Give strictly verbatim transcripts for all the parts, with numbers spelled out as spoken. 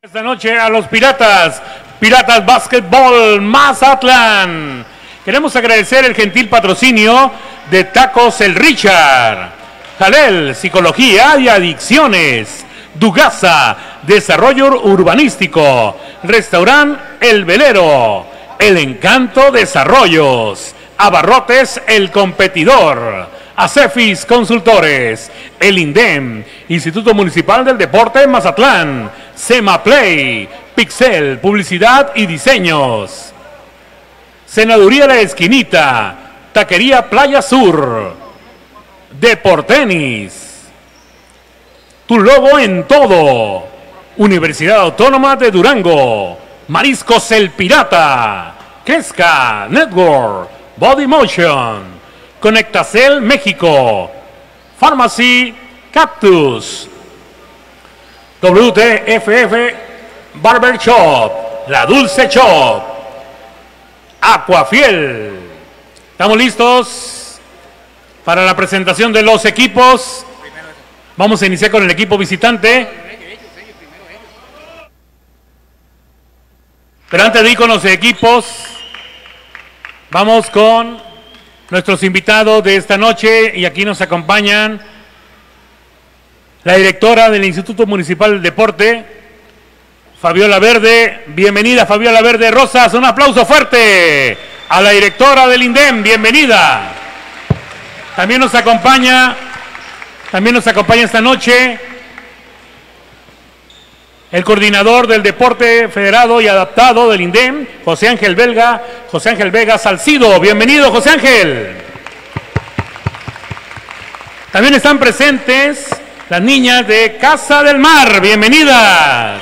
Esta noche a los Piratas, Piratas Básquetbol Mazatlán. Queremos agradecer el gentil patrocinio de Tacos El Richard, Jalel, Psicología y Adicciones, Dugasa, Desarrollo Urbanístico, Restaurant El Velero, El Encanto Desarrollos, Abarrotes El Competidor, Acefis Consultores, el INDEM, Instituto Municipal del Deporte Mazatlán, Semaplay, Pixel, Publicidad y Diseños, Senaduría La Esquinita, Taquería Playa Sur, Deportenis, Tu Logo en Todo, Universidad Autónoma de Durango, Mariscos El Pirata, Quesca Network, Body Motion, Conectacel México, Pharmacy Cactus, W T F F Barber Shop, La Dulce Shop, Aquafiel. ¿Estamos listos para la presentación de los equipos? Vamos a iniciar con el equipo visitante. Pero antes de ir con los equipos, vamos con nuestros invitados de esta noche, y aquí nos acompañan la directora del Instituto Municipal del Deporte, Fabiola Verde. Bienvenida, Fabiola Verde Rosas. Un aplauso fuerte a la directora del INDEM. Bienvenida. También nos acompaña, también nos acompaña esta noche el coordinador del Deporte Federado y Adaptado del INDEM, José Ángel Vega, José Ángel Vega Salcido. Bienvenido, José Ángel. También están presentes las niñas de Casa del Mar. Bienvenidas.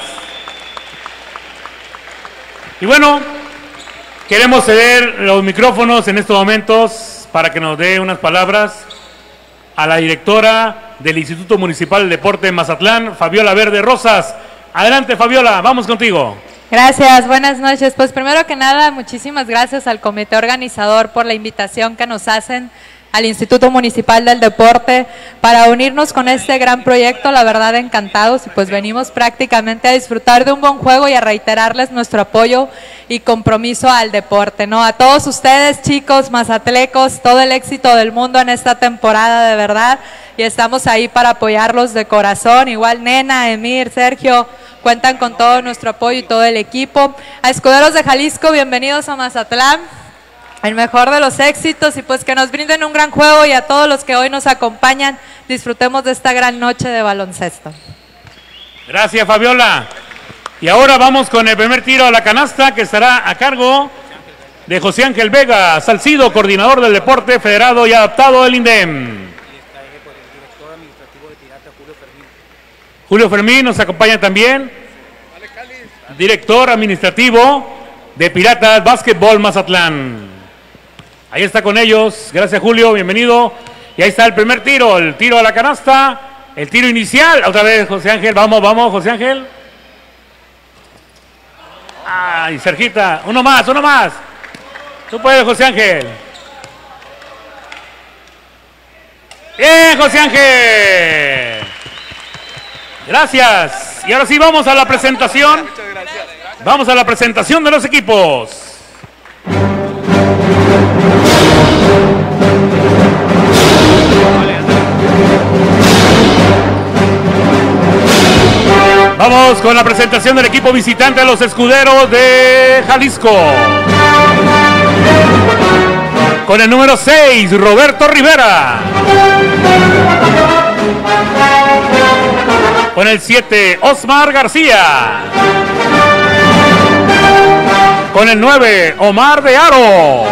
Y bueno, queremos ceder los micrófonos en estos momentos para que nos dé unas palabras a la directora del Instituto Municipal del Deporte de Mazatlán, Fabiola Verde Rosas. Adelante, Fabiola, vamos contigo. Gracias, buenas noches. Pues primero que nada, muchísimas gracias al comité organizador por la invitación que nos hacen al Instituto Municipal del Deporte para unirnos con este gran proyecto. La verdad, encantados, y pues venimos prácticamente a disfrutar de un buen juego y a reiterarles nuestro apoyo y compromiso al deporte, ¿no? A todos ustedes, chicos mazatlecos, todo el éxito del mundo en esta temporada, de verdad, y estamos ahí para apoyarlos de corazón. Igual Nena, Emir, Sergio, cuentan con todo nuestro apoyo y todo el equipo. A Escuderos de Jalisco, bienvenidos a Mazatlán, el mejor de los éxitos, y pues que nos brinden un gran juego, y a todos los que hoy nos acompañan, disfrutemos de esta gran noche de baloncesto. Gracias, Fabiola. Y ahora vamos con el primer tiro a la canasta, que estará a cargo de José Ángel Vega Salcido, coordinador del Deporte Federado y Adaptado del INDEM. Julio Fermín nos acompaña también, director administrativo de Piratas Básquetbol Mazatlán. Ahí está con ellos. Gracias, Julio, bienvenido. Y ahí está el primer tiro, el tiro a la canasta, el tiro inicial. Otra vez, José Ángel, vamos, vamos, José Ángel. Ay, Sergita, uno más, uno más. Tú puedes, José Ángel. Bien, José Ángel. Gracias. Y ahora sí vamos a la presentación. Vamos a la presentación de los equipos. Vamos con la presentación del equipo visitante de los Escuderos de Jalisco. Con el número seis, Roberto Rivera. Con el siete, Osmar García. Con el nueve, Omar de Aro.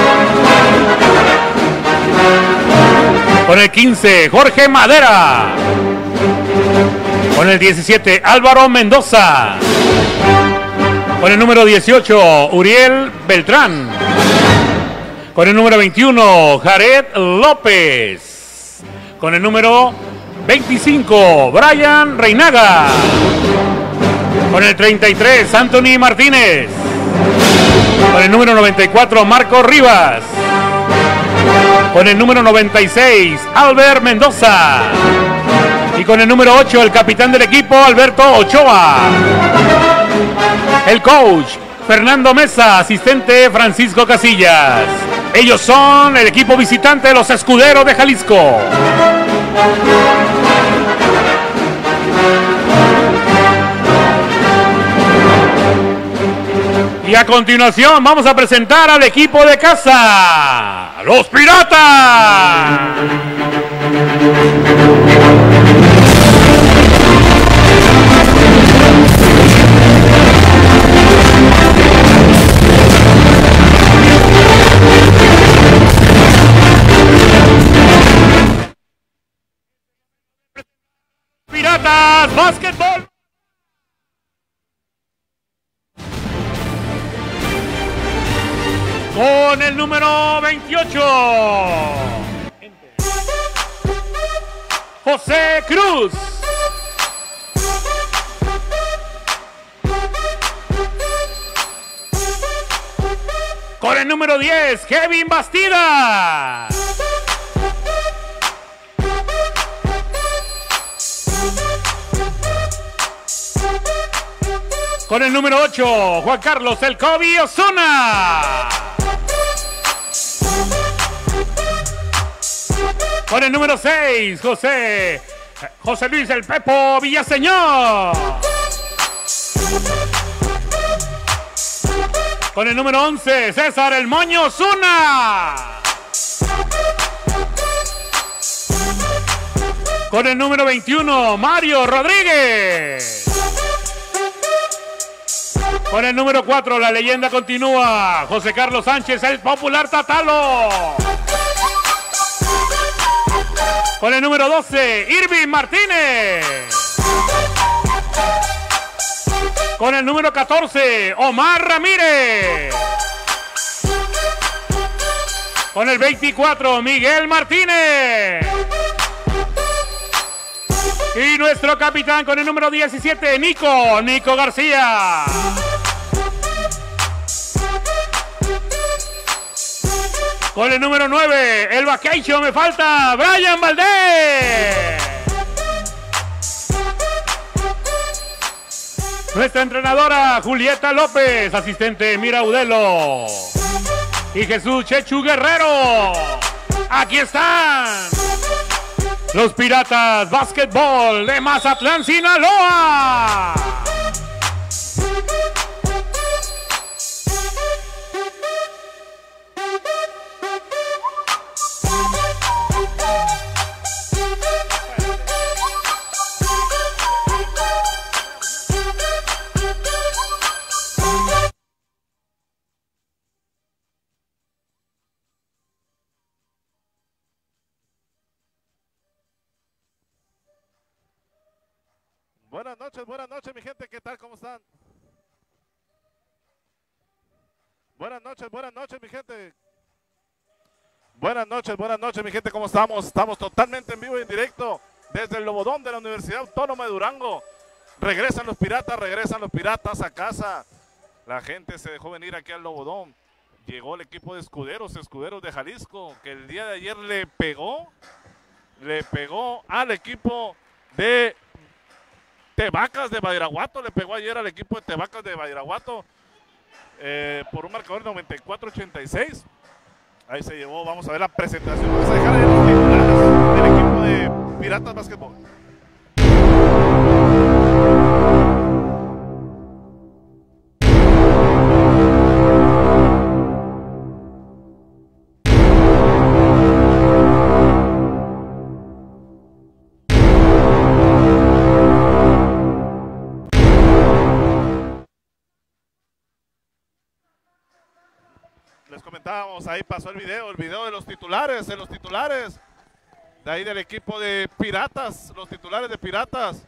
Con el quince, Jorge Madera. Con el diecisiete, Álvaro Mendoza. Con el número dieciocho, Uriel Beltrán. Con el número veintiuno, Jared López. Con el número veinticinco, Brian Reinaga. Con el treinta y tres, Anthony Martínez. Con el número noventa y cuatro, Marco Rivas. Con el número noventa y seis, Albert Mendoza. Y con el número ocho, el capitán del equipo, Alberto Ochoa. El coach Fernando Mesa, asistente Francisco Casillas. Ellos son el equipo visitante de los Escuderos de Jalisco. Y a continuación vamos a presentar al equipo de casa, los Piratas. Piratas Básquetbol. Con el número veintiocho, José Cruz. Con el número diez, Kevin Bastida. Con el número ocho, Juan Carlos El Kobe Osuna. Con el número seis, José, José Luis El Pepo Villaseñor. Con el número once, César El Moño Osuna. Con el número veintiuno, Mario Rodríguez. Con el número cuatro, la leyenda continúa, José Carlos Sánchez, el popular Tatalo. Con el número doce, Irving Martínez. Con el número catorce, Omar Ramírez. Con el veinticuatro, Miguel Martínez. Y nuestro capitán con el número diecisiete, Nico, Nico García. Con el número nueve, el vacation, me falta Brian Valdés. Nuestra entrenadora Julieta López, asistente Mira Udelo. Y Jesús Chechu Guerrero. Aquí están los Piratas Básquetbol de Mazatlán, Sinaloa. Buenas noches, buenas noches, mi gente, ¿qué tal? ¿Cómo están? Buenas noches, buenas noches, mi gente. Buenas noches, buenas noches, mi gente, ¿cómo estamos? Estamos totalmente en vivo y en directo desde el Lobodón de la Universidad Autónoma de Durango. Regresan los Piratas, regresan los Piratas a casa. La gente se dejó venir aquí al Lobodón. Llegó el equipo de Escuderos, Escuderos de Jalisco, que el día de ayer le pegó, le pegó al equipo de Tebacas de Badiraguato, le pegó ayer al equipo de Tebacas de Badiraguato eh, por un marcador noventa y cuatro a ochenta y seis. Ahí se llevó, vamos a ver la presentación. Vamos a dejar ahí los titulares del equipo de Piratas Básquetbol. Les comentábamos, ahí pasó el video, el video de los titulares, de los titulares, de ahí del equipo de Piratas, los titulares de Piratas.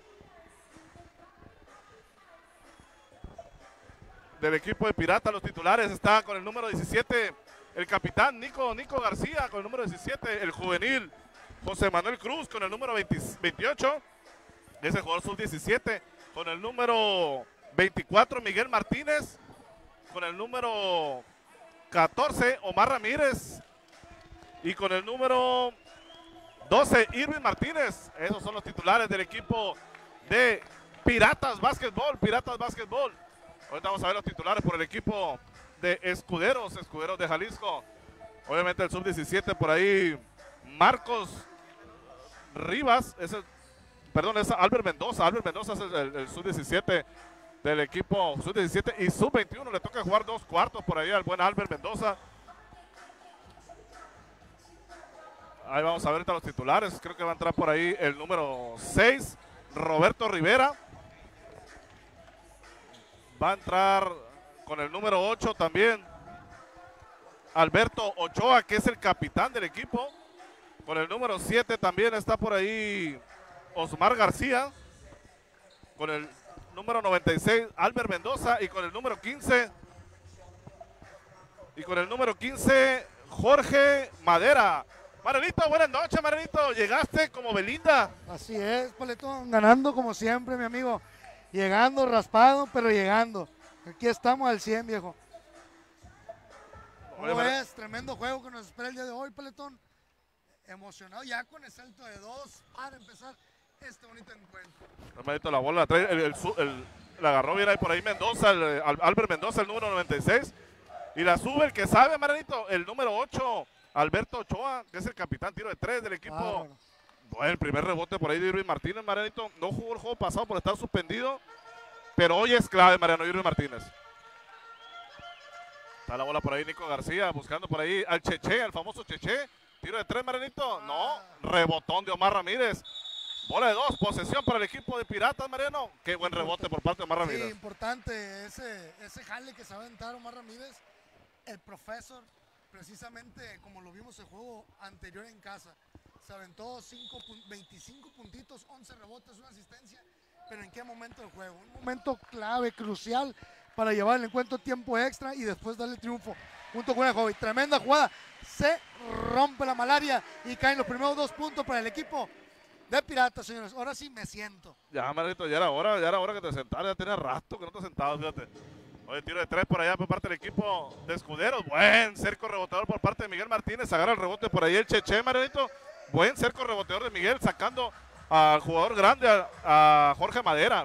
Del equipo de Piratas, los titulares, está con el número diecisiete, el capitán Nico, Nico García, con el número diecisiete, el juvenil José Manuel Cruz, con el número veinte, veintiocho, ese jugador sub diecisiete, con el número veinticuatro, Miguel Martínez, con el número catorce, Omar Ramírez, y con el número doce, Irving Martínez. Esos son los titulares del equipo de Piratas Básquetbol, Piratas Básquetbol. Ahorita vamos a ver los titulares por el equipo de Escuderos, Escuderos de Jalisco. Obviamente el sub diecisiete por ahí, Marcos Rivas, es el, perdón, es Albert Mendoza. Albert Mendoza es el, el, el sub diecisiete del equipo sub diecisiete y sub veintiuno. Le toca jugar dos cuartos por ahí al buen Albert Mendoza. Ahí vamos a ver ahorita los titulares. Creo que va a entrar por ahí el número seis, Roberto Rivera. Va a entrar con el número ocho también Alberto Ochoa, que es el capitán del equipo. Con el número siete también está por ahí Osmar García. Con el número noventa y seis, Albert Mendoza. Y con el número quince, y con el número quince, Jorge Madera. Marenito, buenas noches, Marenito. Llegaste como Belinda. Así es, Paletón, ganando como siempre, mi amigo. Llegando, raspado, pero llegando. Aquí estamos al cien, viejo. ¿Cómo ves? Tremendo juego que nos espera el día de hoy, Paletón. Emocionado ya con el salto de dos para empezar este bonito encuentro. Marenito, la bola la trae, el, el, el, la agarró bien ahí por ahí Mendoza, el, Albert Mendoza, el número noventa y seis. Y la sube el que sabe, Marenito, el número ocho. Alberto Ochoa, que es el capitán, tiro de tres del equipo. Ah, bueno. Bueno, el primer rebote por ahí de Irving Martínez, Marianito. No jugó el juego pasado por estar suspendido, pero hoy es clave, Mariano Irving Martínez. Está la bola por ahí, Nico García, buscando por ahí al Cheche, al famoso Cheche. Tiro de tres, Marianito. No, rebotón de Omar Ramírez. Bola de dos, posesión para el equipo de Piratas, Mariano. Qué buen rebote por parte de Omar Ramírez. Sí, importante ese, ese jale que se va a aventar Omar Ramírez. El profesor, precisamente como lo vimos el juego anterior en casa, se aventó cinco, veinticinco puntitos, once rebotes, una asistencia, pero ¿en qué momento del juego? Un momento clave, crucial, para llevar el encuentro tiempo extra y después darle triunfo junto con el juego. Y tremenda jugada, se rompe la malaria y caen los primeros dos puntos para el equipo de Piratas, señores. Ahora sí me siento. Ya, Marito, ya era hora, ya era hora que te sentaras, ya tenía rato que no te sentabas, fíjate. Oye, tiro de tres por allá por parte del equipo de Escuderos. Buen cerco rebotador por parte de Miguel Martínez. Agarra el rebote por ahí el Cheche, Marenito. Buen cerco reboteador de Miguel, sacando al jugador grande, a, a Jorge Madera.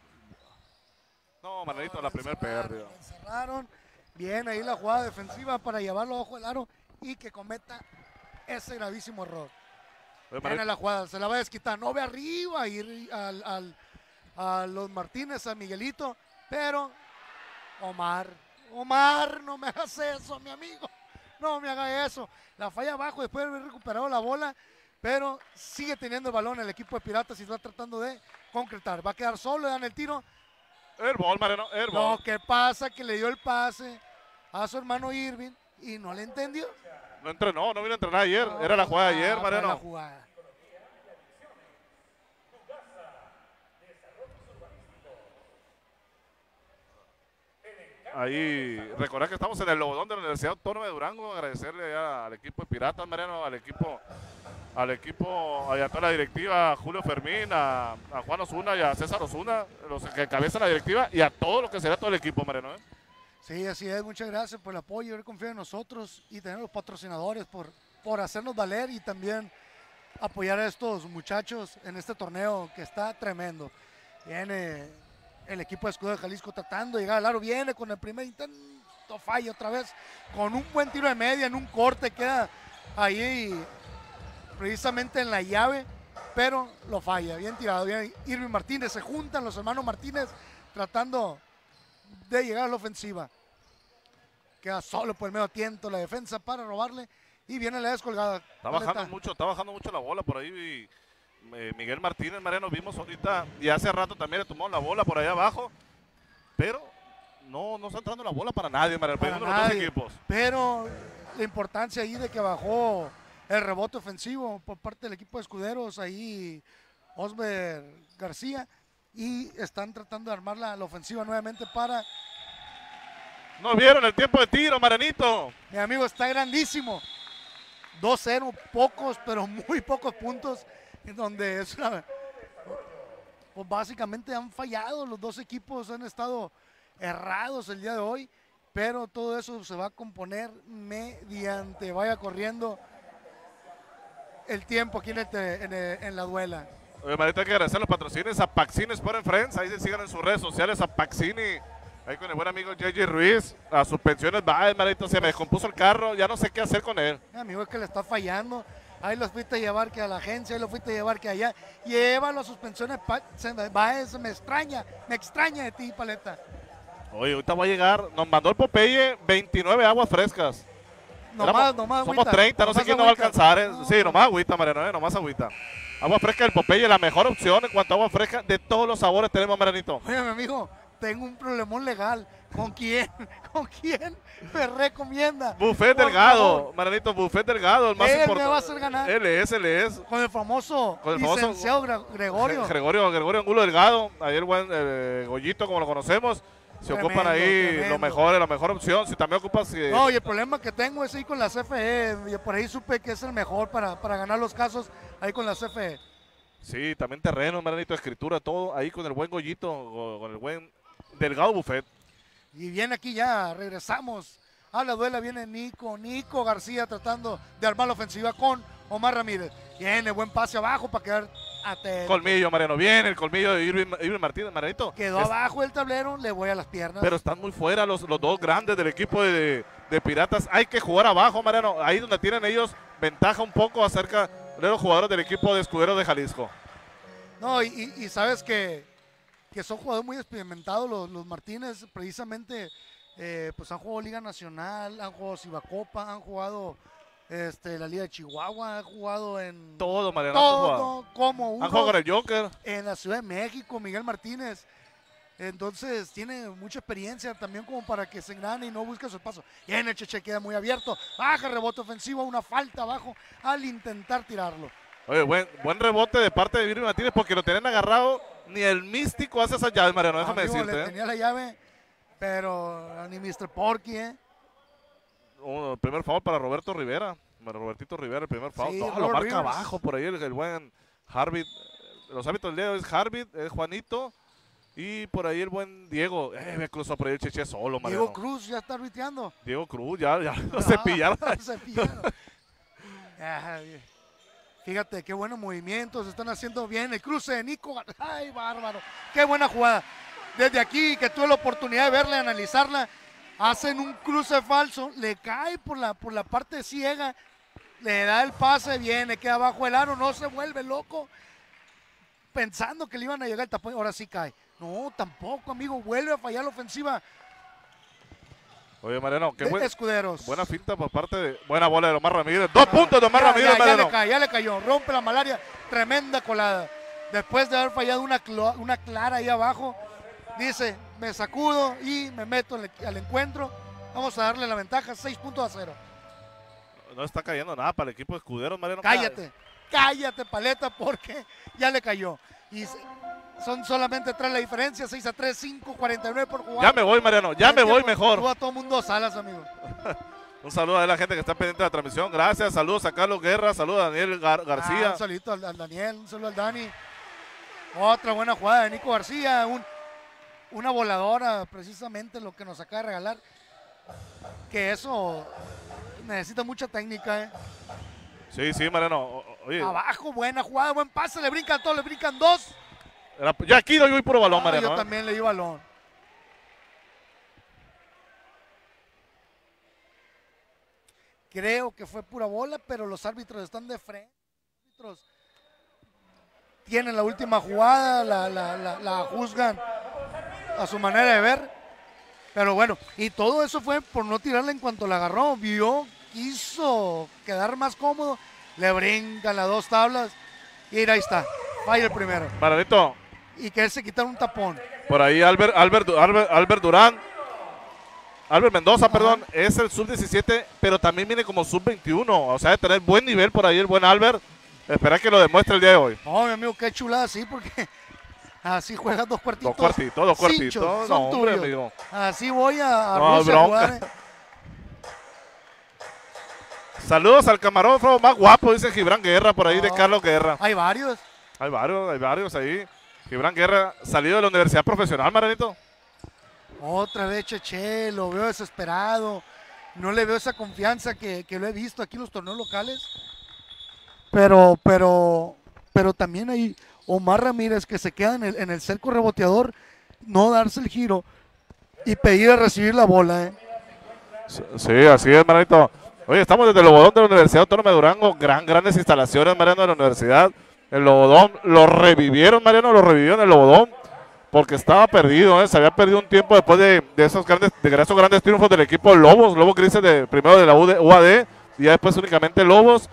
No, Marenito, no, la primera pérdida. Encerraron. Bien ahí la jugada defensiva para llevarlo abajo del aro y que cometa ese gravísimo error. Viene la jugada, se la va a desquitar. No ve arriba ir al, al, a los Martínez, a Miguelito, pero Omar, Omar, no me hagas eso, mi amigo. No me haga eso. La falla abajo después de haber recuperado la bola, pero sigue teniendo el balón el equipo de Piratas y está tratando de concretar. Va a quedar solo, le dan el tiro. Airball, Mariano, airball. Lo que pasa que le dio el pase a su hermano Irving y no le entendió. No entrenó, no vino a entrenar ayer. No, era la jugada de ayer, Mariano. La jugada. Ahí, recordar que estamos en el Lobodón de la Universidad Autónoma de Durango. Agradecerle al equipo de Piratas, Mariano, al equipo, al equipo, a toda la directiva, a Julio Fermín, a, a Juan Osuna y a César Osuna, los que encabezan la directiva, y a todo lo que será todo el equipo, Mariano. ¿eh? Sí, así es. Muchas gracias por el apoyo, haber confiado en nosotros y tener los patrocinadores por, por hacernos valer y también apoyar a estos muchachos en este torneo que está tremendo. Viene el equipo de Escudo de Jalisco tratando de llegar al aro, viene con el primer intento, falla otra vez, con un buen tiro de media, en un corte, queda ahí precisamente en la llave, pero lo falla, bien tirado, bien Irving Martínez, se juntan los hermanos Martínez tratando de llegar a la ofensiva, queda solo por el medio tiento la defensa para robarle y viene la descolgada. Está bajando mucho, está bajando mucho la bola por ahí y Miguel Martínez, Mariano, vimos ahorita y hace rato también le tomó la bola por allá abajo, pero no, no está entrando la bola para nadie, Mariano, para para ninguno de los dos equipos. Pero la importancia ahí de que bajó el rebote ofensivo por parte del equipo de Escuderos, ahí Osmer García, y están tratando de armar la, la ofensiva nuevamente para... No vieron el tiempo de tiro, Marianito. Mi amigo, está grandísimo. dos cero, pocos, pero muy pocos puntos. En donde es una, pues básicamente han fallado, los dos equipos han estado errados el día de hoy, pero todo eso se va a componer mediante vaya corriendo el tiempo aquí en, el, en, el, en la duela. Oye, Marita, hay que agradecer los patrocinios a Paxini Sport and Friends, ahí se sigan en sus redes sociales a Paxini Ahí con el buen amigo J J Ruiz, a suspensiones va, Maradito, se me descompuso el carro, ya no sé qué hacer con él. Amigo, es que le está fallando. Ahí los fuiste a llevar que a la agencia, ahí los fuiste a llevar que allá. Llévalo a suspensiones, pa- se me, va, se me extraña, me extraña de ti, Paleta. Oye, ahorita va a llegar, nos mandó el Popeye veintinueve aguas frescas. Nomás, Éramos- nomás Somos agüita, treinta, no sé nomás quién nos va a agüita. alcanzar. eh. No, Sí, no. nomás agüita, Mariano, eh, nomás agüita. Agua fresca del Popeye, la mejor opción en cuanto a agua fresca de todos los sabores tenemos, Marianito. Oye, mi amigo, tengo un problemón legal. ¿Con quién? ¿Con quién me recomienda? Buffet Por Delgado, favor. Marianito, Buffet Delgado, el más Él me importante. va a hacer ganar. Él es, él es. Con el famoso Con el famoso- licenciado Gre- Gregorio. Gregorio, Gregorio Angulo Delgado, ahí el buen eh, Goyito, como lo conocemos. Se Tremendo, ocupan ahí tremendo. lo mejor, la mejor opción. Si también ocupas. eh, No, y el problema que tengo es ahí con la C F E. Y por ahí supe que es el mejor para, para ganar los casos ahí con la C F E. Sí, también terreno, Marianito, escritura, todo. Ahí con el buen Goyito, go- con el buen Delgado Buffet. Y viene aquí ya, regresamos a la duela, viene Nico, Nico García tratando de armar la ofensiva con Omar Ramírez. Viene, buen pase abajo para quedar atento. Colmillo, Mariano, bien, el colmillo de Irving, Irving Martínez, Marianito. Quedó Es- abajo el tablero, le voy a las piernas. Pero están muy fuera los, los dos grandes del equipo de, de Piratas. Hay que jugar abajo, Mariano. Ahí donde tienen ellos ventaja un poco acerca de los jugadores del equipo de Escuderos de Jalisco. No, y, y- y sabes que, que son jugadores muy experimentados los, los Martínez, precisamente eh, pues han jugado Liga Nacional, han jugado Cibacopa, han jugado este, la Liga de Chihuahua, han jugado en Todo, Mariano. han jugado. todo como uno Han jugado con el Joker. en la Ciudad de México, Miguel Martínez. Entonces tiene mucha experiencia también como para que se engrane y no busque su paso. Y en el Cheche queda muy abierto, baja rebote ofensivo, una falta abajo al intentar tirarlo. Oye, buen, buen rebote de parte de Irving Martínez porque lo tienen agarrado. Ni el místico hace esas llaves, Mariano. Déjame Amigo, decirte. le ¿eh? tenía la llave, pero ni mister Porky, ¿eh? Un primer foul para Roberto Rivera. Para Robertito Rivera, el primer foul. Sí, no, lo Robert marca Rivers. abajo por ahí el, el buen Harvit. Los hábitos del día es Harvit, es Juanito. Y por ahí el buen Diego. Eh, me cruzó por ahí el Cheche solo, Mariano. Diego Cruz ya está arbitreando. Diego Cruz, ya, ya lo Ah, cepillaron. lo cepillaron. Ah, bien. Fíjate qué buenos movimientos están haciendo bien. El cruce de Nico. Gar- Ay, bárbaro. Qué buena jugada. Desde aquí, que tuve la oportunidad de verla y analizarla, hacen un cruce falso, le cae por la, por la parte ciega, le da el pase, viene, queda abajo el aro, no se vuelve loco, pensando que le iban a llegar el tapón, ahora sí cae. No, tampoco, amigo, vuelve a fallar la ofensiva Oye, Mariano, qué de buen- Escuderos. buena finta por parte de. Buena bola de Omar Ramírez. Dos puntos de Omar Ya, Ramírez, ya, ya Mariano. le cae, ya le cayó, rompe la malaria, tremenda colada. Después de haber fallado una, clo- una clara ahí abajo, dice, me sacudo y me meto al, al encuentro. Vamos a darle la ventaja, seis puntos a cero. No está cayendo nada para el equipo de Escuderos, Mariano. Cállate, cállate, Paleta, porque ya le cayó. Y se- son solamente tres la diferencia, seis a tres, cinco, cuarenta y nueve por jugar. Ya me voy, Mariano. Ya El me voy tiempo, mejor. tú a todo mundo a salas, amigo. Un saludo a la gente que está pendiente de la transmisión. Gracias. Saludos a Carlos Guerra. Saludos a Daniel Gar- Ah, García. un saludito al, al Daniel, un saludo al Dani. Otra buena jugada de Nico García, un- una voladora, precisamente lo que nos acaba de regalar. Que eso necesita mucha técnica, ¿eh? Sí, sí, Mariano. O- Oye, Abajo, buena jugada, buen pase, le brincan todos, le brincan dos. era- ya aquí doy hoy puro balón, Ah, Mariano. yo ¿eh? también le di balón. Creo que fue pura bola, pero los árbitros están de frente. Los árbitros tienen la última jugada, la, la- la- la juzgan a su manera de ver. Pero bueno, y todo eso fue por no tirarla en cuanto la agarró. Vio, quiso quedar más cómodo, le brincan las dos tablas y ahí está, falla el primero. Marianito, Y que él se quitara un tapón. por ahí Albert, Albert, Albert, Albert Durán. Albert Mendoza, perdón, es el sub diecisiete, pero también viene como sub veintiuno. O sea, de tener buen nivel por ahí el buen Albert. Espera que lo demuestre el día de hoy. No, mi amigo, qué chulada, sí, porque así juegas dos cuartitos. Dos cuartitos, dos cuartitos. cinchos, No, son hombre, tuyos. amigo. Así voy a, a No, Rusia a bronca. jugar, ¿eh? Saludos al camarógrafo más guapo, dice Gibran Guerra, por ahí de No. Carlos Guerra. Hay varios. Hay varios, hay varios ahí. Gibran Guerra, salido de la Universidad Profesional, Marianito. Otra vez Cheche, lo veo desesperado. No le veo esa confianza que, que lo he visto aquí en los torneos locales. Pero, pero, pero también hay Omar Ramírez que se queda en el, en el cerco reboteador, no darse el giro y pedir a recibir la bola. ¿eh? Sí, así es, Mariano. Oye, estamos desde el Lobodón de la Universidad Autónoma de Durango. Gran, grandes instalaciones, Mariano, de la universidad. El Lobodón lo revivieron, Mariano, lo revivieron el Lobodón. Porque estaba perdido, ¿eh? Se había perdido un tiempo después de, de, esos, grandes, de esos grandes triunfos del equipo Lobos. Lobos Grises de, primero de la U A D y ya después únicamente Lobos.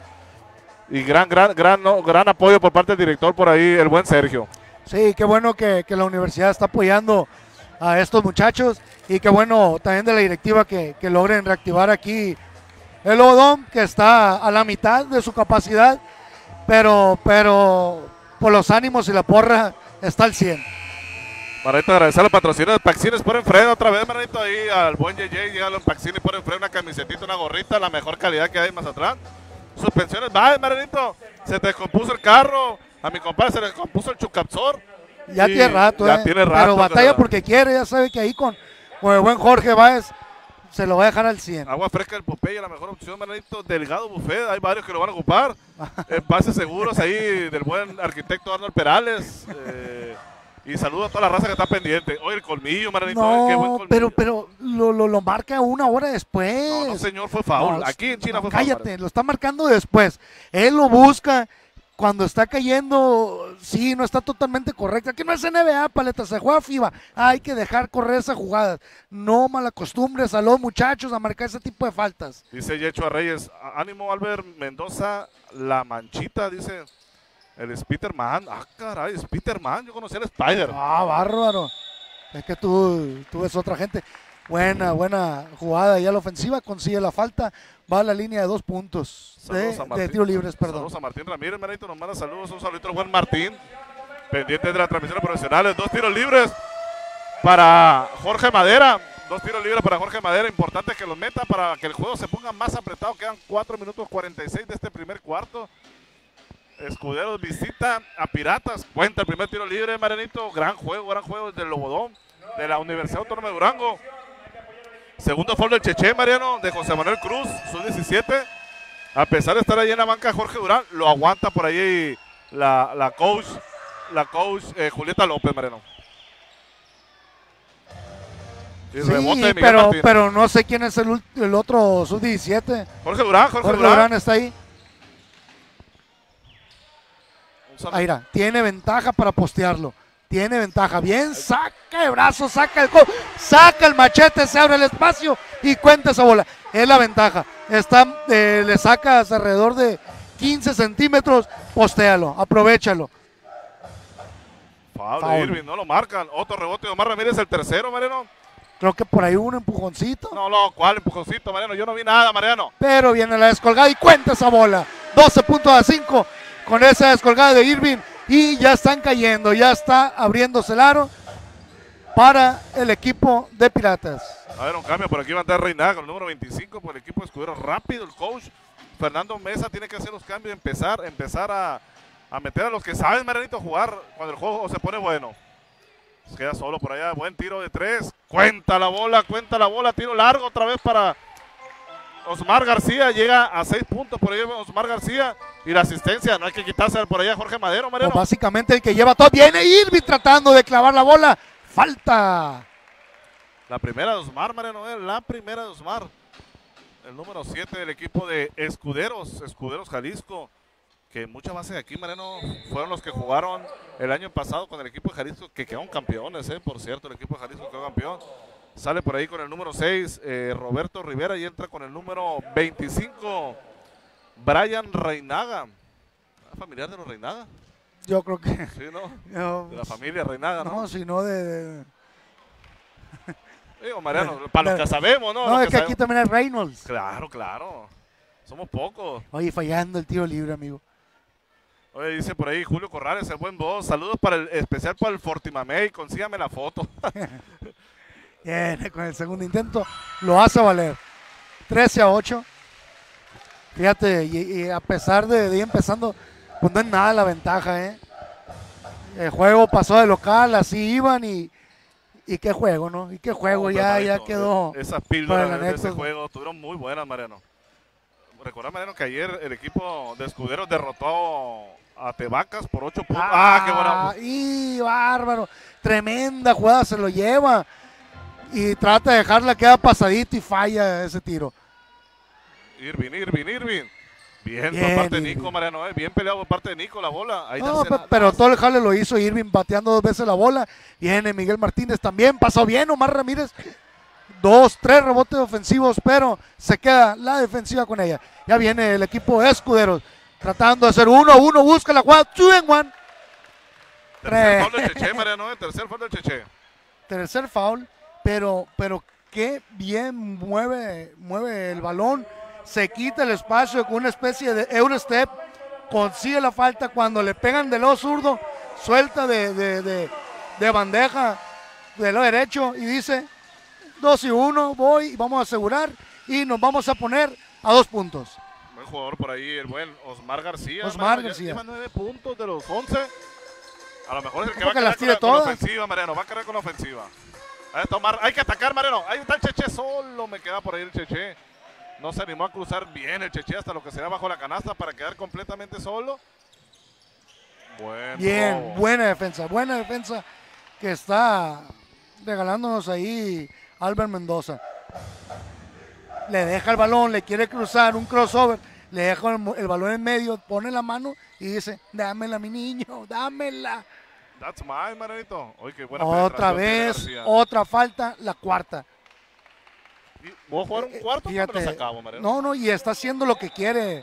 Y gran, gran, gran, no, gran apoyo por parte del director por ahí, el buen Sergio. Sí, qué bueno que, que la universidad está apoyando a estos muchachos y qué bueno también de la directiva que, que logren reactivar aquí el Lobodón, que está a la mitad de su capacidad, pero, pero por los ánimos y la porra está al cien. Marito, agradecer a los patrocinadores. Paxines por enfrente otra vez, Marito, ahí al buen J J, llega a los Paxines por enfrente, una camisetita, una gorrita, la mejor calidad que hay en Mazatlán. Suspensiones, va, Marito, se te descompuso el carro, a mi compadre se le descompuso el chucapsor. Ya tiene rato, ya eh. tiene rato. Pero batalla porque quiere, ya sabe que ahí con, con el buen Jorge Báez se lo va a dejar al cien. Agua fresca del Popeye, la mejor opción, Marito. Delgado Buffet, hay varios que lo van a ocupar. eh, pases seguros ahí del buen arquitecto Arnold Perales. Eh, y saludo a toda la raza que está pendiente. Oye, el colmillo, Marito, No, qué buen colmillo. pero, pero lo, lo, lo marca una hora después. No, no, señor, fue foul. No, Aquí en China no, fue foul. cállate, Marito. lo está marcando después. Él lo busca. Cuando está cayendo, sí, no está totalmente correcta. Aquí no es N B A, paleta, se juega FIBA. Hay que dejar correr esas jugadas. No malacostumbres a los muchachos a marcar ese tipo de faltas. Dice Yecho a Reyes, ánimo Albert Mendoza, la manchita, dice el Spiderman. Ah, caray, Spiderman, yo conocí al Spider. Ah, bárbaro. Es que tú, tú ves otra gente. Buena, buena jugada ya la ofensiva, consigue la falta, va a la línea de dos puntos de, de tiro libres, perdón. Saludos a Martín Ramírez, Marito, nos manda saludos, un saludito al buen Martín, pendiente de las transmisiones profesionales, dos tiros libres para Jorge Madera, dos tiros libres para Jorge Madera, importante que los meta para que el juego se ponga más apretado, quedan cuatro minutos cuarenta y seis de este primer cuarto. Escuderos visita a Piratas, cuenta el primer tiro libre, Marianito, gran juego, gran juego desde el Lobodón de la Universidad Autónoma de Durango. Segundo foul del Cheche, Mariano, de José Manuel Cruz, sub diecisiete. A pesar de estar ahí en la banca Jorge Durán, lo aguanta por ahí la, la coach, la coach eh, Julieta López, Mariano. Y sí, rebote de Miguel pero, Martínez. pero no sé quién es el, el otro sub diecisiete. Jorge Durán, Jorge, Jorge Durán. Durán está ahí. Un saludo. Ahí está, tiene ventaja para postearlo. Tiene ventaja. Bien, saca el brazo, saca el codo, saca el machete, se abre el espacio y cuenta esa bola. Es la ventaja. Está, eh, le sacas alrededor de quince centímetros, postéalo, aprovechalo. Foul de Foul. Irving, no lo marcan. Otro rebote de Omar Ramírez, el tercero, Mariano. Creo que por ahí hubo un empujoncito. No, no, ¿cuál empujoncito, Mariano? Yo no vi nada, Mariano. Pero viene la descolgada y cuenta esa bola. doce puntos a cinco con esa descolgada de Irving. Y ya están cayendo, ya está abriéndose el aro para el equipo de Piratas. A ver, un cambio por aquí va a andar Reinaga con el número veinticinco por el equipo de Escudero. Rápido el coach Fernando Mesa tiene que hacer los cambios, empezar, empezar a, a meter a los que saben, Marianito, jugar cuando el juego se pone bueno. Se queda solo por allá, buen tiro de tres. Cuenta la bola, cuenta la bola, tiro largo otra vez para Osmar García. Llega a seis puntos por ahí Osmar García. Y la asistencia, no hay que quitarse por allá Jorge Madero, Mariano. Pues básicamente el que lleva todo. Viene Irving tratando de clavar la bola. Falta. La primera de Osmar, Mariano, eh, la primera de Osmar. El número siete del equipo de Escuderos, Escuderos Jalisco. Que mucha base de aquí, Mariano, fueron los que jugaron el año pasado con el equipo de Jalisco, que quedaron campeones, eh, por cierto, el equipo de Jalisco quedó campeón. Sale por ahí con el número seis, eh, Roberto Rivera, y entra con el número veinticinco, Brian Reinaga. ¿Familiar de los Reinaga? Yo creo que. Sí, ¿no? No, De la familia Reinaga, ¿no? no sino de. de- Digo, Mariano, para los que sabemos, ¿no? No, Los es que aquí sabemos. también hay Reynolds. Claro, claro. Somos pocos. Oye, fallando el tiro libre, amigo. Oye, dice por ahí Julio Corrales, el buen voz. Saludos para el especial para el Fortimamey. Consígame la foto. Bien, con el segundo intento lo hace valer. trece a ocho. Fíjate, y, y a pesar de, de ir empezando, pues no es nada la ventaja, ¿eh? El juego pasó de local, así iban y, y qué juego, ¿no? Y qué juego, No, ya, pero, ya Marito, quedó. Esas para píldoras la de ese anécdota. juego estuvieron muy buenas, Mariano. Recuerda, Mariano, que ayer el equipo de Escuderos derrotó a Tebacas por ocho puntos. ¡Ah, qué buena! ¡Y bárbaro! Tremenda jugada, se lo lleva. y trata de dejarla, queda pasadito y falla ese tiro. Irving, Irving, Irving. Bien, Bien, por parte de Irving. Nico, Mariano, eh. Bien peleado por parte de Nico la bola. Ahí No, tercera- pe- pero todo el jale lo hizo Irving bateando dos veces la bola. Viene Miguel Martínez también, pasó bien Omar Ramírez. Dos, tres rebotes ofensivos, pero se queda la defensiva con ella. Ya viene el equipo de Escuderos tratando de hacer uno a uno, busca la jugada, two and one. Tercer foul del Cheche, Mariano, eh. Tercer foul del Cheche. Tercer foul, pero, pero qué bien mueve, mueve el balón, se quita el espacio con una especie de Eurostep, consigue la falta cuando le pegan del lado zurdo, suelta de, de, de, de bandeja del lado derecho y dice dos y uno, voy y vamos a asegurar y nos vamos a poner a dos puntos. Buen jugador por ahí, el buen Osmar García. Osmar Mariano, ya García. Lleva nueve puntos de los once. A lo mejor es el que ¿Cómo va a que las cargar con, tire la- con la todas? ofensiva, Mariano. Va a cargar con la ofensiva. Ahí está Omar. Hay que atacar, Mariano. Ahí está el Cheche solo. Me queda por ahí el Cheche. No se animó a cruzar bien el Cheche hasta lo que será bajo la canasta para quedar completamente solo. Buen Bien, robo. buena defensa, buena defensa que está regalándonos ahí Albert Mendoza. Le deja el balón, le quiere cruzar un crossover, le deja el, el balón en medio, pone la mano y dice, dámela mi niño, dámela. That's mine, Marianito. Oye, qué buena Otra penetración tiene vez, García. otra falta, la cuarta. Y voy a jugar un cuarto, pero Fíjate, lo acabo, Mariano. no, no, y está haciendo lo que quiere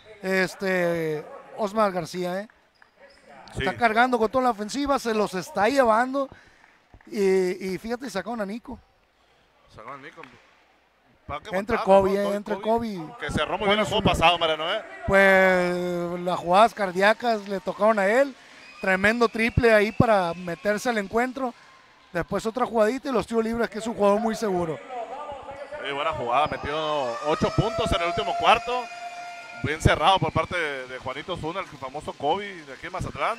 este Osmar García, ¿eh? Sí. Está cargando con toda la ofensiva, se los está llevando y, y fíjate, sacaron a Nico. Sacaron a Nico. ¿Para qué Entre aguantaba, Kobe, no? eh, Kobe, entre Kobe, Kobe. Que cerró muy Bueno, bien el juego su- pasado, Mariano, ¿eh? Pues las jugadas cardíacas le tocaron a él. Tremendo triple ahí para meterse al encuentro. Después otra jugadita y los tiros libres, que es un jugador muy seguro. Sí, buena jugada, metió ocho puntos en el último cuarto. Bien cerrado por parte de, de Juanito Zuna, el famoso Kobe de aquí en Mazatlán.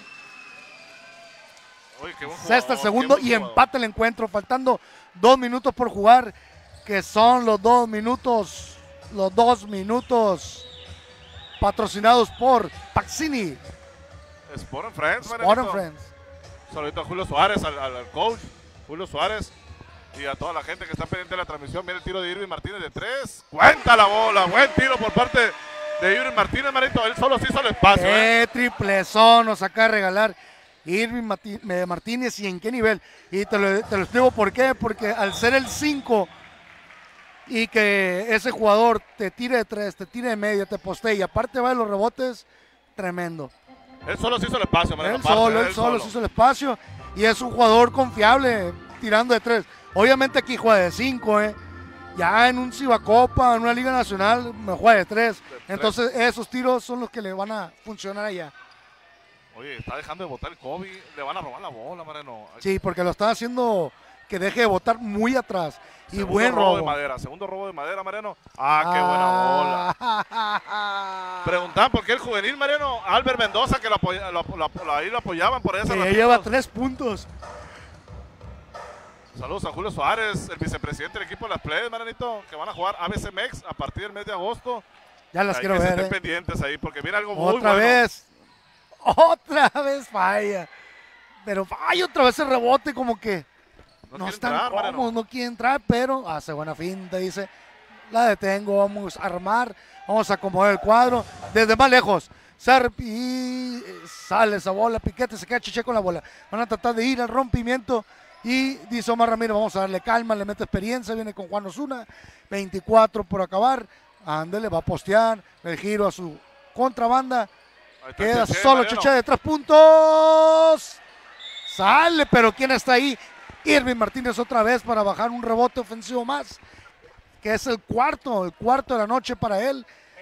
Oye, qué buen jugador, Sexta, qué segundo buen y jugador. empata el encuentro. Faltando dos minutos por jugar, que son los dos minutos, los dos minutos patrocinados por Paxini, Sport and Friends, Sport Marianito. and Friends. Saludito a Julio Suárez, al, al- al coach, Julio Suárez. Y a toda la gente que está pendiente de la transmisión. Viene el tiro de Irving Martínez de tres. Cuenta la bola. Buen tiro por parte de Irving Martínez, Marito. Él solo se hizo el espacio. ¿eh? Qué triplezón nos acaba de regalar Irving Mati- eh, Martínez y en qué nivel. Y te lo, te lo explico por qué. Porque al ser el cinco y que ese jugador te tire de tres, te tire de medio, te postee y aparte va de los rebotes, tremendo. Él solo se hizo el espacio, Mariano. Él aparte, solo, él solo se hizo el espacio y es un jugador confiable tirando de tres. Obviamente aquí juega de cinco, ¿eh? Ya en un Cibacopa, en una Liga Nacional, me juega de tres. tres. Entonces esos tiros son los que le van a funcionar allá. Oye, está dejando de botar el Kobe. Le van a robar la bola, Mariano. Sí, porque lo están haciendo que deje de botar muy atrás. Y Segundo buen robo de robo. madera. Segundo robo de madera, Mariano. Ah, qué buena bola. bola. Preguntaban por qué el juvenil, Mariano. Albert Mendoza, que lo, apoya- lo- lo- ahí lo apoyaban por esa Que ya ratito. lleva tres puntos. Saludos a Julio Suárez, el vicepresidente del equipo de las Playas, Marianito, que van a jugar A B C Mex a partir del mes de agosto. Ya las Hay quiero que ver, estén ¿eh? pendientes ahí, porque viene algo muy Otra bueno. vez. Otra vez falla. Pero falla otra vez el rebote, como que No, no, quiere están entrar, cómodos, Mariano. no quiere entrar, pero hace buena finta, dice. La detengo, vamos a armar, vamos a acomodar el cuadro. Desde más lejos. Ser- y sale esa bola, Piquete se queda Chiche con la bola. Van a tratar de ir al rompimiento. Y dice Omar Ramírez, vamos a darle calma, le mete experiencia, viene con Juan Osuna, veinticuatro por acabar. Ándele, va a postear, el giro a su contrabanda. Ahí está Queda Cheche, solo Mariano. Cheche de tres puntos. Sale, pero ¿quién está ahí? Irving Martínez otra vez para bajar un rebote ofensivo más, que es el cuarto, el cuarto de la noche para él.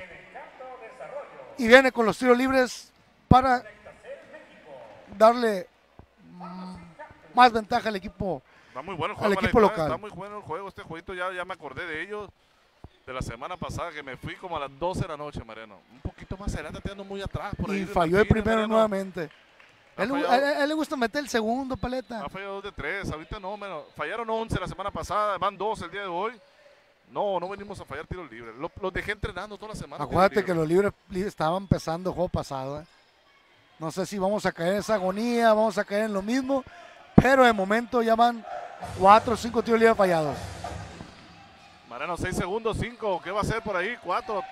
Y viene con los tiros libres para darle mm, más ventaja al equipo. Está muy bueno el al juego, equipo Marianito, local. Está muy bueno el juego. Este jueguito ya, ya me acordé de ellos. De la semana pasada que me fui como a las doce de la noche, Mariano. Un poquito más adelante, te ando muy atrás. Por ahí Y Irving falló el Martínez, primero Mariano. nuevamente. Ha Él, fallado. a, él- a él le gusta meter el segundo, paleta. Ha fallado dos de tres, ahorita no, menos. Fallaron once la semana pasada, van dos el día de hoy. No, no venimos a fallar tiros libres. Los, los dejé entrenando toda la semana. Acuérdate tiros que los libres li- estaban empezando el juego pasado. ¿eh? No sé si vamos a caer en esa agonía, vamos a caer en lo mismo, pero de momento ya van cuatro o cinco tiros libres fallados. Mariano, seis segundos, cinco. ¿Qué va a hacer por ahí? cuatro.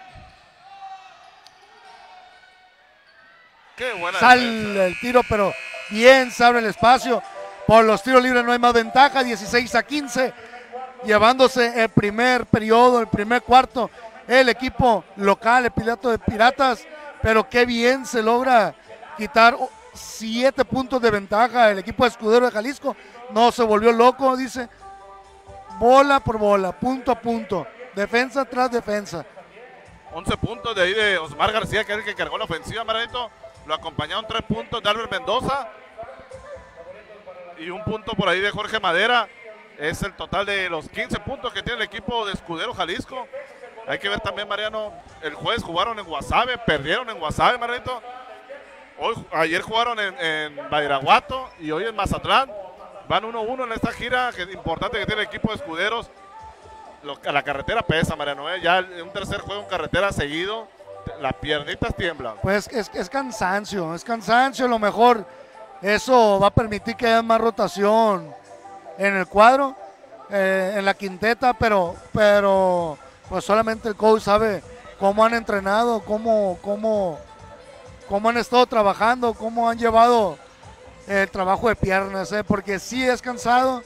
Qué buena Sale defensa. el tiro, pero bien se abre el espacio. Por los tiros libres no hay más ventaja, dieciséis a quince. Llevándose el primer periodo, el primer cuarto, el equipo local, el piloto de Piratas. Pero qué bien se logra quitar siete puntos de ventaja el equipo de Escudero de Jalisco. No se volvió loco, dice. Bola por bola, punto a punto, defensa tras defensa. once puntos de ahí de Osmar García, que es el que cargó la ofensiva, Marianito. Lo acompañaron tres puntos de Albert Mendoza. Y un punto por ahí de Jorge Madera. Es el total de los quince puntos que tiene el equipo de Escudero Jalisco. Hay que ver también, Mariano, el jueves jugaron en Guasave, perdieron en Guasave, Marianito. Hoy, ayer jugaron en, en Badiraguato y hoy en Mazatlán. Van uno uno en esta gira que es importante que tiene el equipo de Escuderos. Lo, la carretera pesa, Mariano, ¿eh? Ya un tercer juego en carretera seguido, las piernitas tiemblan. Pues es, es cansancio, es cansancio, a lo mejor eso va a permitir que haya más rotación en el cuadro, eh, en la quinteta, pero, pero pues solamente el coach sabe cómo han entrenado, cómo, cómo, cómo han estado trabajando, cómo han llevado el trabajo de piernas, ¿eh? Porque sí es cansado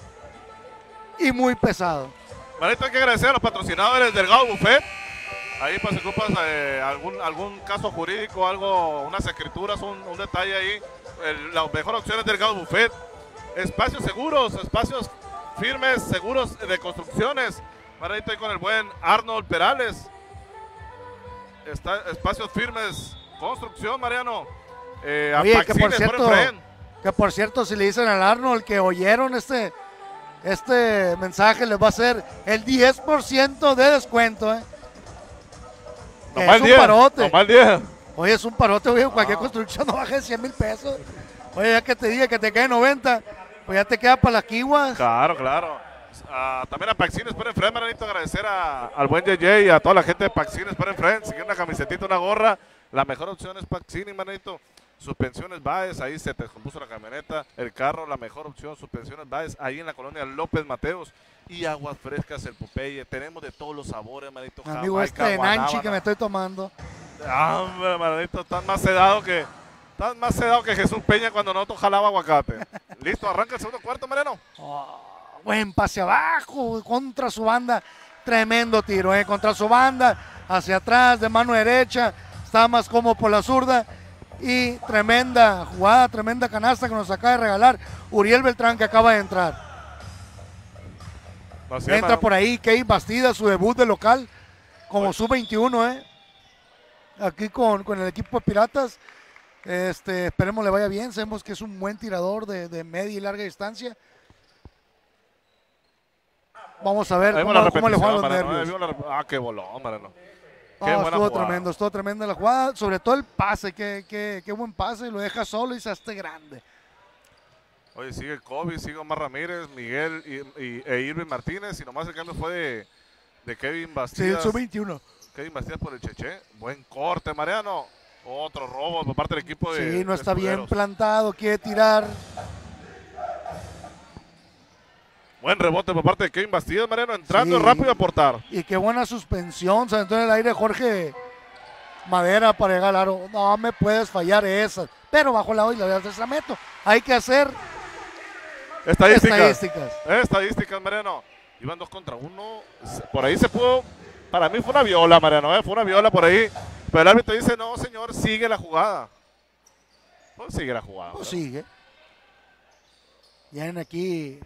y muy pesado. Manito, hay que agradecer a los patrocinadores del Delgado Buffet. Ahí pues si ocupas eh, algún, algún caso jurídico, algo, unas escrituras, un, un detalle ahí. El, la mejor opción es Delgado Buffet. Espacios seguros, espacios firmes, seguros de construcciones. Manito, ahí con el buen Arnold Perales. Está, espacios firmes, construcción, Mariano. Eh, Oye, que por, cierto, Efren. que por cierto, si le dicen al Arnold que oyeron este, este mensaje, les va a hacer el diez por ciento de descuento, ¿eh? No Es mal un diez, parote. no mal diez. Oye, es un parote, oye, cualquier construcción no baja de cien mil pesos. Oye, ya que te diga que te quede noventa, pues ya te queda para las kiwas. Claro, claro. Uh, también a Paxines por enfrente, Maranito, agradecer a, al buen J J y a toda la gente de Paxines por enfrente. Si quieren una camisetita, una gorra, la mejor opción es Paxines, Maranito. Suspensiones Baez, ahí se te descompuso la camioneta, el carro, la mejor opción, Suspensiones Baez, ahí en la colonia López Mateos. Y aguas frescas, el Popeye. Tenemos de todos los sabores, Maranito. Amigo, Jamaica, este Nanchi guanábana. que me estoy tomando. Ah, hombre, Maranito, estás más sedado que estás más sedado que Jesús Peña cuando nosotros jalaba aguacate. Listo, arranca el segundo cuarto, Mariano. Oh, buen pase abajo contra su banda. Tremendo tiro, ¿eh? Contra su banda, hacia atrás, de mano derecha. Está más cómodo por la zurda. Y tremenda jugada, tremenda canasta que nos acaba de regalar Uriel Beltrán, que acaba de entrar. Así Entra es, por ahí Key Bastida, su debut de local como sub veintiuno, ¿eh? Aquí con, con el equipo de Piratas. Este, esperemos le vaya bien. Sabemos que es un buen tirador de, de media y larga distancia. Vamos a ver ahí cómo, la cómo le juegan los Mariano, nervios. eh, vio la- Ah, qué bolón, Mariano. Qué No, buena estuvo jugada. tremendo, estuvo tremenda la jugada. Sobre todo el pase, qué, qué, qué buen pase. Lo deja solo y se hace grande. Oye, sigue Kobe, sigue Omar Ramírez, Miguel y, y- e Irving Martínez. Y nomás el cambio fue de, de Kevin Sí, Bastidas. sub veintiuno. Kevin Bastidas por el Cheche. Buen corte, Mariano. Otro robo por parte del equipo de Sí, no de está bien Escuderos. plantado, quiere tirar. Buen rebote por parte de Kevin Bastidas, Mariano. Entrando Sí. rápido a aportar. Y qué buena suspensión. Se aventó en el aire Jorge Madera para llegar al aro. No me puedes fallar esas. Pero bajo la y la de la meto. Hay que hacer Estadísticas. estadísticas. Estadísticas, Mariano. Iban dos contra uno. Por ahí se pudo. Para mí fue una viola, Mariano. ¿eh? Fue una viola por ahí. Pero el árbitro dice: no, señor, sigue la jugada. Pues sigue la jugada. Pues ¿verdad? sigue. Viene aquí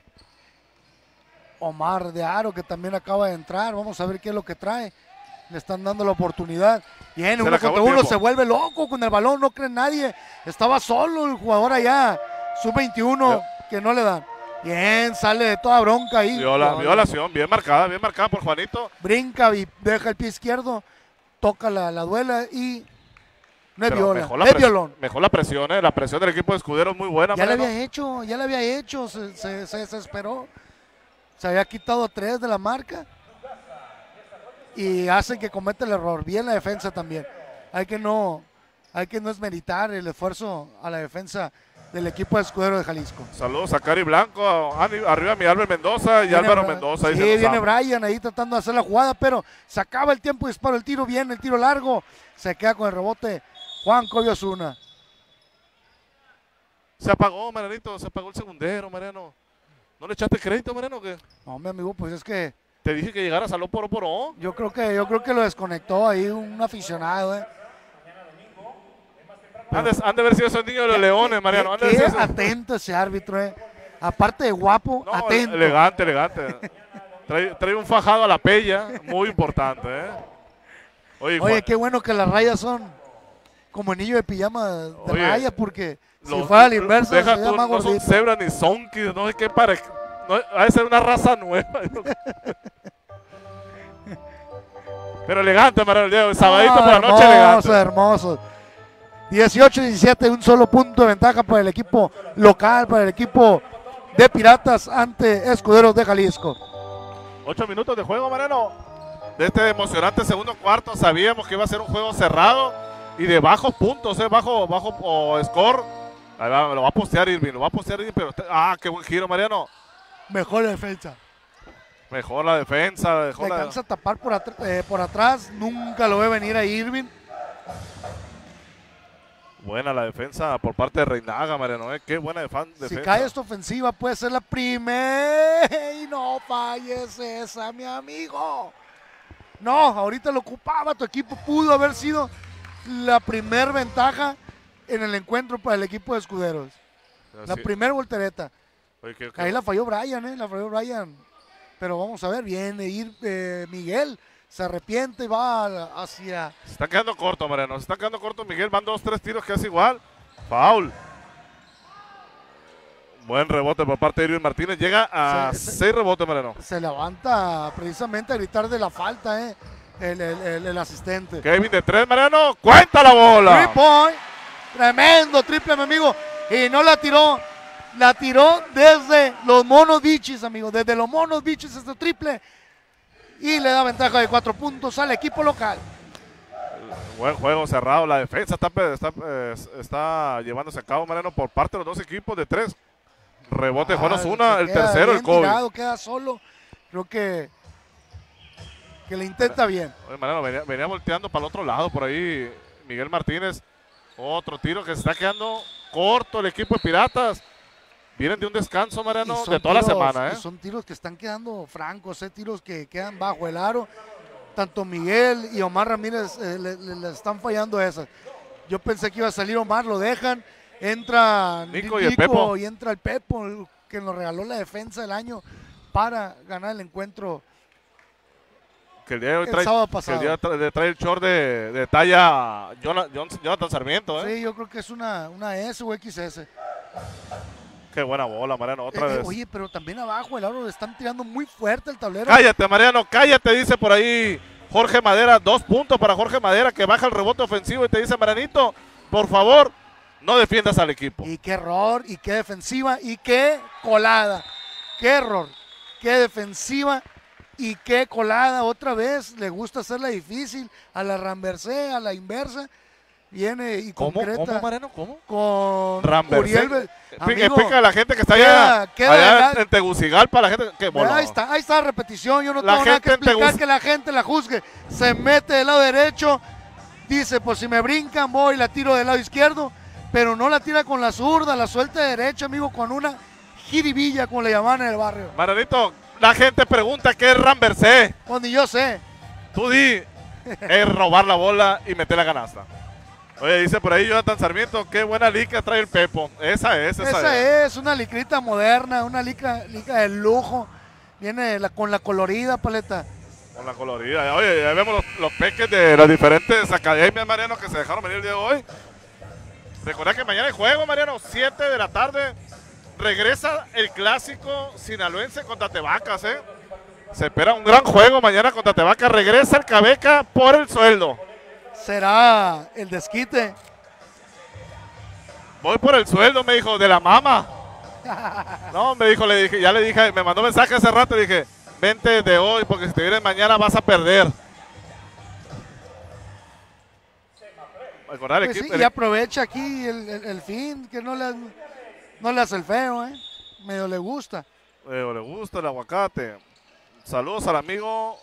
Omar de Aro, que también acaba de entrar. Vamos a ver qué es lo que trae. Le están dando la oportunidad. Viene Se uno le acabó contra el uno, tiempo. se vuelve loco con el balón, no cree nadie. Estaba solo el jugador allá, sub veintiuno, Ya. que no le dan. Bien, sale de toda bronca ahí. Viola, Viola. violación, bien marcada, bien marcada por Juanito. Brinca y deja el pie izquierdo, toca la, la duela y no es Pero viola, mejor la es pres- violón. Mejor la presión, ¿eh? La presión del equipo de Escuderos muy buena, Ya le Mariano. había hecho, ya le había hecho, se, se, se desesperó. Se había quitado tres de la marca y hacen que cometa el error. Bien la defensa también. Hay que no, hay que no esmeritar el esfuerzo a la defensa del equipo de Escudero de Jalisco. Saludos a Cari Blanco, a- arriba mi Álvaro Mendoza y Viene Álvaro Bra- Mendoza. Sí, dice, viene "Nos Brian ahí tratando de hacer la jugada, pero se acaba el tiempo, disparo el tiro bien, el tiro largo. Se queda con el rebote Juan Cobio Osuna. Se apagó, Marianito, se apagó el segundero, Mariano. ¿No le echaste crédito, Mariano? ¿Qué? No, mi amigo, pues es que Te dije que llegaras a lo poro poro. yo creo que yo creo que lo desconectó ahí un aficionado, eh. Han de, han de haber sido esos niños de los leones, Mariano. Han de Qué, haber qué sido esos- atento ese árbitro, eh. Aparte de guapo, No, atento. elegante, elegante. Trae, trae un fajado a la pella, muy importante, ¿eh? Oye, Oye, Juan, qué bueno que las rayas son como niño de pijama de Oye, raya, porque si los- fuera al inverso deja sería tú, más no son gordito. cebras ni zonkis, no sé qué pare... No, ha de ser una raza nueva. Pero elegante, Mariano, el día de hoy, sabadito por la noche, hermoso, elegante. hermoso. dieciocho diecisiete, un solo punto de ventaja para el equipo local, para el equipo de Piratas ante Escuderos de Jalisco. Ocho minutos de juego, Mariano. De este emocionante segundo cuarto, sabíamos que iba a ser un juego cerrado y de bajos puntos, ¿eh? Bajo, bajo o score. Ahí va, lo va a postear Irving, lo va a postear Irving, pero... usted- ah, qué buen giro, Mariano. Mejor defensa. Mejor la defensa, Le mejor la... alcanza a tapar por, atr- eh, por atrás, nunca lo ve venir a Irving. Buena la defensa por parte de Reinaga, Mariano, ¿eh? Qué buena defan- defensa. Si cae esta ofensiva puede ser la primera y no falles esa, mi amigo. No, ahorita lo ocupaba, tu equipo pudo haber sido la primer ventaja en el encuentro para el equipo de Escuderos. La Así- primer voltereta. Oye, qué- qué- Ahí la falló Brian, ¿eh? La falló Brian. Pero vamos a ver, viene ir eh, Miguel, se arrepiente y va a- hacia... Se está quedando corto, Mariano. Se está quedando corto Miguel. Van dos, tres tiros que hace igual. Foul. Buen rebote por parte de Irving Martínez. Llega a Se- se- seis rebotes, Mariano. Se levanta precisamente a gritar de la falta, ¿eh? El, el- el- el asistente. Kevin de tres, Mariano. Cuenta la Three bola. point. Tremendo triple, mi amigo. Y no la tiró. La tiró desde los monos bichis, amigo. Desde los monos bichis este triple. Y le da ventaja de cuatro puntos al equipo local. Buen juego cerrado. La defensa está, pe- está, eh, está llevándose a cabo, Mariano, por parte de los dos equipos de tres. Rebote de Juan Ah, Osuna. se El queda tercero, el bien Kobe. tirado, queda solo. Creo que, que le intenta bien. Oye, Mariano, venía, venía volteando para el otro lado por ahí Miguel Martínez. Otro tiro que se está quedando corto el equipo de Piratas. Vienen de un descanso, Mariano, Y son de toda tiros- la semana, ¿eh? y son tiros que están quedando francos, ¿eh? Tiros que quedan bajo el aro. Tanto Miguel y Omar Ramírez eh, le, le- le están fallando esas. Yo pensé que iba a salir Omar, lo dejan. Entra Nico y el Pepo. y entra el Pepo, el que nos regaló la defensa del año para ganar el encuentro. Que el día de hoy el trae, sábado que pasado. el día tra- de- trae el short de, de talla Jona- Jon- Jonathan Sarmiento, ¿eh? Sí, yo creo que es una, una S o X S. Qué buena bola, Mariano, otra Eh, eh, vez. oye, pero también abajo el aro le están tirando muy fuerte el tablero. Cállate, Mariano, cállate, dice por ahí Jorge Madera. Dos puntos para Jorge Madera, que baja el rebote ofensivo y te dice, Marianito, por favor, no defiendas al equipo. Y qué error, y qué defensiva, y qué colada. Qué error, qué defensiva y qué colada. Otra vez le gusta hacerla difícil a la Ramversé, a la inversa. Viene y ¿Cómo, concreta ¿Cómo, Mariano? ¿Cómo? con Ramversé. Uriel. Be- Explica, Amigo, explica a la gente que está queda- allá, queda allá de la- en Tegucigalpa, la gente que bola. ahí está, ahí está la repetición. Yo no La tengo nada que gente en explicar Tegus- que la gente la juzgue. Se mete del lado derecho, dice, pues si me brincan voy y la tiro del lado izquierdo, pero no la tira con la zurda, la suelta de derecha, amigo, con una jiribilla, como le llamaban en el barrio. Marianito, la gente pregunta qué es Ramversé. Pues ni yo sé. Tú di, es robar la bola y meter la canasta. Oye, dice por ahí Jonathan Sarmiento, qué buena lica trae el Pepo. Esa es, esa, Esa es. es una licrita moderna, una lica, lica de lujo. Viene la, con la colorida paleta. Con la colorida. Oye, ya vemos los, los peques de las diferentes academias, Mariano, que se dejaron venir el día de hoy. Recuerda que mañana hay juego, Mariano, siete de la tarde. Regresa el clásico sinaloense contra Tebacas, ¿eh? Se espera un gran juego mañana contra Tebacas. Regresa el Cabeca por el sueldo. Será el desquite. Voy por el sueldo, me dijo, de la mama. No, me dijo, le dije, ya le dije, me mandó mensaje hace rato, le dije, vente de hoy, porque si te vienes mañana vas a perder. Recordar el Pues sí, equipo. y aprovecha aquí el, el- el fin, que no le, han- No le hace el feo, ¿eh? Medio le gusta. Eh, le gusta el aguacate. Saludos al amigo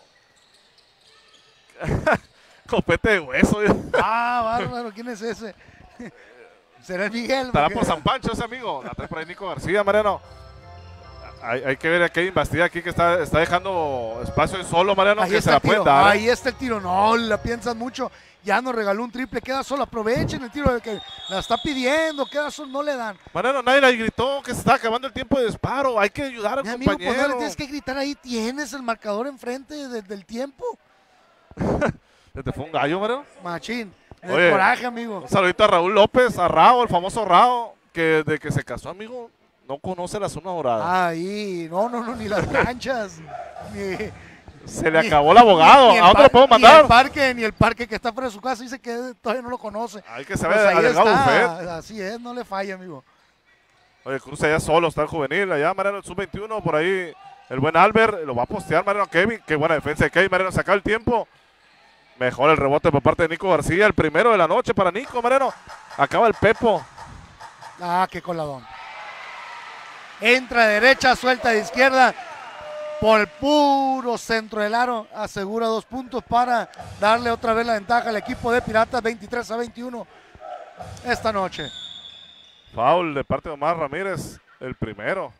Copete de Hueso. Ah, bárbaro, ¿quién es ese? ¿Será el Miguel? Estará Porque- por San Pancho ese amigo. La trae por ahí Nico García, Mariano. Hay, hay que ver a Kevin Bastida aquí que está, está dejando espacio solo, Mariano, Ahí que se está la el tiro, pueden dar. ¿eh? ahí está el tiro, no, la piensan mucho, ya nos regaló un triple, queda solo, aprovechen el tiro de que la está pidiendo, queda solo, no le dan. Mariano, nadie le gritó que se está acabando el tiempo de disparo. Hay que ayudar al Mi amigo, pues no compañero. le tienes que gritar ahí, tienes el marcador enfrente de- del tiempo, ¿Se te fue un gallo, Mariano? machín, de Oye, coraje, amigo. Un saludito a Raúl López, a Rao, el famoso Rao, que de que se casó, amigo, no conoce la zona dorada. Ahí, no, no, no, ni las canchas, ni, se le ni- acabó el abogado. ni el ¿A dónde lo par- puedo Ni el mandar? parque, ni el parque que está fuera de su casa, dice que todavía no lo conoce. Hay que se Pues ve ahí a Delgado está, Buffet. así es, no le falla, amigo. Oye, cruza allá solo, está el juvenil. Allá, Mariano, el sub veintiuno, por ahí. El buen Albert lo va a postear, Mariano Kevin. Qué buena defensa de Kevin, Mariano. Saca el tiempo. Mejor el rebote por parte de Nico García. El primero de la noche para Nico, Mariano. Acaba el Pepo. Ah, qué coladón. Entra de derecha, suelta de izquierda. Por el puro centro del aro. Asegura dos puntos para darle otra vez la ventaja al equipo de Piratas. veintitrés a veintiuno esta noche. Foul de parte de Omar Ramírez. El primero.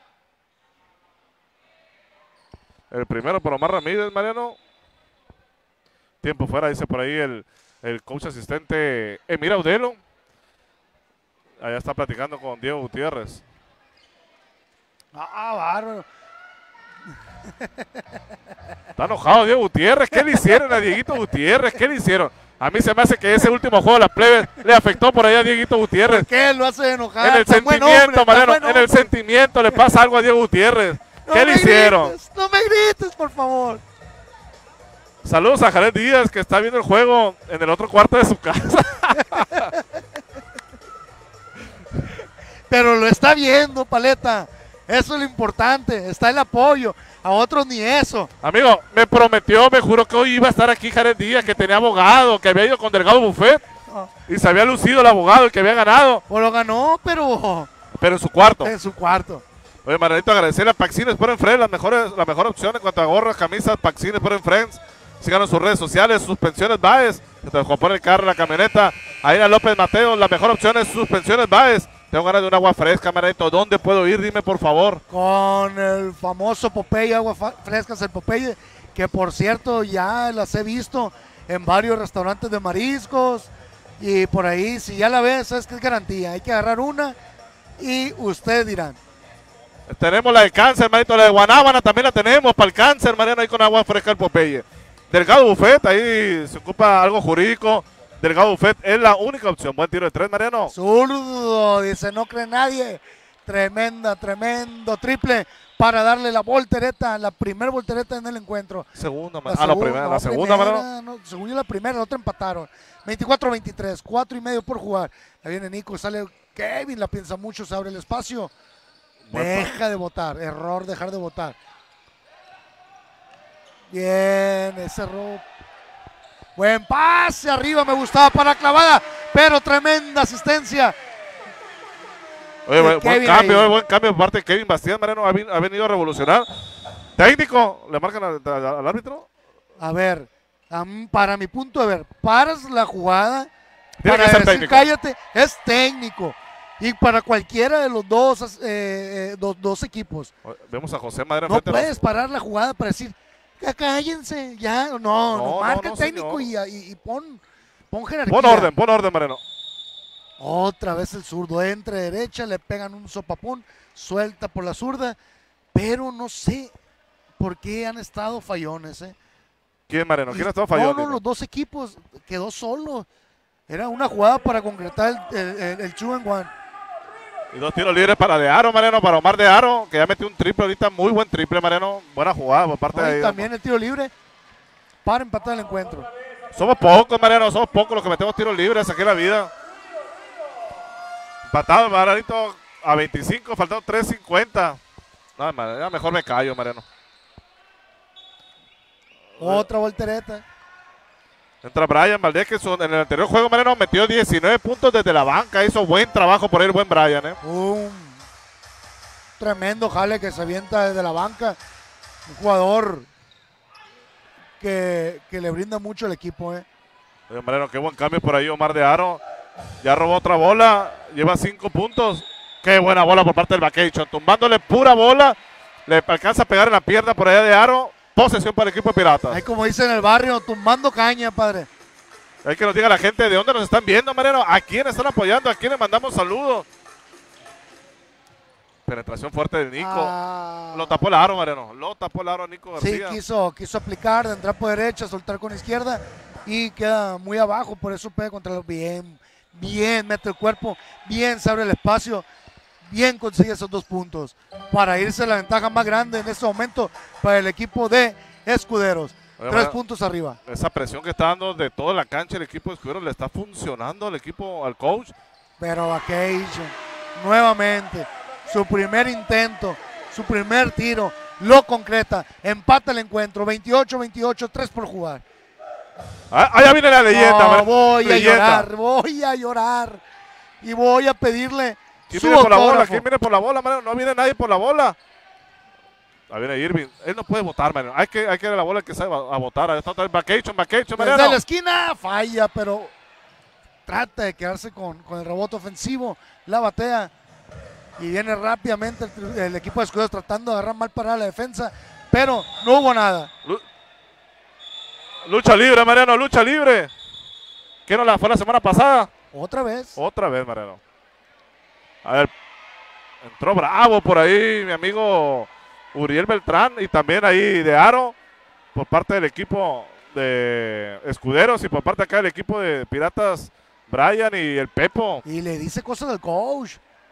El primero por Omar Ramírez, Mariano. Tiempo fuera, dice por ahí el, el coach asistente Emir Audelo. Allá está platicando con Diego Gutiérrez. Ah, bárbaro. Está enojado Diego Gutiérrez. ¿Qué le hicieron a Dieguito Gutiérrez? ¿Qué le hicieron? A mí se me hace que ese último juego de las plebes le afectó por ahí a Dieguito Gutiérrez. ¿Qué lo hace enojar? En el Tan buen sentimiento, hombre, tan Mariano, buen en el hombre. sentimiento le pasa algo a Diego Gutiérrez. No ¿Qué le me hicieron? grites, no me grites, por favor. Saludos a Jared Díaz, que está viendo el juego en el otro cuarto de su casa. Pero lo está viendo, Paleta. Eso es lo importante. Está el apoyo. A otros ni eso. Amigo, me prometió, me juró que hoy iba a estar aquí Jared Díaz, que tenía abogado, que había ido con Delgado Buffet Oh, y se había lucido el abogado, el que había ganado, o lo ganó, pero pero en su cuarto. en su cuarto. Oye, Maranito, agradecerle a Paxines por Friends, las mejores, la mejor opción en cuanto a gorras, camisas, Paxines por Friends. Síganos en sus redes sociales, Suspensiones Baez, que te compone el carro, la camioneta. Aira López Mateo, la mejor opción es Suspensiones Baez. Tengo ganas de un agua fresca, Maranito. ¿Dónde puedo ir? Dime, por favor. Con el famoso Popeye, agua fa- frescas el Popeye, que por cierto ya las he visto en varios restaurantes de mariscos. Y por ahí, si ya la ves, es que es garantía. Hay que agarrar una y ustedes dirán. Tenemos la de cáncer, Marito, la de Guanábana también la tenemos para el cáncer, Mariano, ahí con agua fresca el Popeye. Delgado Buffet, ahí se ocupa algo jurídico. Delgado Buffet es la única opción. Buen tiro de tres, Mariano. Zurdo, dice, no cree nadie. Tremenda, tremendo triple para darle la voltereta, la primer voltereta en el encuentro. Segunda, La Mariano. Ah, la primera, no, la segunda, primera, Mariano. no, según yo la primera, la otra empataron. veinticuatro veintitrés, cuatro y medio por jugar. Ahí viene Nico, sale Kevin, la piensa mucho, se abre el espacio. Buen Deja de votar, error dejar de votar. Bien, ese error. Buen pase arriba, me gustaba para la clavada, pero tremenda asistencia. Oye, buen, buen Kevin cambio, ahí. eh, buen cambio por parte de Kevin Bastián, Mariano. Ha, vin- ha venido a revolucionar. Técnico, ¿le marcan al, al- al árbitro? A ver, am- para mi punto de ver, paras la jugada, Tiene para que ser decir técnico. cállate, es técnico. Y para cualquiera de los dos, eh, eh, dos, dos equipos. Oye, Vemos a José Madera No enfrente de puedes los- parar la jugada para decir, ya cállense, ya, no, no, no, marca no, el técnico y, señor. y- y pon, pon jerarquía. Pon orden, pon orden, Mariano. Otra vez el zurdo, entre derecha, le pegan un sopapón, suelta por la zurda, pero no sé por qué han estado fallones, ¿eh? ¿Quién, Mariano? ¿Quién Y- ha estado fallando? No, no, los dos equipos, quedó solo. Era una jugada para concretar el, el, el, el two and one. Y dos tiros libres para De Aro, Mariano, para Omar De Aro, que ya metió un triple ahorita, muy buen triple, Mariano. Buena jugada por parte No, y de también el tiro libre para empatar el encuentro. Somos pocos, Mariano, somos pocos los que metemos tiros libres aquí en la vida. Empatado, Marianito, a veinticinco, faltando tres cincuenta. No, Mariano, ya mejor me callo, Mariano. Otra voltereta. Entra Brian Valdés, que su- en el anterior juego, Mariano, metió diecinueve puntos desde la banca. Hizo buen trabajo por él, buen Brian, ¿eh? Pum. tremendo jale que se avienta desde la banca. Un jugador que, que le brinda mucho al equipo. Eh. Oye, Mariano, qué buen cambio por ahí Omar de Aro. Ya robó otra bola, lleva cinco puntos. Qué buena bola por parte del Vacation, tumbándole pura bola. Le alcanza a pegar en la pierna por allá de Aro. Posesión para el equipo de Piratas. Ahí como dicen en el barrio, tumbando caña, padre. Hay que nos diga la gente de dónde nos están viendo, Mariano. A quién están apoyando, a quién le mandamos saludos. Penetración fuerte de Nico. Ah. Lo tapó el aro, Mariano. Lo tapó el aro Nico Sí, García. quiso, quiso aplicar, de entrar por derecha, soltar con izquierda y queda muy abajo, por eso pega contra los bien, bien, mete el cuerpo, bien se abre el espacio, bien consigue esos dos puntos para irse a la ventaja más grande en este momento para el equipo de Escuderos. Oye, Tres Mariano, puntos arriba. esa presión que está dando de toda la cancha el equipo de Escuderos le está funcionando al equipo, al coach. Pero Vacation, nuevamente, su primer intento, su primer tiro, lo concreta, empata el encuentro, veintiocho veintiocho, tres por jugar. Ah, allá viene la leyenda. No, Mariano. voy Leyenda. a llorar, voy a llorar y voy a pedirle ¿Quién su viene por la bola? autógrafo. ¿Quién viene por la bola, Mariano? No viene nadie por la bola. Ahí viene Irving. Él no puede votar, Mariano. Hay que, hay que ir a la bola que sabe a, a votar. Ahí está otra vez Vacation, Vacation, Desde Mariano. la esquina falla, pero trata de quedarse con, con el rebote ofensivo, la batea y viene rápidamente el, el equipo de Escuderos tratando de agarrar mal para la defensa, pero no hubo nada. Lu- Lucha libre, Mariano, lucha libre. ¿Qué no la fue la semana pasada? Otra vez. Otra vez, Mariano. A ver, entró bravo por ahí mi amigo Uriel Beltrán y también ahí de Aro por parte del equipo de Escuderos y por parte acá del equipo de Piratas, Brian y el Pepo. Y le dice cosas del coach.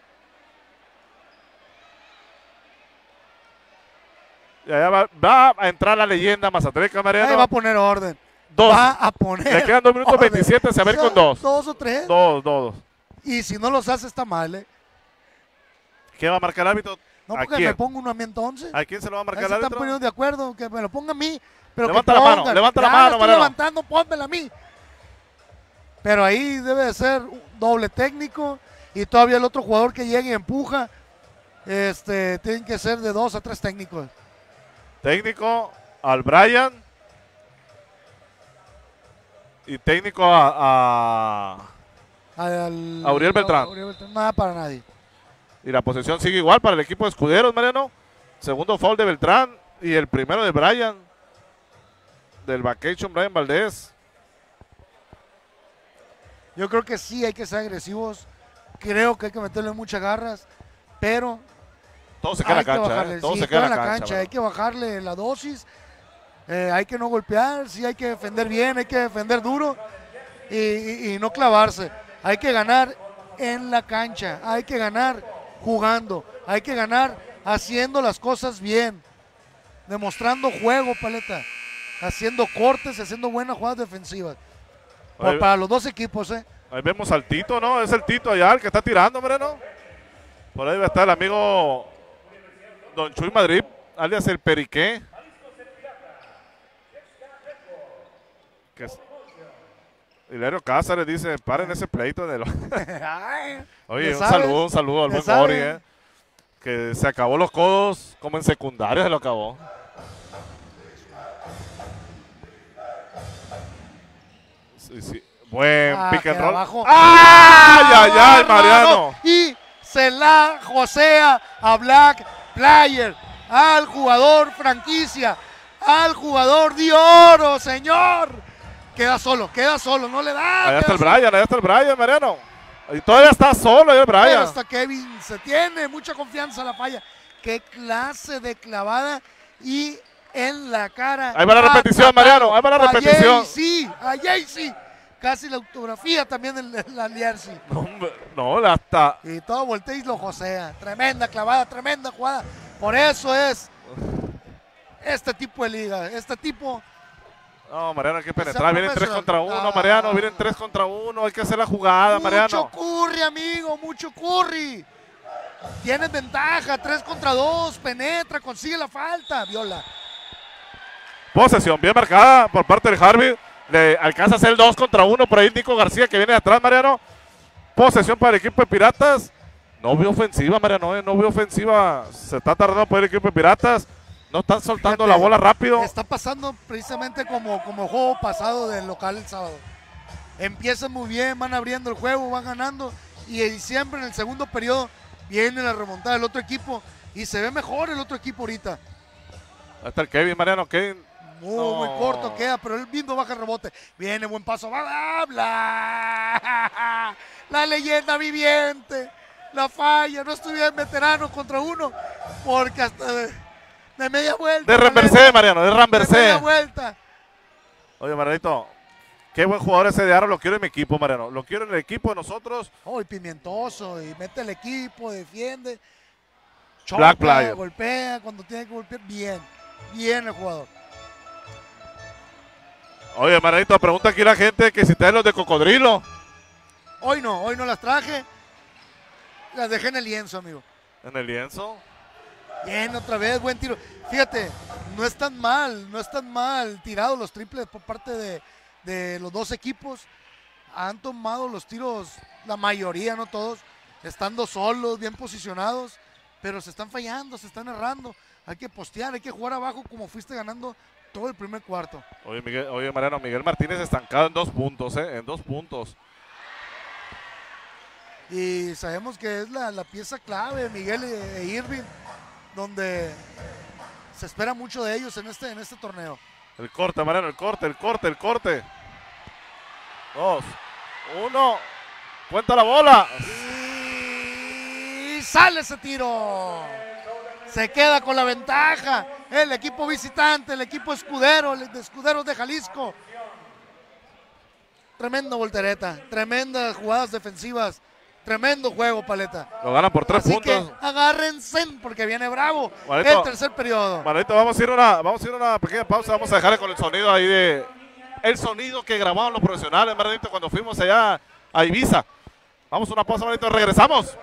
Y allá va, va a entrar la leyenda mazatleca, Mariano. Ahí va a poner orden. Dos. Va a poner. Le quedan dos minutos orden. veintisiete, se va a ir con dos. Dos o tres. Dos, dos. Y si no los hace, está mal, ¿eh? ¿Qué va a marcar el árbitro? No, ¿A porque quién? me pongo uno a mí entonces. ¿A quién se lo va a Ahí marcar se el están árbitro? poniendo de acuerdo, que me lo ponga a mí. Pero Levanta que la mano, pongan. levanta la Ya mano, estoy Mariano. levantando, pónmela a mí. Pero ahí debe de ser un doble técnico y todavía el otro jugador que llegue y empuja, este, tienen que ser de dos a tres técnicos. Técnico al Brian. Y técnico a, a- Al, A Uriel Beltrán. a Uriel Beltrán. Nada para nadie. Y la posesión sigue igual para el equipo de Escuderos, Mariano. Segundo foul de Beltrán. Y el primero de Brian. Del Vacation, Brian Valdés. Yo creo que sí hay que ser agresivos. Creo que hay que meterle muchas garras. Pero Todo se queda hay en la que cancha. bajarle. ¿eh? Todo Sí, se queda todo en la cancha. Hay Mariano. que bajarle la dosis. Eh, hay que no golpear. Sí, hay que defender bien. Hay que defender duro. Y, y- y no clavarse. Hay que ganar en la cancha. Hay que ganar jugando. Hay que ganar haciendo las cosas bien. Demostrando juego, paleta. Haciendo cortes, haciendo buenas jugadas defensivas. Por- Oye, para los dos equipos, ¿eh? Ahí vemos al Tito, ¿no? Es el Tito allá el que está tirando, Mariano. Por ahí va a estar el amigo Don Chuy Madrid, alias el Periqué. Que es- Hilario Cázares dice, paren ese pleito. De lo... Ay, Oye, ¿le un sabes? saludo, un saludo al ¿Le buen sabe? Mori, ¿eh? Que se acabó los codos como en secundaria, se lo acabó. Sí, sí. Buen Ah, pick and queda roll. abajo. ¡Ay, ay, ay, ¡Bárbaro! Mariano! Y se la josea a Black Player, al jugador franquicia, al jugador de oro, señor. Queda solo, queda solo, no le da. Allá está el queda solo. Brian, allá está el Brian, Mariano. Y todavía está solo ahí el Pero Brian. hasta Kevin se tiene mucha confianza la falla. Qué clase de clavada y en la cara. Ahí va la repetición, Mariano, ahí va la repetición. Sí, a Jaycee. Casi la autografía también en la Jersey. No, hombre, no, hasta. Y todo voltea y lo josea. Tremenda clavada, tremenda jugada. Por eso es este tipo de liga. Este tipo. No, Mariano, hay que Esa penetrar. Vienen tres profesional. contra uno, Ah. Mariano. Vienen tres contra uno. Hay que hacer la jugada, Mucho Mariano. curry, amigo, mucho curry. Tienes ventaja, tres contra dos. Penetra, consigue la falta. Viola. Posesión bien marcada por parte del Harvey. Le alcanza a hacer el dos contra uno. Por ahí Nico García que viene de atrás, Mariano. Posesión para el equipo de Piratas. No veo ofensiva, Mariano, eh, no veo ofensiva. Se está tardando por el equipo de Piratas. No están soltando Fíjate, la bola rápido. Está pasando precisamente como, como juego pasado del local el sábado. Empiezan muy bien, van abriendo el juego, van ganando y siempre en el segundo periodo viene la remontada del otro equipo y se ve mejor el otro equipo ahorita. Ahí está el Kevin, Mariano, Kevin. Muy, No. muy corto queda, pero él mismo baja el rebote. Viene, buen paso. ¡Va, habla! La leyenda viviente. La falla. No estuviera en veterano contra uno. Porque hasta de, de media vuelta. De Ramversé, Mariano, de De Ramversé. media vuelta. Oye, Marianito, qué buen jugador ese de Aro. Lo quiero en mi equipo, Mariano. Lo quiero en el equipo de nosotros. Oh, y Pimientoso. Y mete el equipo, defiende. Choca, Black Player. golpea cuando tiene que golpear. Bien. Bien el jugador. Oye, Marianito, pregunta aquí la gente que si traen los de cocodrilo. Hoy no, hoy no las traje. Las dejé en el lienzo, amigo. En el lienzo. Bien, otra vez, buen tiro. Fíjate, no es tan mal, no es tan mal tirados los triples por parte de, de los dos equipos. Han tomado los tiros, la mayoría, no todos, estando solos, bien posicionados, pero se están fallando, se están errando. Hay que postear, hay que jugar abajo como fuiste ganando todo el primer cuarto. Oye, Miguel, oye, Mariano, Miguel Martínez estancado en dos puntos, ¿eh? En dos puntos. Y sabemos que es la, la pieza clave, Miguel e Irving, donde se espera mucho de ellos en este, en este torneo. El corte, Mariano, el corte, el corte, el corte. Dos, uno, cuenta la bola. Y sale ese tiro. Se queda con la ventaja el equipo visitante, el equipo escudero, el de Escuderos de Jalisco. Tremenda voltereta, tremendas jugadas defensivas, tremendo juego, Paleta. Lo ganan por tres Así puntos. que agárrense porque viene bravo Manito, el tercer periodo. Manito, vamos a ir a una, vamos a ir a una pequeña pausa. Vamos a dejarle con el sonido ahí de el sonido que grababan los profesionales, Manito, cuando fuimos allá a Ibiza. Vamos a una pausa, Manito, regresamos.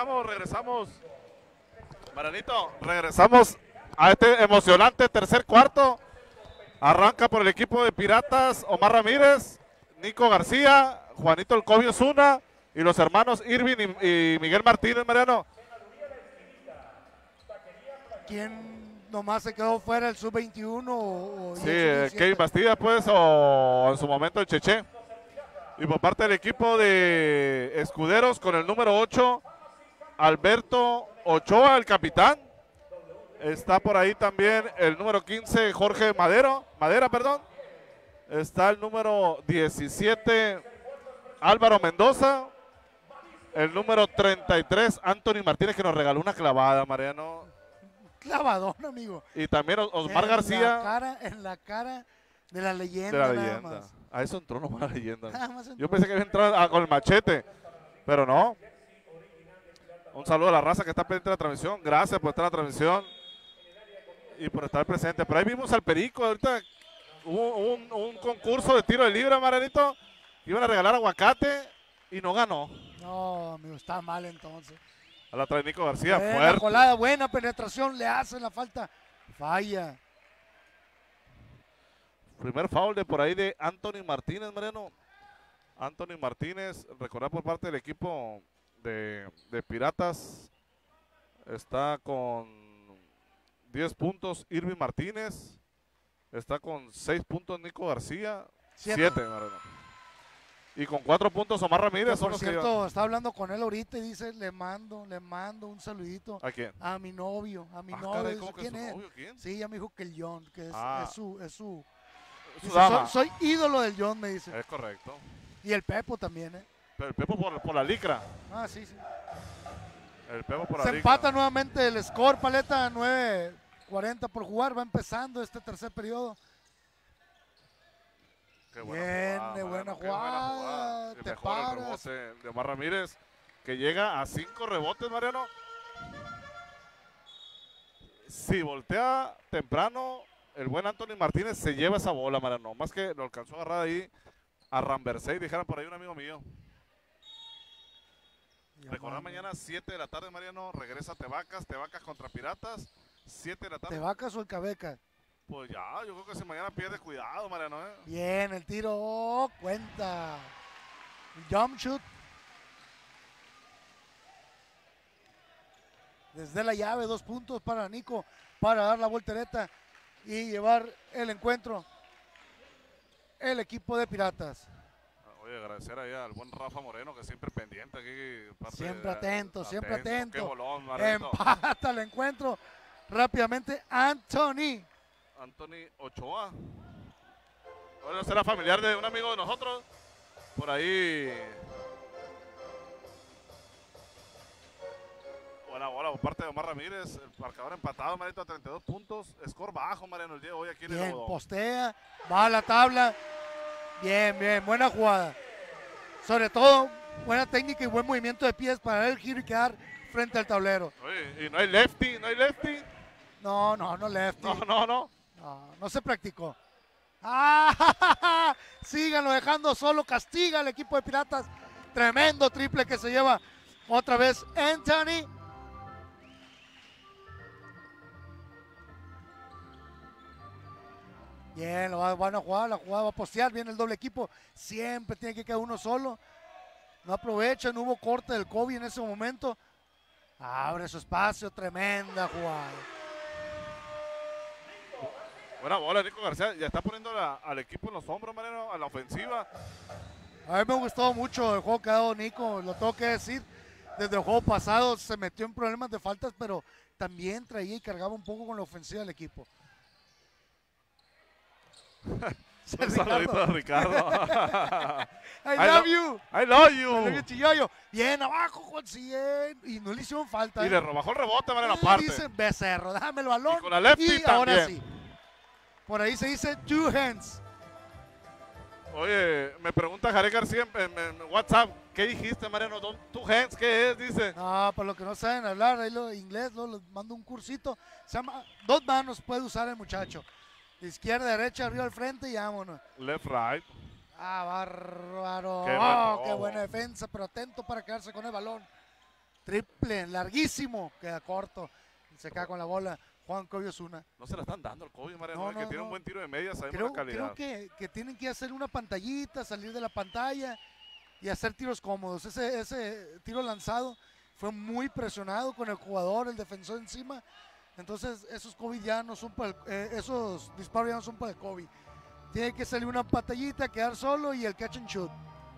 regresamos, regresamos. Marianito, regresamos a este emocionante tercer cuarto. Arranca por el equipo de Piratas Omar Ramírez, Nico García, Juanito El Cobio Zuna y los hermanos Irving y, y Miguel Martínez, Mariano. ¿Quién nomás se quedó fuera, el sub veintiuno o, o Sí, y el eh, sub diecisiete? Kevin Bastida, pues, o en su momento el Cheche. Y por parte del equipo de Escuderos con el número ocho, Alberto Ochoa, el capitán. Está por ahí también el número quince, Jorge Madero, Madera, perdón. Está el número diecisiete, Álvaro Mendoza. El número treinta y tres, Anthony Martínez, que nos regaló una clavada, Mariano. Clavadón, amigo. Y también Osmar en García. La cara, en la cara de la leyenda. De la nada leyenda. más. A eso entró nomás la leyenda. Nada más entró. Yo pensé que iba a entrar a- con el machete, pero no. Un saludo a la raza que está pendiente de la transmisión. Gracias por estar en la transmisión y por estar presente. Pero ahí vimos al Perico. Ahorita hubo un, un concurso de tiro de libre, Marianito. Iban a regalar aguacate y no ganó. No, amigo, está mal entonces. A la trae Nico García, Buena fuerte. colada, buena penetración, le hace la falta. Falla. Primer foul de por ahí de Anthony Martínez, Mariano. Anthony Martínez, recordar por parte del equipo de, de Piratas, está con diez puntos Irving Martínez, está con seis puntos Nico García, Siete. siete, Mariano. Y con cuatro puntos Omar Ramírez. Que, Son por los que cierto, llevan. está hablando con él ahorita y dice, le mando, le mando un saludito ¿A quién? a mi novio, a mi Ah, novio. caray, Dice, ¿cómo que ¿quién su es? novio? ¿Quién? Sí, ya me dijo que el John, que es, Ah. es su, es su, Su dice, dama. soy, soy ídolo del John, me dice. Es correcto. Y el Pepo también, ¿eh? Pero el Pepo por, por la licra. Ah, sí, sí. El Pepo por la Se licra. empata nuevamente el score, Paleta, nueve cuarenta por jugar. Va empezando este tercer periodo. Qué buena Bien, jugada, de buena Mariano, qué buena jugada, Y te mejor el paras. rebote de Omar Ramírez, que llega a cinco rebotes, Mariano. Si voltea temprano, el buen Anthony Martínez se lleva esa bola, Mariano. Más que lo alcanzó a agarrar ahí a Ramversey, dijeran por ahí un amigo mío. Recordar mañana siete de la tarde, Mariano, regresa Tebacas, Tebacas contra Piratas, siete de la tarde. ¿Te vacas o el Cabeca? Pues ya, yo creo que si mañana pierde cuidado, Mariano, ¿eh? Bien, el tiro, oh, cuenta. Jump shoot. Desde la llave, dos puntos para Nico, para dar la voltereta y llevar el encuentro. El equipo de Piratas. Oye, agradecer ahí al buen Rafa Moreno, que siempre pendiente aquí. parte Siempre de- atento, siempre atento. Qué bolón, Marianito. Empata el encuentro. Rápidamente, Anthony. Anthony Ochoa. Bueno, será familiar de un amigo de nosotros. Por ahí. Buena bola por parte de Omar Ramírez. El marcador empatado, Marianito, a treinta y dos puntos. Score bajo, Mariano, el día de hoy aquí en el Bien, Lobodón. postea, va a la tabla. Bien, bien, buena jugada. Sobre todo, buena técnica y buen movimiento de pies para el giro y quedar frente al tablero. Oye, y no hay lefty, no hay lefty. No, no, no lefty. No, no, no. No, no se practicó. ¡Ah! Síganlo dejando solo, castiga al equipo de Piratas. Tremendo triple que se lleva otra vez Anthony. Bien, lo va- van a jugar, la jugada va a postear, viene el doble equipo, siempre tiene que quedar uno solo. No aprovecha, no hubo corte del Kobe en ese momento. Abre su espacio, tremenda jugada. Buena bola, Nico García. Ya está poniendo la- al equipo en los hombros, Mariano, a la ofensiva. A mí me gustó mucho el juego que ha dado Nico, lo tengo que decir. Desde el juego pasado se metió en problemas de faltas, pero también traía y cargaba un poco con la ofensiva del equipo. Sí, Un saludito a Ricardo. Ricardo. I I love lo- you. I love I love you, you. Chilloyo. Bien abajo, Juan Cien. Y no le hicieron falta. Y ¿eh? le bajó el rebote, Mariano, Eh, aparte. Dice Becerro, déjame el balón. Y con la lefty y ahora también. sí. Por ahí se dice two hands. Oye, me pregunta Jare García en, en- en WhatsApp, ¿qué dijiste, Mariano? Don- ¿Two hands qué es? Dice. No, para los que no saben hablar, ahí lo inglés, lo, les mando un cursito. Se llama, dos manos puede usar el muchacho. Izquierda, derecha, arriba, al frente y vámonos. Left, right. Ah, bárbaro. Qué Oh, buen qué robo. buena defensa, pero atento para quedarse con el balón. Triple, larguísimo, queda corto. Se queda con la bola Juan Kobe Osuna. No se la están dando al Kobe, Mariano, No, eh, que no, tiene no. un buen tiro de media, sabemos Creo, la calidad. creo que, que tienen que hacer una pantallita, salir de la pantalla y hacer tiros cómodos. Ese, ese tiro lanzado fue muy presionado con el jugador, el defensor encima. Entonces esos Kobe ya no son para el- eh, esos disparos ya no son para el Kobe. Tiene que salir una pantallita, quedar solo y el catch and shoot.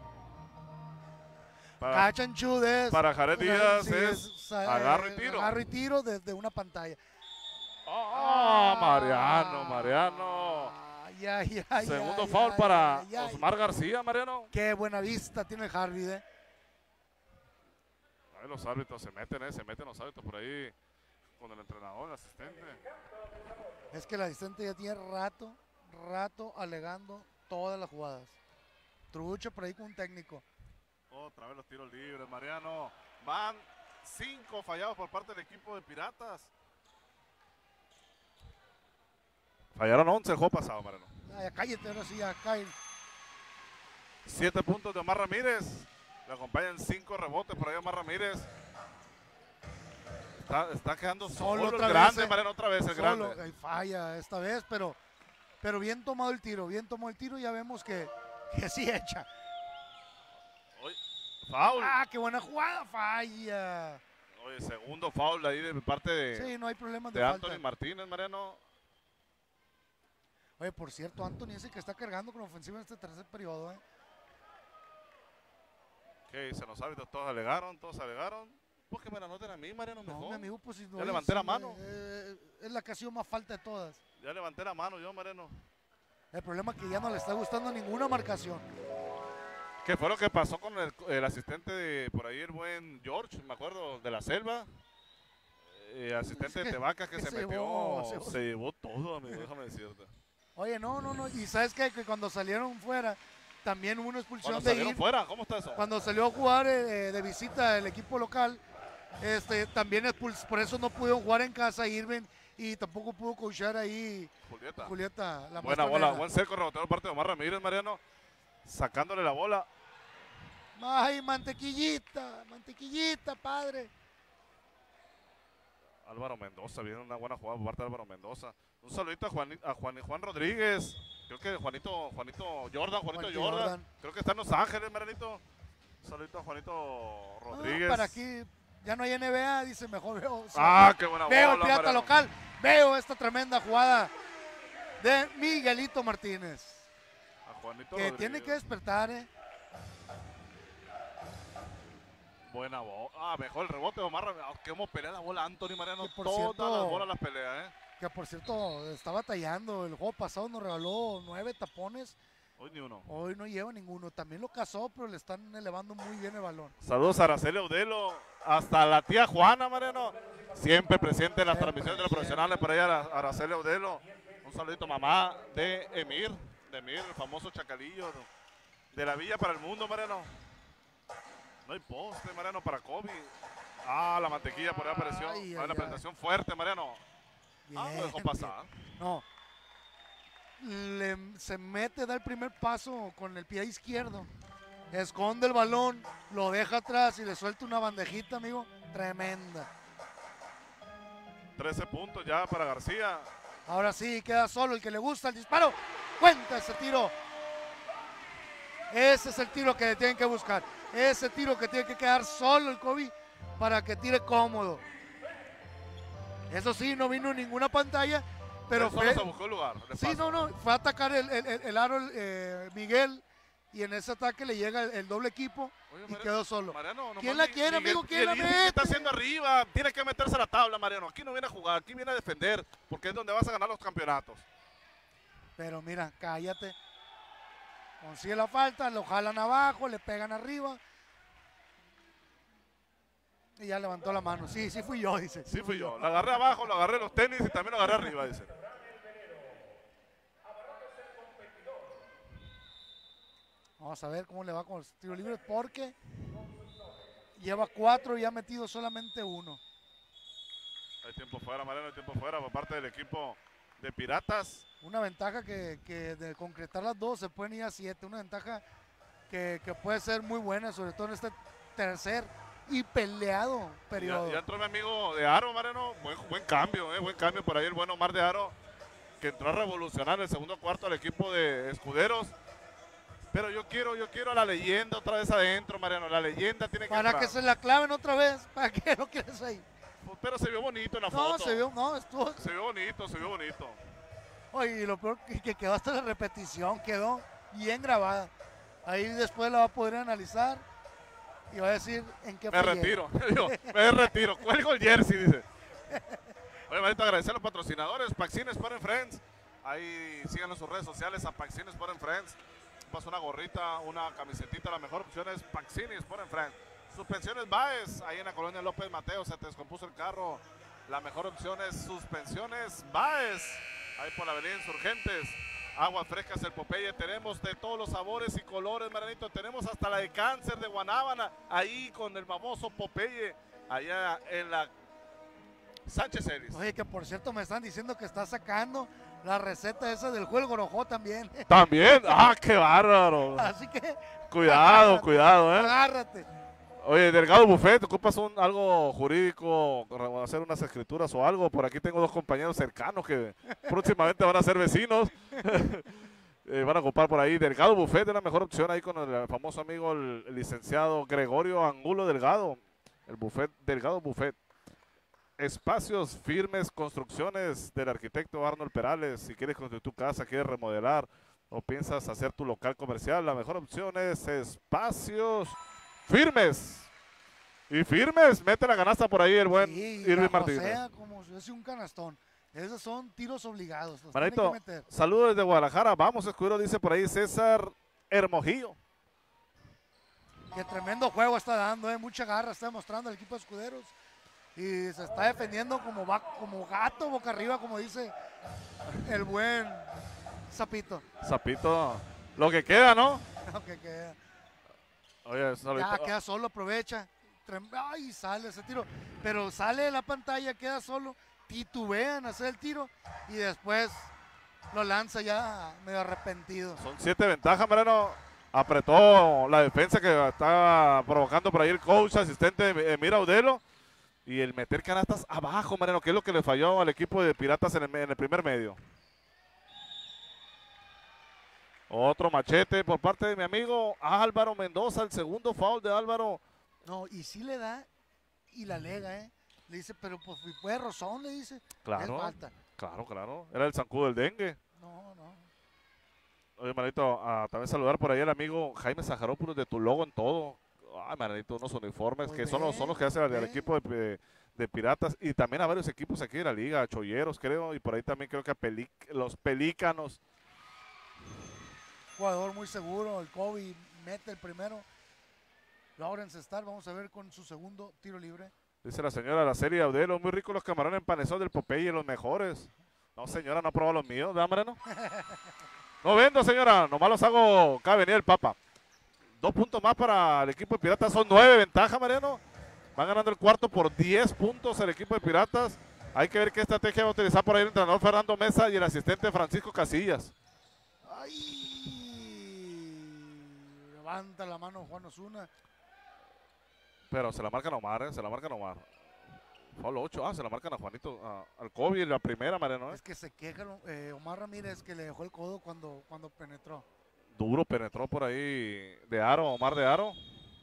Para, Catch and shoot es para Jared Díaz sí, es eh, agarro y tiro. Agarro y tiro desde una pantalla. ¡Ah! Mariano, Mariano. Ay, ay, ay, Segundo ay, foul ay, para ay, ay. Osmar García, Mariano. Qué buena vista tiene el Harvey, ¿eh? Ahí los árbitros se meten, eh, se meten los árbitros por ahí con el entrenador, el asistente. Es que el asistente ya tiene rato, rato alegando todas las jugadas. Trucho por ahí con un técnico. Otra vez los tiros libres, Mariano. Van cinco fallados por parte del equipo de Piratas. Fallaron once el juego pasado, Mariano. Ya, ya cállate, ahora sí, ya cae. Siete puntos de Omar Ramírez. Le acompañan cinco rebotes por ahí Omar Ramírez. Está, está quedando solo, Solo el otra vez, grande, eh. Mariano, otra vez el Solo, grande. eh, falla esta vez, pero, pero bien tomado el tiro, bien tomado el tiro, ya vemos que, que sí echa. Oye, foul. Ah, qué buena jugada, falla. Oye, segundo foul ahí de parte de, Sí, no hay problemas de, de falta. Anthony Martínez, Mariano. Oye, por cierto, Anthony es el que está cargando con la ofensiva en este tercer periodo, ¿eh? ¿Qué dicen los árbitros? Todos alegaron, todos alegaron. Pues que me la noten a mí, Mariano, No, mejor. mi amigo, pues si no, Ya levanté la sí, mano. eh, es la que ha sido más falta de todas. Ya levanté la mano yo, Mariano. El problema es que ya no le está gustando ninguna marcación. ¿Qué fue lo que pasó con el, el asistente de por ahí, el buen George, me acuerdo, de la selva? Eh, asistente Es de que- Tebaca que que se, se metió, llevó, se llevó. se llevó todo, amigo, déjame decirte. Oye, no, no, no. Y sabes qué? Que cuando salieron fuera, también hubo una expulsión Cuando de salieron ir. fuera, ¿cómo está eso? Cuando salió a jugar eh, de visita el equipo local, este, también expuls- por eso no pudieron jugar en casa Irving y tampoco pudo coachar ahí Julieta. Julieta. La Buena maestra bola, Nena. buen cerco reboteo por parte de Omar Ramírez, Mariano. Sacándole la bola. Ay, mantequillita, mantequillita, padre. Álvaro Mendoza, viene una buena jugada por parte de Álvaro Mendoza. Un saludito a Juan, a Juan, Juan Rodríguez. Creo que Juanito, Juanito Jordan, Juanito Juanito Jordan. Jordan. Creo que está en Los Ángeles, Marianito. Un saludito a Juanito Ah, Rodríguez. para aquí ya no hay N B A, dice mejor veo. Ah, qué buena veo el bola, pirata Mariano. local, veo esta tremenda jugada de Miguelito Martínez. A Juanito Que Rodríguez. tiene que despertar, ¿eh? Buena bola. Ah, mejor el rebote de Omar Ramírez. Ah, cómo pelea la bola Anthony Mariano. Que por Todas cierto- las bolas las pelea, ¿eh? Que por cierto está batallando. El juego pasado nos regaló nueve tapones. Hoy ni uno. Hoy no lleva ninguno. También lo cazó, pero le están elevando muy bien el balón. Saludos a Araceli Audelo, hasta la tía Juana, Mariano, siempre presente en las Siempre, transmisiones de los siempre. profesionales, por ahí a Ara- Araceli Audelo. Un saludito, mamá de Emir, de Emir, el famoso chacalillo de la villa para el mundo, Mariano. No hay poste, Mariano, para Kobe. Ah, la mantequilla por ahí apareció. Ay, Ah, ay, la ay. presentación fuerte, Mariano. Ah, lo dejó Bien, pasar. bien. No. Le- se mete, da el primer paso con el pie izquierdo. Esconde el balón, lo deja atrás y le suelta una bandejita, amigo. Tremenda. trece puntos ya para García. Ahora sí, queda solo el que le gusta el disparo. Cuenta ese tiro. Ese es el tiro que tienen que buscar. Ese tiro que tiene que quedar solo el Kobe para que tire cómodo. Eso sí, no vino ninguna pantalla, pero Él solo fue... se buscó el lugar. el Sí, espacio. no, no, fue a atacar el, el- el- el aro eh, Miguel y en ese ataque le llega el, el doble equipo Oye, y Mariano, quedó solo. Mariano, nomás ¿Quién la Mi- quiere, Miguel- amigo? ¿Quién la Miguelito, ¿qué está mete? haciendo arriba? Tiene que meterse a la tabla, Mariano. Aquí no viene a jugar, aquí viene a defender, porque es donde vas a ganar los campeonatos. Pero mira, cállate. Consigue la falta, lo jalan abajo, le pegan arriba. Y ya levantó la mano. Sí, sí fui yo, dice. Sí fui yo. Lo agarré abajo, lo agarré los tenis y también lo agarré arriba, dice. Vamos a ver cómo le va con los tiros libres porque lleva cuatro y ha metido solamente uno. Hay tiempo fuera, Mariano, hay tiempo fuera por parte del equipo de Piratas. Una ventaja que, que de concretar las dos se pueden ir a siete. Una ventaja que, que puede ser muy buena, sobre todo en este tercer y peleado Ya, periodo. ya entró mi amigo de Aro, Mariano. Buen, buen cambio, eh, buen cambio por ahí el buen Omar de Aro, que entró a revolucionar el segundo cuarto al equipo de Escuderos. Pero yo quiero, yo quiero a la leyenda otra vez adentro, Mariano. La leyenda tiene que Para entrar. que se la claven otra vez. ¿Para qué lo quieres ahí? Pero se vio bonito en la No, foto. se vio, no, estuvo. Se vio bonito, se vio bonito. Oye, y lo peor que, que quedó hasta la repetición, quedó bien grabada. Ahí después la va a poder analizar y va a decir en qué Me fallé. retiro, Digo, me retiro. Cuelgo el jersey, dice. Oye, Marito, agradecer a los patrocinadores, Paxine Sport and Friends. Ahí síganos en sus redes sociales a Paxine Sport and Friends. Pasa una gorrita, una camisetita, la mejor opción es Paxine Sport and Friends. Suspensiones Baez, ahí en la colonia López Mateo, se te descompuso el carro. La mejor opción es Suspensiones Baez, ahí por la avenida Insurgentes. Aguas frescas el Popeye, tenemos de todos los sabores y colores, Marianito. Tenemos hasta la de cáncer de Guanábana, ahí con el famoso Popeye, allá en la Sánchez Ellis. Oye, que por cierto me están diciendo que está sacando la receta esa del juego Gorojó también. También, ah, qué bárbaro. Así que Cuidado, agárrate, cuidado, eh. agárrate. Oye, Delgado Buffet, ¿ocupas un, algo jurídico, hacer unas escrituras o algo? Por aquí tengo dos compañeros cercanos que próximamente van a ser vecinos. eh, van a ocupar por ahí. Delgado Buffet es la mejor opción ahí con el famoso amigo, el, el licenciado Gregorio Angulo Delgado. El Buffet, Delgado Buffet. Espacios firmes, construcciones del arquitecto Arnold Perales. Si quieres construir tu casa, quieres remodelar o piensas hacer tu local comercial, la mejor opción es Espacios Firmes. Y firmes, mete la canasta por ahí el buen Sí, Irving la Martínez. josea como si fuese un canastón. Esos son tiros obligados. Los tienen Manito, que meter. saludos desde Guadalajara. Vamos, Escudero, dice por ahí César Hermojillo. Qué tremendo juego está dando, eh. Mucha garra está mostrando el equipo de Escuderos. Y se está defendiendo como, va, como gato boca arriba, como dice el buen Zapito. Zapito, lo que queda, ¿no? Que queda. Oye, saludito. Ya queda solo, aprovecha. Trem- Ay, sale ese tiro. Pero sale de la pantalla, queda solo. Titubean hacer el tiro. Y después lo lanza ya medio arrepentido. Son siete ventajas, Mariano. Apretó la defensa que estaba provocando por ahí el coach asistente Emir Audelo. Y el meter canastas abajo, Mariano, que es lo que le falló al equipo de Piratas en el, en el primer medio. Otro machete por parte de mi amigo Álvaro Mendoza, el segundo foul de Álvaro. No, y sí le da y la lega, ¿eh? Le dice, pero pues fue rozón, le dice. Claro, Es falta. claro, claro. Era el zancudo del dengue. No, no. Oye, manito, ah, también saludar por ahí al amigo Jaime Sajarópolis de Tu Logo en Todo. Ay, manito, unos uniformes Pues que son los, son los que hace el, el ve. equipo de, de- de Piratas y también a varios equipos aquí de la liga, Cholleros creo, y por ahí también creo que a Pelic- los Pelícanos. Jugador muy seguro, el Kobe mete el primero. Lawrence Star, vamos a ver con su segundo tiro libre. Dice la señora la serie Audelo, muy ricos los camarones empanezados del Popeye, los mejores. No, señora, no ha probado los míos, ¿verdad, Mariano? No vendo, señora, nomás los hago cada venida el Papa. Dos puntos más para el equipo de Piratas, son nueve ventaja, Mariano. Van ganando el cuarto por diez puntos el equipo de Piratas. Hay que ver qué estrategia va a utilizar por ahí el entrenador Fernando Mesa y el asistente Francisco Casillas. ¡Ay! Levanta la mano Juan Osuna. Pero se la marcan a Omar, ¿eh? Se la marcan a Omar. Foul ocho, ah, se la marcan a Juanito, a- al Kobe, la primera, Mariano, ¿eh? Es que se queja eh, Omar Ramírez que le dejó el codo cuando, cuando penetró. Duro penetró por ahí de Aro, Omar de Aro.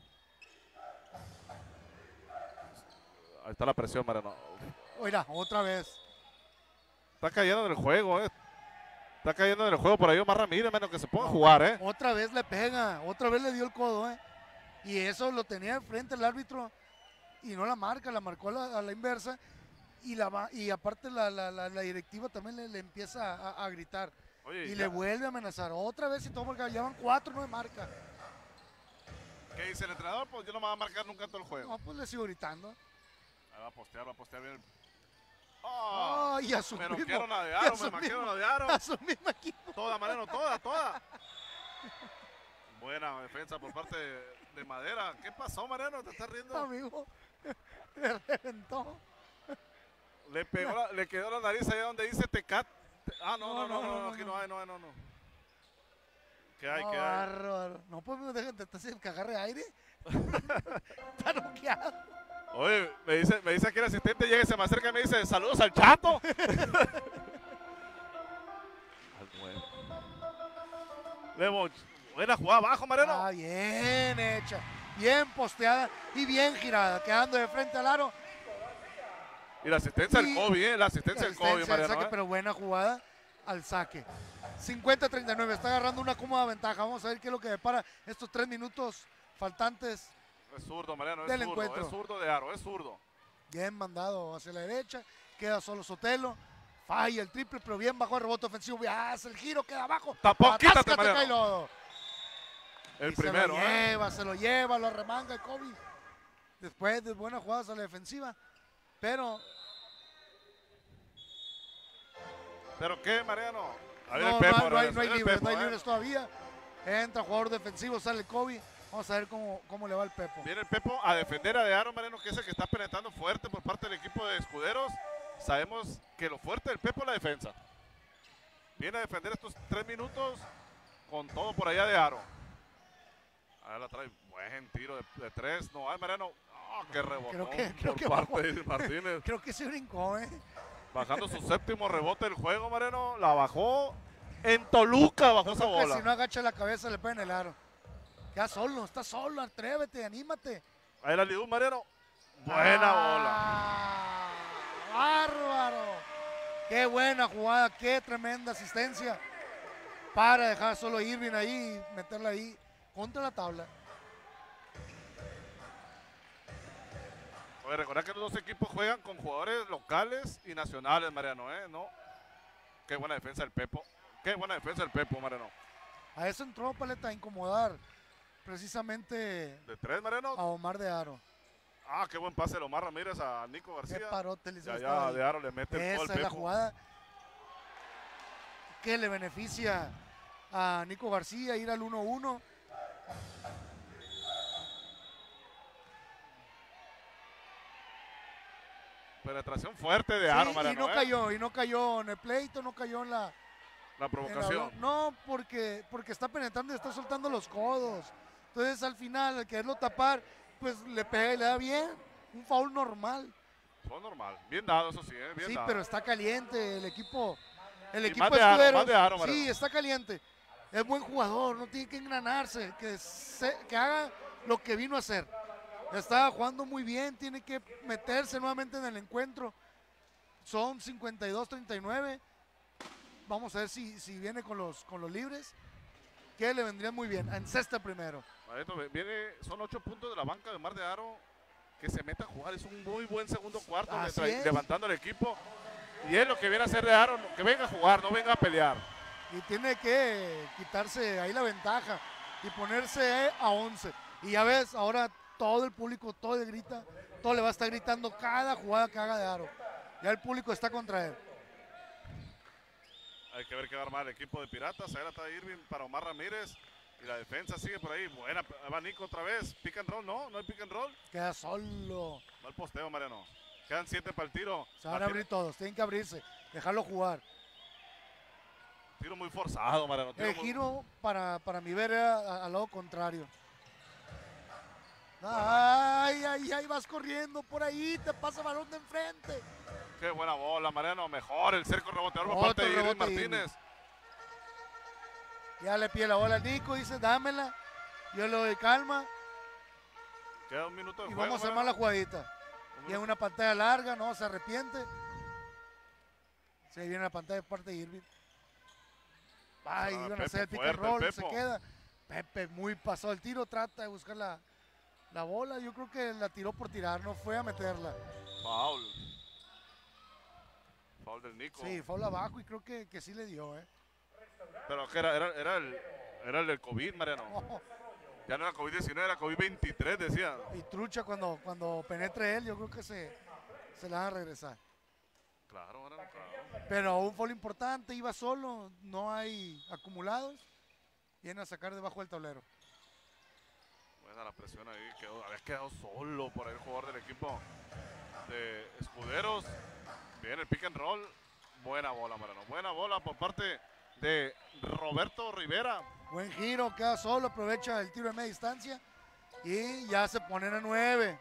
Ahí está la presión, Mariano. Oiga, otra vez. Está cayendo en el juego, ¿eh? Está cayendo en el juego por ahí Omar Ramírez, menos que se ponga a jugar, ¿eh? Otra vez le pega, otra vez le dio el codo, ¿eh? Y eso lo tenía enfrente el árbitro y no la marca, la marcó a la, a la inversa. Y, la, va- y aparte la, la, la, la directiva también le, le empieza a, a gritar. Oye, Y ya- le vuelve a amenazar otra vez y todo porque ya van cuatro, no de marca. ¿Qué dice el entrenador? Pues yo no me voy a marcar nunca en todo el juego. No, pues le sigo gritando. Ahí va a postear, va a postear bien. ¡Ah! Ay, a su me mismo, noquearon a de y a Aro, su me maquearon mismo- a de Aro. a su mismo equipo. Toda, Mariano, toda, toda. Buena defensa por parte de, de Madera. ¿Qué pasó, Mariano? ¿Te estás riendo? Amigo, le reventó. Le pegó, la- le quedó la nariz allá donde dice Tecat. Ah, no, no, no, no, no, aquí no hay, no hay, no, no. ¿Qué hay, No, qué hay? bárbaro. No, pues no dejen de estar que agarre aire. Está noqueado. Oye, me dice, me dice aquí el asistente, llega y se me acerca y me dice, saludos al Chato. Levo, buena jugada abajo, Mariano. Ah, bien hecha, bien posteada y bien girada, quedando de frente al aro. Y la asistencia Y- del Kobe, ¿eh? La asistencia del Kobe, Asistencia al Mariano. saque, ¿eh? pero buena jugada al saque. cincuenta a treinta y nueve, está agarrando una cómoda ventaja. Vamos a ver qué es lo que depara estos tres minutos faltantes. Es zurdo, Mariano, es Del zurdo, encuentro. es zurdo de aro, es zurdo. Bien mandado hacia la derecha, queda solo Sotelo. Falla el triple, pero bien bajo el rebote ofensivo. Ya hace el giro, queda abajo. Tampoco, quítate, Atáscate, Mariano. Kylo. El Y primero, se lo ¿eh? lleva, se lo lleva, lo remanga el Kobe. Después de buenas jugadas a la defensiva. Pero ¿Pero qué, Mariano? Ahí no, el Pepo, no, hay- no hay, regresó, no hay ahí el libres, Pepo, no hay ¿eh? libres todavía. Entra jugador defensivo, sale el Kobe. Vamos a ver cómo, cómo le va el Pepo. Viene el Pepo a defender a De Aro, Mariano, que es el que está penetrando fuerte por parte del equipo de Escuderos. Sabemos que lo fuerte del Pepo es la defensa. Viene a defender estos tres minutos con todo por allá De Aro. Ahí la trae, buen tiro de, de tres. No, ay, Mariano, oh, qué rebotón Creo que- creo por que parte bajó. de Martínez. Creo que se brincó, ¿eh? Bajando su séptimo rebote del juego, Mariano. La bajó en Toluca, bajó Yo esa creo que bola. si no agacha la cabeza le pega en el aro. Ya solo, está solo, atrévete, anímate. Ahí la lió Mariano. Buena bola. Ah, ¡Bárbaro! Qué buena jugada, qué tremenda asistencia para dejar solo a Irving ahí y meterla ahí contra la tabla. Oye, recordad que los dos equipos juegan con jugadores locales y nacionales, Mariano, ¿eh? ¿No? Qué buena defensa del Pepo. Qué buena defensa del Pepo, Mariano. A eso entró Paleta a incomodar precisamente De tres, Mariano. a Omar de Aro. Ah, qué buen pase de Omar Ramírez a Nico Qué García. parote le hizo Ya, estaba ya, ahí. De Aro le mete el Esa gol es la Pepo. jugada que le beneficia a Nico García ir al uno uno. Penetración fuerte de Sí, Aro, y Mariano. no ¿eh? cayó, y no cayó en el pleito, no cayó en la, La en la provocación. blo- no, porque, porque está penetrando y está soltando los codos. Entonces al final, al quererlo tapar, pues le pega y le da bien. Un foul normal. Fue normal. Bien dado, eso sí, ¿eh? Bien Sí, dado. pero está caliente el equipo. El Y equipo más de Aro, Escuderos, más de Aro, sí, Mariano. está caliente. Es buen jugador, no tiene que engranarse, que, se- que haga lo que vino a hacer. Está jugando muy bien, tiene que meterse nuevamente en el encuentro. Son cincuenta y dos a treinta y nueve. Vamos a ver si, si viene con los, con los libres, que le vendría muy bien. En cesta primero. Mariano, viene, son ocho puntos de la banca de Omar de Aro que se mete a jugar. Es un muy buen segundo cuarto, Así le trae- es. levantando el equipo. Y es lo que viene a hacer de Aro, que venga a jugar, no venga a pelear. Y tiene que quitarse ahí la ventaja y ponerse a once. Y ya ves, ahora todo el público, todo le grita, todo le va a estar gritando cada jugada que haga de Aro. Ya el público está contra él. Hay que ver qué va a armar el equipo de Piratas. Ahí está Irving para Omar Ramírez. Y la defensa sigue por ahí. Buena, ahí va Nico otra vez. Pick and roll, no, no hay pick and roll. Queda solo. No hay posteo, Mariano. Quedan siete para el tiro. Se van a La abrir todos, tienen que abrirse, dejarlo jugar. Tiro muy forzado, Mariano. Tiro El muy- giro, para, para mi ver, era a- al lado contrario. Ay, ay, ay, vas corriendo por ahí, te pasa balón de enfrente. Qué buena bola, Mariano. Mejor el cerco reboteador por Otro parte de Irving rebote de Irving. Martínez. Ya le pide la bola al Nico, dice, dámela. Yo le doy calma Queda un minuto de y juego. vamos a armar la Mariano. jugadita. Un Tiene minuto. una pantalla larga, no se arrepiente. Se viene la pantalla de parte de Irving. Ay, Ah, iban a Pepo hacer el pick and fuerte, el roll, se Pepo. queda. Pepe muy pasado el tiro, trata de buscar la, la bola. Yo creo que la tiró por tirar, no fue a meterla. Foul. Foul del Nico. Sí, fue abajo y creo que, que sí le dio, ¿eh? Pero que era, era, era, el, era el del COVID, Mariano. Oh, Ya no era COVID diecinueve, era COVID veintitrés, decía. y Trucha cuando, cuando penetre él, yo creo que se, se la van a regresar. Claro, Mariano, claro. Pero un foul importante, iba solo, no hay acumulados. Viene a sacar debajo del tablero. Buena la presión ahí, quedó, había quedado solo por ahí el jugador del equipo de Escuderos. Viene el pick and roll. Buena bola, Mariano. Buena bola por parte de Roberto Rivera. Buen giro, queda solo, aprovecha el tiro de media distancia Y ya se ponen a nueve.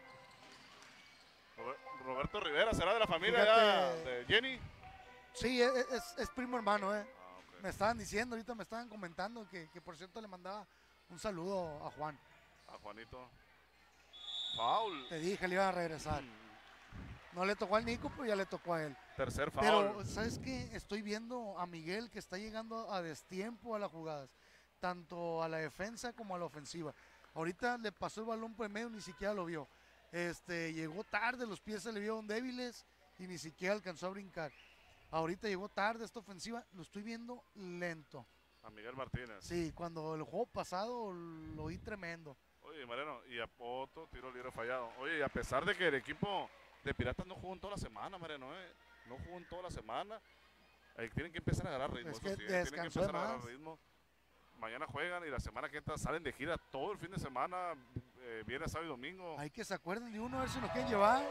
Roberto Rivera, ¿será de la familia Fíjate, ya de Jenny? Sí, es, es, es primo hermano, eh. Ah, okay. Me estaban diciendo, ahorita me estaban comentando que, que por cierto le mandaba un saludo a Juan. A Juanito. Foul. Te dije, le iban a regresar. No le tocó al Nico, pero ya le tocó a él. Tercer foul. Pero, ¿sabes qué? Estoy viendo a Miguel que está llegando a destiempo a las jugadas, tanto a la defensa como a la ofensiva. Ahorita le pasó el balón por el medio, ni siquiera lo vio. Este, llegó tarde, los pies se le vieron débiles y ni siquiera alcanzó a brincar. Ahorita llegó tarde esta ofensiva, lo estoy viendo lento. A Miguel Martínez. Sí, cuando el juego pasado lo vi tremendo. Oye, Mariano, y a otro tiro libre fallado. Oye, y a pesar de que el equipo de Piratas no jugó en toda la semana, Mariano, ¿eh? No jugó en toda la semana. Ahí tienen que empezar a agarrar ritmo. Es eso que sí, tienen que descansó empezar de a agarrar más. ritmo. Mañana juegan y la semana que entra salen de gira todo el fin de semana, eh, viernes, sábado y domingo. Hay que se acuerden de uno, a ver si nos quieren llevar.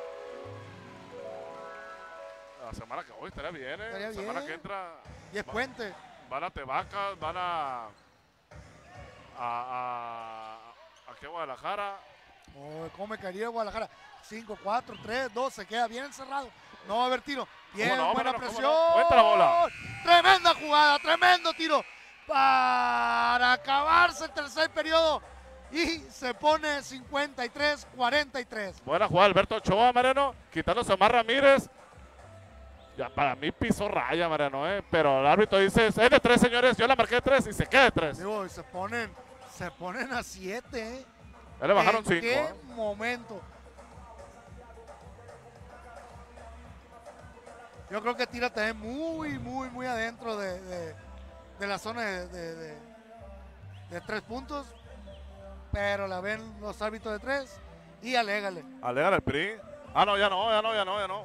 La semana que hoy estaría bien, ¿eh? Estaría la semana bien. que entra Y es va- puente. van a Tebacas, van a a, a aquí a Guadalajara. Oh, ¿cómo me caería Guadalajara? cinco, cuatro, tres, dos, se queda bien encerrado. No va a haber tiro. Bien, no, buena Mariano, cómo presión. no? Cuenta la bola. Tremenda jugada, tremendo tiro. Para acabarse el tercer periodo. Y se pone cincuenta y tres cuarenta y tres. Buena jugada Alberto Ochoa, Mariano, quitándose a Omar Ramírez. Ya para mí pisó raya, Mariano, ¿eh? Pero el árbitro dice, es de tres, señores, yo la marqué de tres y se queda de tres. Digo, y se ponen, se ponen a siete. ¿eh? Ya le bajaron ¿En cinco. qué ¿eh? momento? Yo creo que tira también muy, muy, muy adentro de, de, de la zona de, de, de, de tres puntos. Pero la ven los árbitros de tres y alégale. Alegan el P R I. Ah, no, ya no, ya no, ya no, ya no.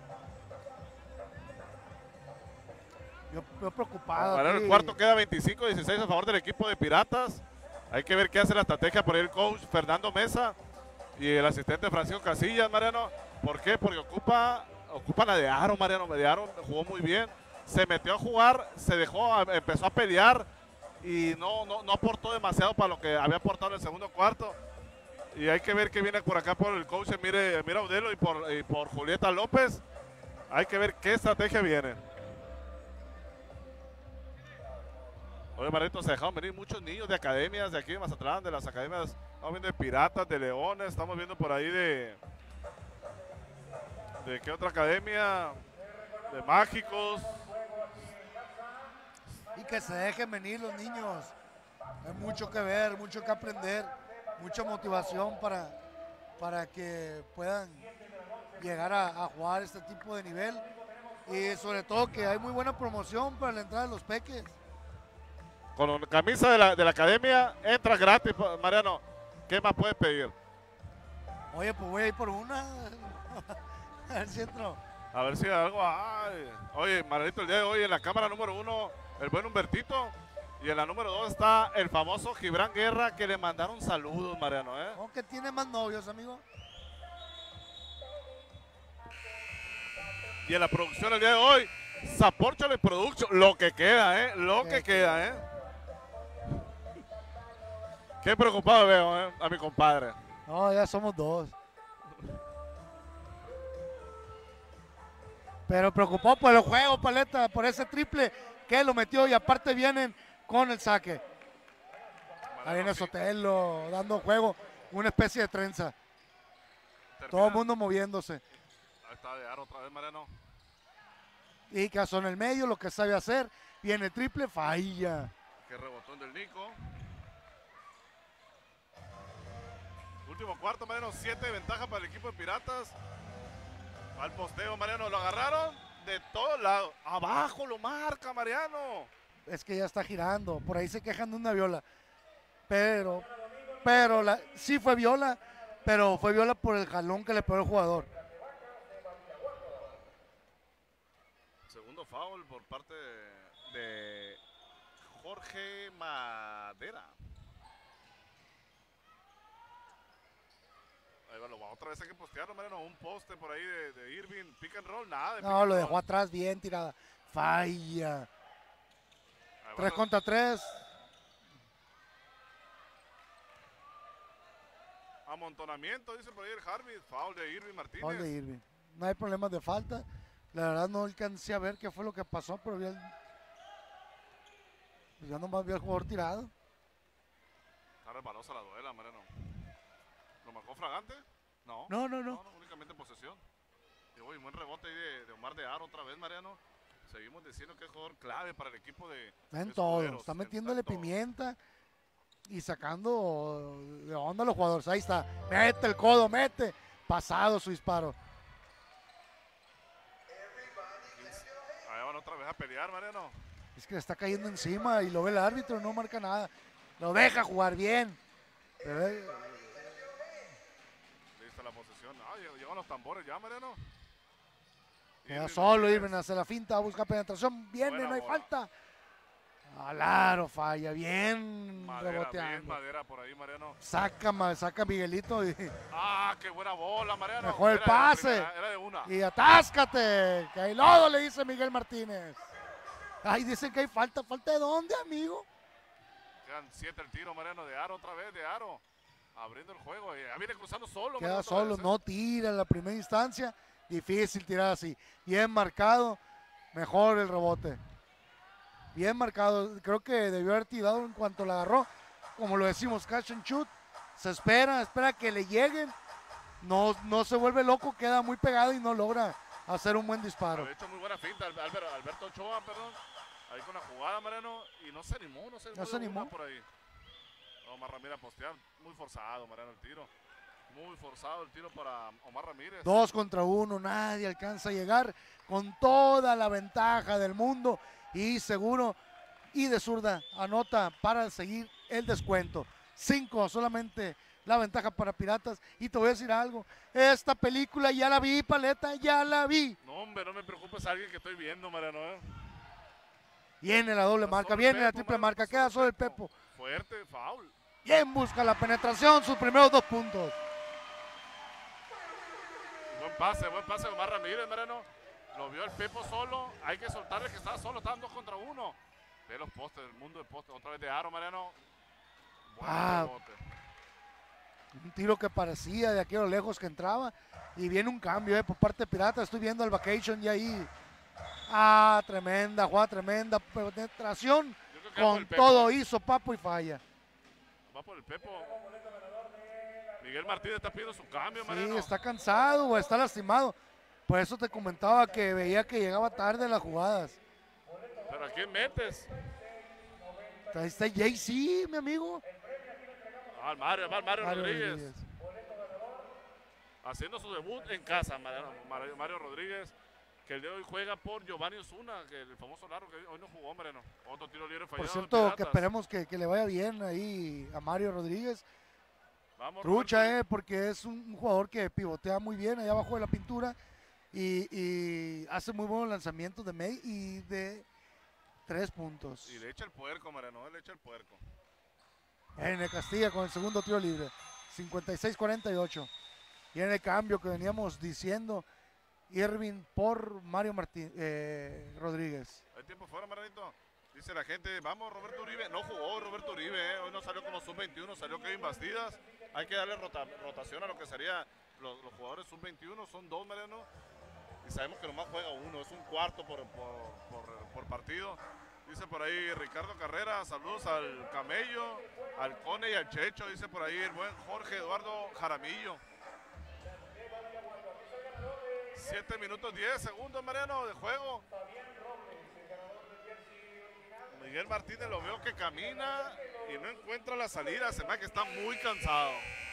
Yo, yo preocupado. Mariano, el aquí. cuarto queda veinticinco dieciséis a favor del equipo de Piratas. Hay que ver qué hace la estrategia por ahí el coach Fernando Mesa y el asistente Francisco Casillas, Mariano. ¿Por qué? Porque ocupa, ocupa la de Aro, Mariano. De Aro jugó muy bien. Se metió a jugar, se dejó, a- empezó a pelear y no, no, no aportó demasiado para lo que había aportado en el segundo cuarto. Y hay que ver qué viene por acá por el coach Mire, Mira Udelo y por, y por Julieta López. Hay que ver qué estrategia viene. Oye, Marito, se dejaron venir muchos niños de academias de aquí de Mazatlán, de las academias, estamos viendo de Piratas, de Leones, estamos viendo por ahí de... ¿De qué otra academia? De Mágicos. Y que se dejen venir los niños. Hay mucho que ver, mucho que aprender, mucha motivación para, para que puedan llegar a, a jugar este tipo de nivel. Y sobre todo que hay muy buena promoción para la entrada de los peques. Con camisa de la, de la academia, entra gratis, Mariano. ¿Qué más puedes pedir? Oye, pues voy a ir por una. A ver si entro. A ver si hay algo hay. Oye, Marianito, el día de hoy en la cámara número uno, el buen Humbertito. Y en la número dos está el famoso Gibran Guerra, que le mandaron saludos, Mariano, ¿eh? ¿Cómo que tiene más novios, amigo? Y en la producción el día de hoy, Zaporchole Production, lo que queda, ¿eh? Lo que Qué queda, ¿eh? Qué preocupado veo, ¿eh? A mi compadre. No, ya somos dos. Pero preocupado por el juego, Paleta, por ese triple que lo metió y aparte vienen con el saque. Ahí viene Sotelo dando juego, una especie de trenza. Todo el mundo moviéndose. Ahí está de Aro otra vez, Mariano. Y Caso en el medio, lo que sabe hacer. Viene triple, falla. Que rebotón del Nico. Último cuarto, Mariano, siete de ventaja para el equipo de Piratas. Al posteo, Mariano, lo agarraron de todos lados. Abajo lo marca, Mariano. Es que ya está girando. Por ahí se quejan de una viola. Pero, pero la, sí fue viola, pero fue viola por el jalón que le pegó el jugador. Segundo foul por parte de Jorge Madera. Ahí va, lo va otra vez hay que postearlo, Mariano. Un poste por ahí de, de Irving. Pick and roll, nada. de pick No, and lo roll. dejó atrás bien tirada. Falla. Ahí va Tres los- contra tres. Amontonamiento, dice por ahí el Harvey. Foul de Irving Martínez. Foul de Irving. No hay problemas de falta. La verdad no alcancé a ver qué fue lo que pasó, pero vi el, pues ya nomás vi al jugador tirado. Está resbalosa la duela, Mariano. ¿Lo marcó Fragante? No. No, no, no. No, no, únicamente en posesión. Y uy, buen rebote ahí de, de Omar de Aro otra vez, Mariano. Seguimos diciendo que es jugador clave para el equipo de. Está en de todo. Escuderos. Está En- metiéndole está en todo. pimienta y sacando de onda a los jugadores. Ahí está. Mete el codo, mete. Pasado su disparo. Ahí van otra vez a pelear, Mariano. Es que le está cayendo encima y lo ve el árbitro, no marca nada. Lo deja jugar bien. Pero, eh, Lista la posesión. Ah, lleg- llegan los tambores ya, Mariano. queda Irving solo Martínez. Irving, hace la finta, busca penetración. Viene, Buena no hay bola. falta. Alaro falla, bien Madera, bien reboteando. madera por ahí, Mariano. Saca, ma- saca Miguelito y, Ah, qué buena bola, Mariano. Mejor el Era de la pase. primera, era de una. y atáscate. Que hay lodo, le dice Miguel Martínez. Ay, dicen que hay falta. ¿Falta de dónde, amigo? Quedan siete el tiro, Mariano, de Aro otra vez, de Aro. Abriendo el juego. Ya viene cruzando solo. Queda Mariano, otra solo, vez, ¿eh? no tira en la primera instancia. Difícil tirar así. Bien marcado. Mejor el rebote. Bien marcado. Creo que debió haber tirado en cuanto la agarró. Como lo decimos, catch and shoot. Se espera, espera que le lleguen. No, no se vuelve loco, queda muy pegado y no logra hacer un buen disparo. Había hecho muy buena finta, Al- Alberto, Alberto Ochoa, perdón. Ahí con la jugada, Mariano. Y no se animó, no se animó. No se de una animó. por ahí. Omar Ramírez a postear. Muy forzado, Mariano, el tiro. Muy forzado el tiro para Omar Ramírez. Dos contra uno, nadie alcanza a llegar con toda la ventaja del mundo y seguro y de zurda anota para seguir el descuento. Cinco solamente la ventaja para Piratas. Y te voy a decir algo, esta película ya la vi, Paleta, ya la vi. No, hombre, no me preocupes, alguien que estoy viendo, Mariano. ¿eh? Viene la doble Está marca, solo el viene la Pepo, triple Mariano, marca, está queda solo el Pepo. Pepo. Fuerte, foul. Bien busca la penetración, sus primeros dos puntos. Buen pase, buen pase de Omar Ramírez, Mariano. Lo vio el Pepo solo. Hay que soltarle que estaba solo, estaban dos contra uno. Ve los postes, el mundo de postes. Otra vez de Aro, Mariano. Buen Ah. rebote. Un tiro que parecía de aquí a lo lejos que entraba. Y viene un cambio eh, por parte de Piratas. Estoy viendo el vacation y ahí. Ah, tremenda, jugada tremenda. Penetración. Yo creo que va por Con el Pepo, todo ¿eh? hizo Papo y falla. Va por el Pepo. Miguel Martínez está pidiendo su cambio, Sí, Mariano. está cansado o está lastimado. Por eso te comentaba que veía que llegaba tarde las jugadas. Pero ¿a quién metes? Ahí está J C, mi amigo. Ah, el Mario, va el Mario, Mario Rodríguez. Rodríguez. Haciendo su debut en casa, Mariano. Mario, Mario Rodríguez. Que el día de hoy juega por Giovanni Osuna, que el famoso largo que hoy no jugó, Mariano. Otro tiro libre fallado. Por de cierto, que Piratas. esperemos que, que le vaya bien ahí a Mario Rodríguez. Vamos, Trucha, Roberto. eh, porque es un, un jugador que pivotea muy bien allá abajo de la pintura y, y hace muy buenos lanzamientos de medio y de tres puntos. Y le echa el puerco, Mariano. Le echa el puerco. En Castilla con el segundo tiro libre, cincuenta y seis cuarenta y ocho. Y en el cambio que veníamos diciendo, Irving por Mario Martín, eh, Rodríguez. Hay tiempo fuera, Marianito. Dice la gente, vamos, Roberto Uribe. No jugó Roberto Uribe, eh. Hoy no salió como sub veintiuno, salió Kevin Bastidas. Hay que darle rota- rotación a lo que sería los, los jugadores sub veintiuno. Son dos, Mariano. Y sabemos que nomás juega uno, es un cuarto por, por, por- por partido. Dice por ahí Ricardo Carrera, saludos al Camello, al Cone y al Checho. Dice por ahí el buen Jorge Eduardo Jaramillo. siete minutos diez segundos, Mariano, de juego. Miguel Martínez lo veo que camina y no encuentra la salida. Se me hace que está muy cansado.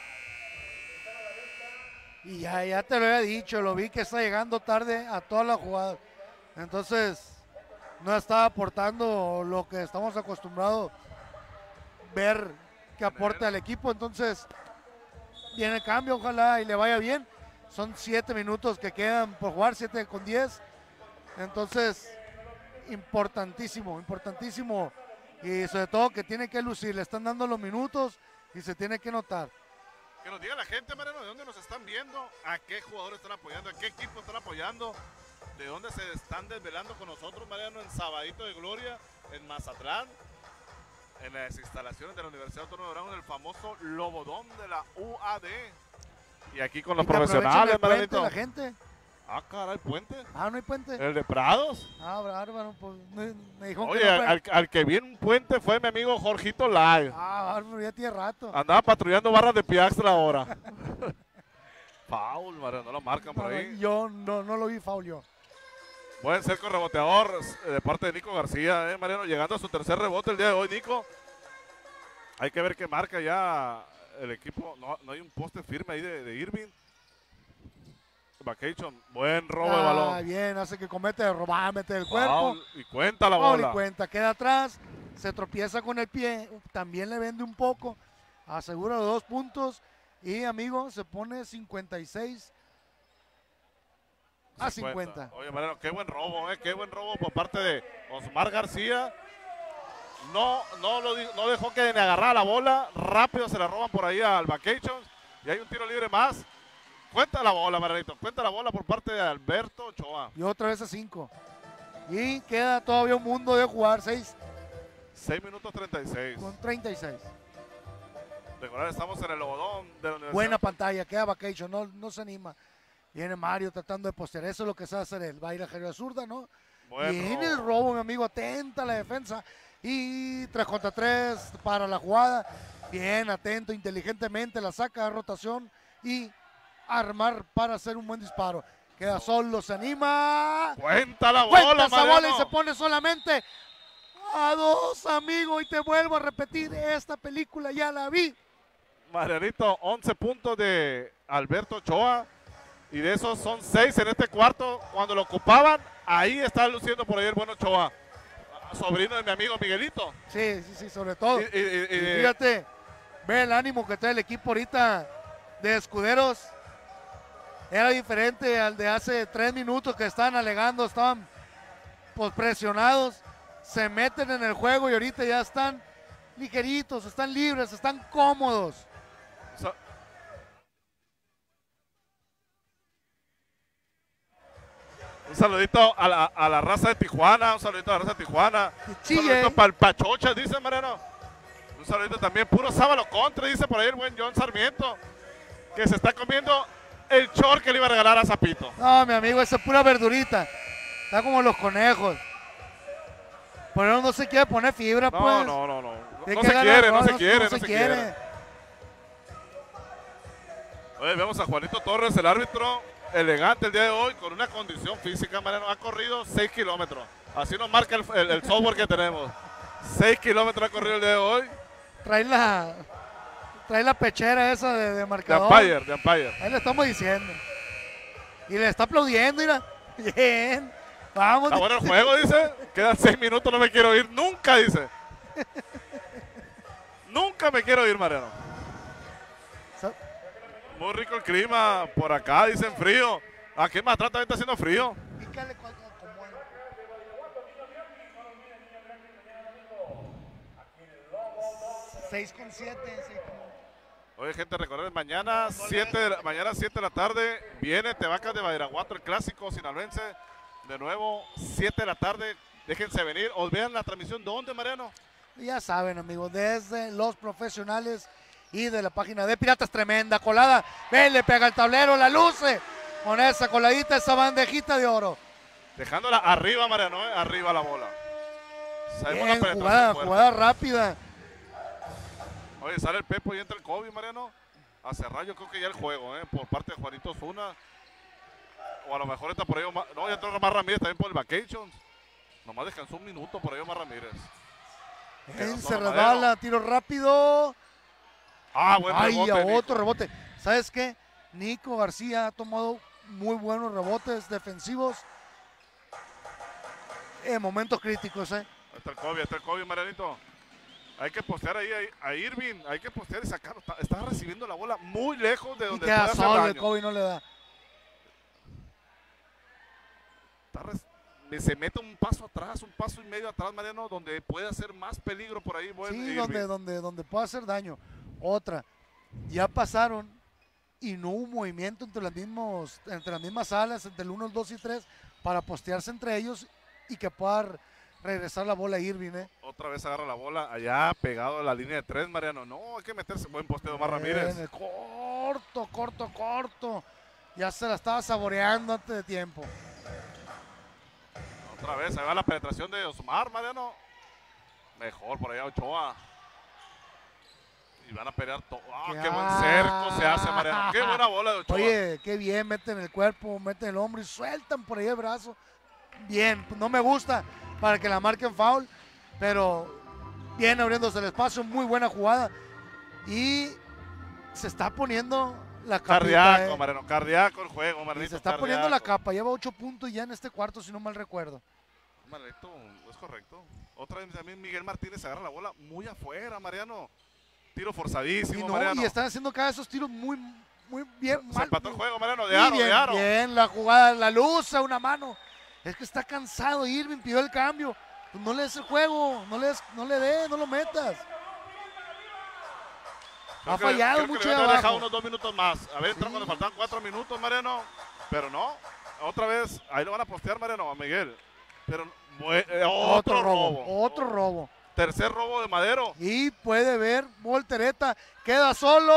Y ya, ya te lo había dicho, lo vi que está llegando tarde a todas las jugadas. Entonces, no está aportando lo que estamos acostumbrados ver que aporte al equipo. Entonces, viene el cambio, ojalá y le vaya bien. Son siete minutos que quedan por jugar, siete con diez. Entonces, importantísimo, importantísimo. Y sobre todo que tiene que lucir, le están dando los minutos y se tiene que notar. Que nos diga la gente, Mariano, de dónde nos están viendo, a qué jugadores están apoyando, a qué equipo están apoyando, de dónde se están desvelando con nosotros, Mariano, en Sabadito de Gloria, en Mazatlán, en las instalaciones de la Universidad Autónoma de Durango, en el famoso Lobodón de la U A D. Y aquí con los Y que aprovechen profesionales, el puente, Marianito. la gente. Ah, caray, puente. Ah, no hay puente. El de Prados. Ah, bárbaro, pues me, me dijo Oye, que no al, fue. al- al que vi en un puente fue mi amigo Jorgito Live. Ah, bárbaro, ya tiene rato. Andaba patrullando barras de Piaxtra ahora. Foul, Mariano, no lo marcan por No, ahí. yo no, no lo vi foul yo. Buen cerco reboteador eh, de parte de Nico García, eh, Mariano, llegando a su tercer rebote el día de hoy, Nico. Hay que ver qué marca ya el equipo. No, no hay un poste firme ahí de, de Irving. Vacation, buen robo de Ah, balón. bien, hace que comete de robar, mete el cuerpo. Foul, y cuenta la Foul y bola. cuenta, queda atrás, se tropieza con el pie, también le vende un poco, asegura los dos puntos y amigo se pone cincuenta y seis a cincuenta. Oye, Mariano, qué buen robo, eh, qué buen robo por parte de Osmar García. No, no, lo, di- no dejó que ni agarrara la bola, rápido se la roban por ahí al Vacations y hay un tiro libre más. Cuenta la bola, Marianito, cuenta la bola por parte de Alberto Ochoa. Y otra vez a cinco. Y queda todavía un mundo de jugar, seis seis minutos treinta y seis. con treinta y seis. Recordar, estamos en el Lobodón de la Universidad. Buena pantalla, queda Vacation, no, no se anima. Viene Mario tratando de postear, eso es lo que sabe hacer él. Va a ir a Javier Zurda, ¿no? Buen Viene el robo. robo, mi amigo, atenta a la defensa. Y tres contra tres para la jugada. Bien, atento, inteligentemente la saca de rotación y armar para hacer un buen disparo. Queda solo, se anima. Cuenta la Cuenta bola, esa bola y Mariano. se pone solamente a dos, amigo. Y te vuelvo a repetir, esta película ya la vi. Marianito, once puntos de Alberto Ochoa. Y de esos son seis en este cuarto. Cuando lo ocupaban, ahí está luciendo por ahí el buen Ochoa. Sobrino de mi amigo Miguelito. Sí, sí, sí, sobre todo. Y- y- y- Y y- fíjate, ve el ánimo que trae el equipo ahorita de Escuderos. Era diferente al de hace tres minutos que estaban alegando, estaban pues, presionados, se meten en el juego y ahorita ya están ligeritos, están libres, están cómodos. Sa- Un saludito a la, a la raza de Tijuana, un saludito a la raza de Tijuana. Un Chille. saludito para el Pachocha, dice Mariano. Un saludito también, puro sábalo contra, dice por ahí el buen John Sarmiento, que se está comiendo el short que le iba a regalar a Zapito. No, mi amigo, esa es pura verdurita. Está como los conejos. Pero no se quiere poner fibra, No, pues. no, no, no. Tiene No que se ganar, quiere, no se quiere, no se quiere. quiere. Oye, vemos a Juanito Torres, el árbitro, elegante el día de hoy, con una condición física, Mariano. Ha corrido seis kilómetros. Así nos marca el, el- el software que tenemos. seis kilómetros ha corrido el día de hoy. Trae la, trae la pechera esa de, de De marcador. Empire, de Empire. Ahí le estamos diciendo. Y le está aplaudiendo, mira. Bien. Vamos. Está bueno el juego, dice. Quedan seis minutos, no me quiero ir. Nunca, dice. Nunca me quiero ir, Mariano. Sa- Muy rico el clima. Por acá dicen frío. Aquí en Mazatlán también está haciendo frío. Pícale cuando acomoda. seis con siete. Oye, gente, recordad, mañana siete de la, mañana siete de la tarde viene Tebacas de Badiraguato, el clásico sinaloense. De nuevo, siete de la tarde. Déjense venir. O vean la transmisión. ¿Dónde, Mariano? Ya saben, amigos, desde los profesionales y de la página de Piratas, tremenda colada. Ven, le pega el tablero, la luce con esa coladita, esa bandejita de oro. Dejándola arriba, Mariano, ¿eh? Arriba la bola. Sabemos la Bien, penetración jugada, fuerte. jugada rápida. Oye, sale el Pepo y entra el Kobe, Mariano. A cerrar yo creo que ya el juego, ¿eh? Por parte de Juanito Osuna. O a lo mejor está por ahí Omar. No, ya entró Omar Ramírez también por el Vacations. Nomás descansó un minuto por ahí Omar Ramírez. Bien, Quedó se solo resbala, Madero. tiro rápido. Ah, buen Ay, rebote. a Nico. otro rebote. ¿Sabes qué? Nico García ha tomado muy buenos rebotes defensivos en momentos críticos, ¿eh? Ahí está el Kobe, ahí está el Kobe, Marianito. Hay que postear ahí a, a Irving. Hay que postear y sacarlo. Está, está recibiendo la bola muy lejos de Y donde queda puede hacer solo, el daño. Kobe no le da. Está res- me- se mete un paso atrás, un paso y medio atrás, Mariano, donde puede hacer más peligro por ahí. Buen Sí, Irving. donde, donde, donde puede hacer daño. Otra, ya pasaron y no hubo movimiento entre las, mismos, entre las mismas alas, entre el uno, el dos y tres, para postearse entre ellos y que pueda regresar la bola a Irving, ¿eh? Otra vez agarra la bola allá pegado a la línea de tres, Mariano. No, hay que meterse. Buen posteo de Omar Ramírez. Bien, corto, corto, corto. Ya se la estaba saboreando antes de tiempo. Otra vez, ahí va la penetración de Osmar, Mariano. Mejor por allá Ochoa. Y van a pelear todo. ¡Ah, qué buen cerco se hace, Mariano! ¡Qué buena bola de Ochoa! Oye, qué bien, meten el cuerpo, meten el hombro y sueltan por ahí el brazo. Bien, no me gusta para que la marquen foul, pero bien abriéndose el espacio, muy buena jugada. Y se está poniendo la capa. Cardíaco, eh. Mariano, cardíaco el juego, Mariano. Se está cardíaco. poniendo la capa, lleva ocho puntos ya en este cuarto, si no mal recuerdo. Mariano, es correcto. Otra vez también Miguel Martínez agarra la bola muy afuera, Mariano. Tiro forzadísimo, y, no, Mariano. y están haciendo cada esos tiros muy, muy bien. Se mal, empató el juego, Mariano, de y aro, bien, de aro. Bien, la jugada, la luz a una mano. Es que está cansado, Irving pidió el cambio. Pues no le des el juego, no le des, no le des, no lo metas. Creo ha que, fallado creo mucho que de le había dejado abajo. unos dos minutos más. A ver, entró Sí. cuando faltaban cuatro minutos, Mariano. Pero no, otra vez, ahí lo van a postear, Mariano, a Miguel. Pero eh, otro, Otro robo, robo. otro robo. Tercer robo de Madero. Y puede ver, Voltereta, queda solo.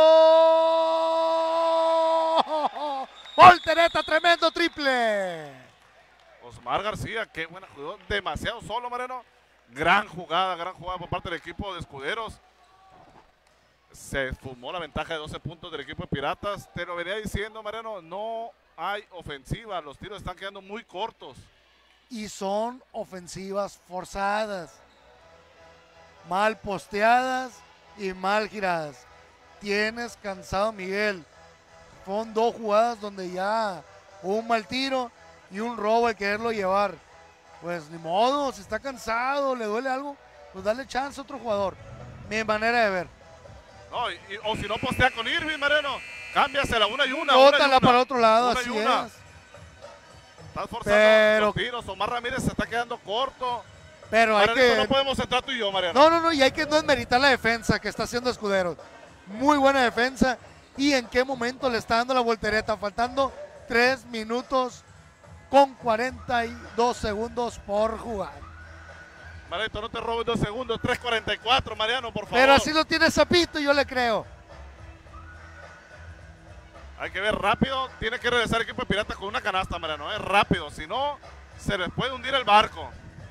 Voltereta, tremendo triple. Osmar García, qué buena jugada. Demasiado solo, Mariano. Gran jugada, gran jugada por parte del equipo de Escuderos. Se fumó la ventaja de doce puntos del equipo de Piratas. Te lo venía diciendo, Mariano, no hay ofensiva. Los tiros están quedando muy cortos. Y son ofensivas forzadas. Mal posteadas y mal giradas. Tienes cansado, Miguel. Fueron dos jugadas donde ya hubo un mal tiro y un robo de quererlo llevar. Pues ni modo, si está cansado, le duele algo, pues dale chance a otro jugador. Mi manera de ver. No, y, y, o si no postea con Irving, Mariano, cámbiasela una y una. Bótala una y una. para otro lado, Una y así una. es. Estás forzando Pero- los tiros. Omar Ramírez se está quedando corto. Pero hay Marianito, que... no podemos entrar tú y yo, Mariano. No, no, no, y hay que no desmeritar la defensa que está haciendo Escuderos. Muy buena defensa. ¿Y en qué momento le está dando la voltereta? Faltando tres minutos con cuarenta y dos segundos por jugar. Marianito, no te robes dos segundos. tres cuarenta y cuatro, Mariano, por favor. Pero así lo tiene Zapito, yo le creo. Hay que ver rápido. Tiene que regresar el equipo de Piratas con una canasta, Mariano. Es rápido. Si no, se les puede hundir el barco.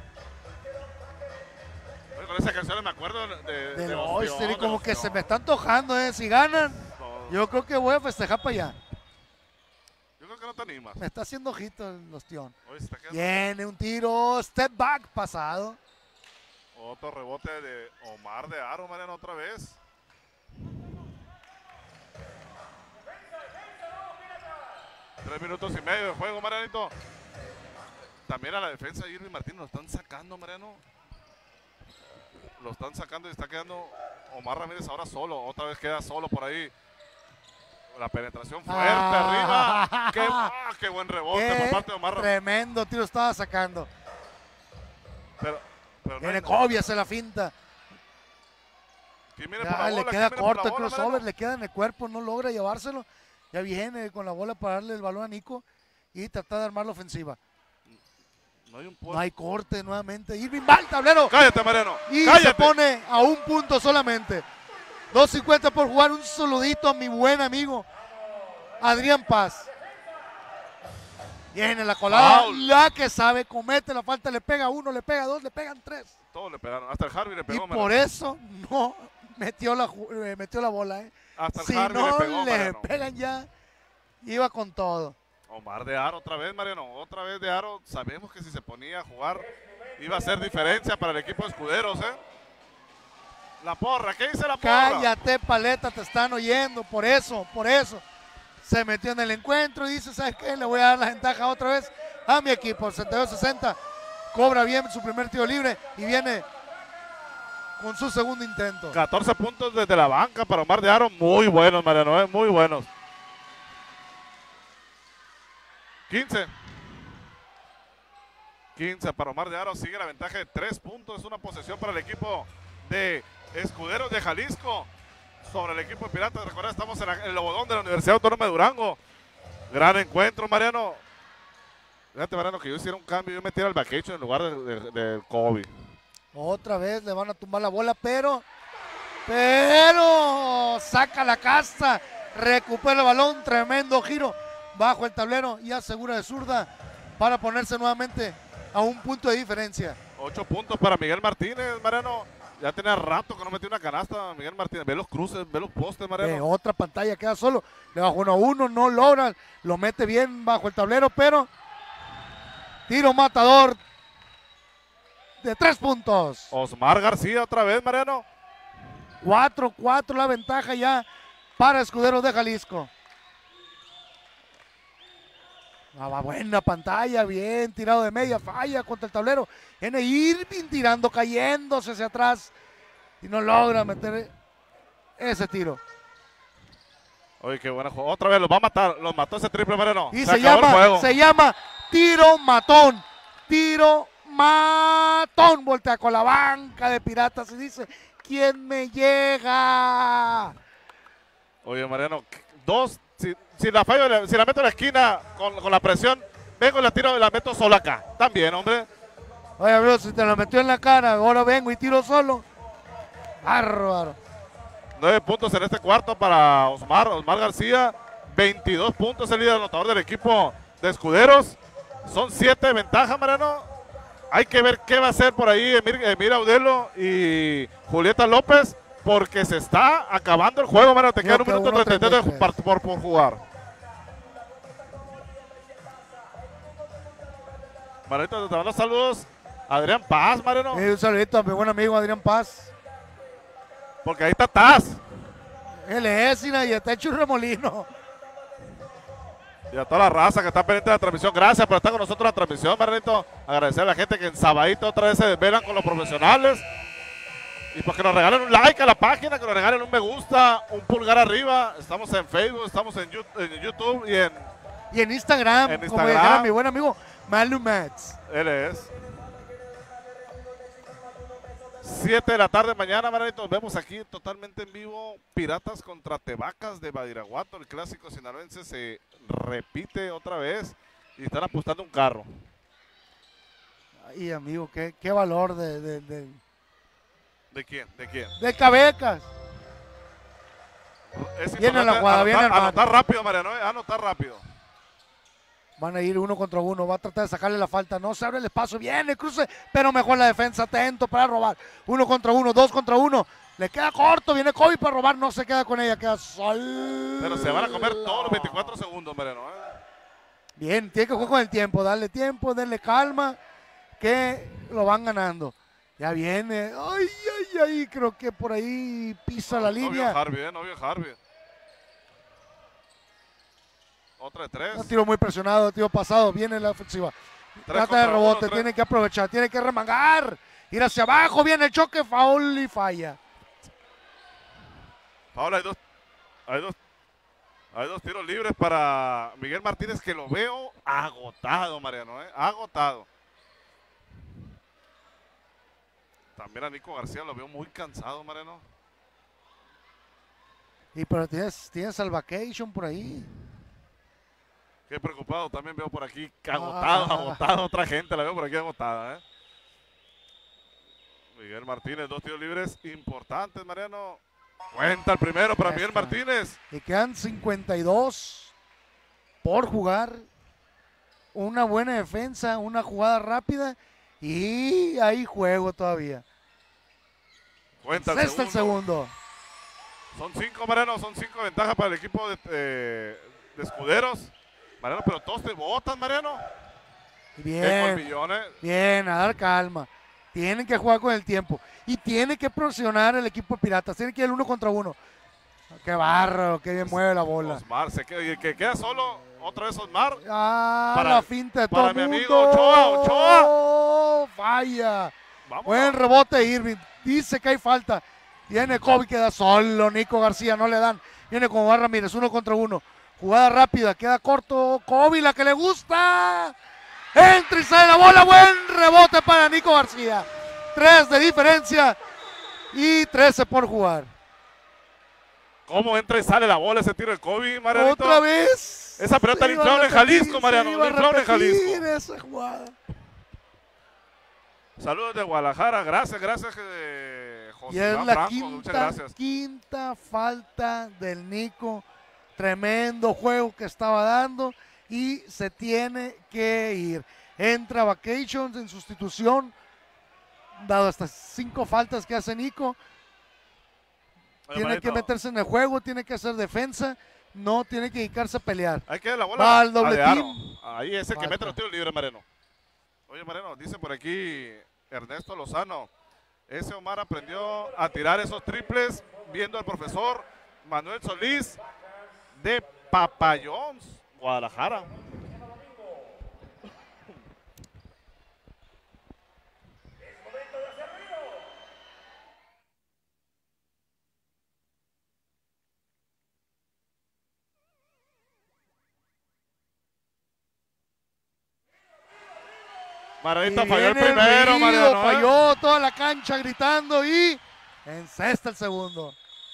Oye, con esa canción me acuerdo de, de, Del de Oyster, Ostión, y de como que Ostión. se me está antojando, ¿eh? Si ganan, Todo. yo creo que voy a festejar para allá. Yo creo que no te animas. Me está haciendo ojito el Ostión. Oye, se está quedando Viene un tiro, step back pasado. otro rebote de Omar de Aro, Mariano, otra vez. Tres minutos y medio de juego, Marianito. También a la defensa Irving Martínez lo están sacando, Mariano. Lo están sacando y está quedando Omar Ramírez ahora solo. Otra vez queda solo por ahí. La penetración fuerte Ah. arriba. Qué, ah, qué buen rebote Qué por parte de Omar Ramírez. tremendo tiro estaba sacando. Pero, pero no Viene hay- Kobe, hace la finta. ¿Quién viene Ya, por la le bola? queda ¿Quién viene por la corto el bola, crossover, Mariano? le queda en el cuerpo, no logra llevárselo. Ya viene con la bola para darle el balón a Nico y tratar de armar la ofensiva. No hay un No puesto. hay corte nuevamente. Irving va al tablero Cállate, Mariano. y Cállate. se pone a un punto solamente. dos cincuenta por jugar. Un saludito a mi buen amigo Adrián Paz. Viene la colada, Foul. la que sabe, comete la falta, le pega uno, le pega dos, le pegan tres. Todos le pegaron. Hasta el Harvey le Y pegó, por Mariano. eso no metió la, ju- eh, metió la bola. ¿eh? Hasta el Si Harvey no le pegó, le Mariano. pegan ya, iba con todo. Omar de Aro otra vez, Mariano. Otra vez de Aro. Sabemos que si se ponía a jugar iba a ser diferencia para el equipo de Escuderos, ¿eh? La porra. ¿Qué dice la porra? Cállate, paleta, te están oyendo. Por eso, por eso. Se metió en el encuentro y dice, ¿sabes qué? Le voy a dar la ventaja otra vez a mi equipo. sesenta y dos sesenta. Cobra bien su primer tiro libre y viene con su segundo intento. catorce puntos desde la banca para Omar de Aro. Muy buenos, Mariano, ¿eh? Muy buenos. quince. quince para Omar de Aro. Sigue la ventaja de tres puntos. Es una posesión para el equipo de Escuderos de Jalisco sobre el equipo de Piratas. Recuerda, estamos en, la- en el Lobodón de la Universidad Autónoma de Durango. Gran encuentro, Mariano. Fíjate, Mariano, que yo hiciera un cambio, yo metiera el vacation en lugar del de, de, de Kobe. Otra vez le van a tumbar la bola, pero, pero, saca la casta, recupera el balón, tremendo giro bajo el tablero y asegura de zurda para ponerse nuevamente a un punto de diferencia. Ocho puntos para Miguel Martínez, Mariano. Ya tenía rato que no metía una canasta Miguel Martínez. Ve los cruces, ve los postes, Mariano. Eh, otra pantalla, queda solo, le bajo uno a uno, no logra, lo mete bien bajo el tablero, pero tiro matador de tres puntos. Osmar García otra vez, Mariano. cuatro cuatro la ventaja ya para Escuderos de Jalisco. Ah, buena pantalla, bien tirado de media, falla contra el tablero. Viene Irving tirando, cayéndose hacia atrás y no logra meter ese tiro. Oye, qué buena juego. Otra vez los va a matar, los mató ese triple, Mariano. Y se, se, llama, se llama tiro matón, tiro matón. Voltea con la banca de Piratas y dice, ¿quién me llega? Oye, Mariano, dos, si, si la fallo, si la meto en la esquina con, con la presión, vengo y la tiro y la meto solo acá. También, hombre. Oye, amigo, si te la metió en la cara, ahora vengo y tiro solo. Bárbaro. Nueve puntos en este cuarto para Osmar, Osmar García. veintidós puntos el líder anotador del equipo de Escuderos. Son siete de ventaja, Mariano. Hay que ver qué va a hacer por ahí Emir, Emir Audelo y Julieta López, porque se está acabando el juego, Mariano. Te queda un minuto treinta y tres por, por, por jugar. Mariano, te mando saludos. Adrián Paz, Mariano. Sí, un saludito a mi buen amigo Adrián Paz. Porque ahí está Taz. Él es y está hecho un remolino. Y a toda la raza que está pendiente de la transmisión. Gracias por estar con nosotros en la transmisión, Marianito. Agradecer a la gente que en Sabadito otra vez se desvelan con los profesionales. Y pues que nos regalen un like a la página, que nos regalen un me gusta, un pulgar arriba. Estamos en Facebook, estamos en YouTube y en, y en Instagram. En como Instagram. dijera mi buen amigo Malu Mats. Él es. siete de la tarde mañana, Marianito. Nos vemos aquí totalmente en vivo. Piratas contra Tebacas de Badiraguato. El clásico sinaloense se repite otra vez y están apostando un carro. Ay, amigo, qué, qué valor de, de, de... ¿De quién? ¿De quién? De Cabecas. Es viene la jugada, anotar, viene el anotar rápido, Mariano, ¿eh? Anotar rápido. Van a ir uno contra uno, va a tratar de sacarle la falta, no se abre el espacio, viene el cruce, pero mejor la defensa, atento para robar. Uno contra uno, dos contra uno, le queda corto, viene Kobe para robar, no se queda con ella, queda sol. Pero se van a comer todos los veinticuatro segundos, Mariano, ¿eh? Bien, tiene que jugar con el tiempo, darle tiempo, denle calma, que lo van ganando. Ya viene, ay, ay, ay, creo que por ahí pisa no, la no línea. Vio Harvey, ¿eh? No vio Harvey. Otra de tres. Un tiro muy presionado, tiro pasado, viene la ofensiva. Trata de rebote, uno, tiene que aprovechar, tiene que remangar, ir hacia abajo, viene el choque, foul y falla. Foul, hay dos, hay dos, hay dos tiros libres para Miguel Martínez, que lo veo agotado, Mariano, ¿eh? Agotado. También a Nico García lo veo muy cansado, Mariano. Y pero tienes, tienes al vacation por ahí. Qué preocupado, también veo por aquí agotado, ah. agotado, otra gente la veo por aquí agotada, ¿eh? Miguel Martínez, dos tiros libres importantes, Mariano. Cuenta el primero para Miguel Martínez. Y quedan cincuenta y dos por jugar. Una buena defensa, una jugada rápida y hay juego todavía. Cuenta el segundo. el segundo. Son cinco, Mariano, son cinco ventajas para el equipo de, eh, de Escuderos. Mariano, pero todos te botan, Mariano. Bien, bien, a dar calma. Tienen que jugar con el tiempo. Y tiene que presionar el equipo de Piratas. Tiene que ir el uno contra uno. Qué barro, qué bien mueve la bola. Osmar, se queda, y que queda solo, otra vez Osmar. Ah, para, la finta de todo Para mi mundo. amigo Ochoa, Ochoa. Falla. Vámonos. Buen rebote Irving. Dice que hay falta. Viene Kobe, queda solo. Nico García, no le dan. Viene con Juan Ramírez, uno contra uno. Jugada rápida, queda corto. Kobe, la que le gusta. Entra y sale la bola. Buen rebote para Nico García. Tres de diferencia y trece por jugar. ¿Cómo entra y sale la bola ese tiro de Kobe, Marianito? Otra vez. Esa pelota Se la iba a inflaron en repetir, Jalisco, se Mariano. iba La a inflaron en repetir Jalisco. esa jugada. Saludos de Guadalajara. Gracias, gracias, eh, José Y es Iván la Franco. Muchas quinta, gracias. quinta falta del Nico. Tremendo juego que estaba dando y se tiene que ir. Entra Vacations en sustitución, dado hasta cinco faltas que hace Nico. Oye, Tiene Marito, que meterse en el juego, tiene que hacer defensa, no tiene que dedicarse a pelear. Hay que dar la bola Va al doble a Dearo. team. Ahí es el que Falta. mete los tiros libres, Mariano. Oye, Mariano, dice por aquí Ernesto Lozano. Ese Omar aprendió a tirar esos triples viendo al profesor Manuel Solís de Papayons, Guadalajara. Marianito Y falló el viene primero, Río, Mariano. ¿eh? falló toda la cancha gritando y encesta el segundo.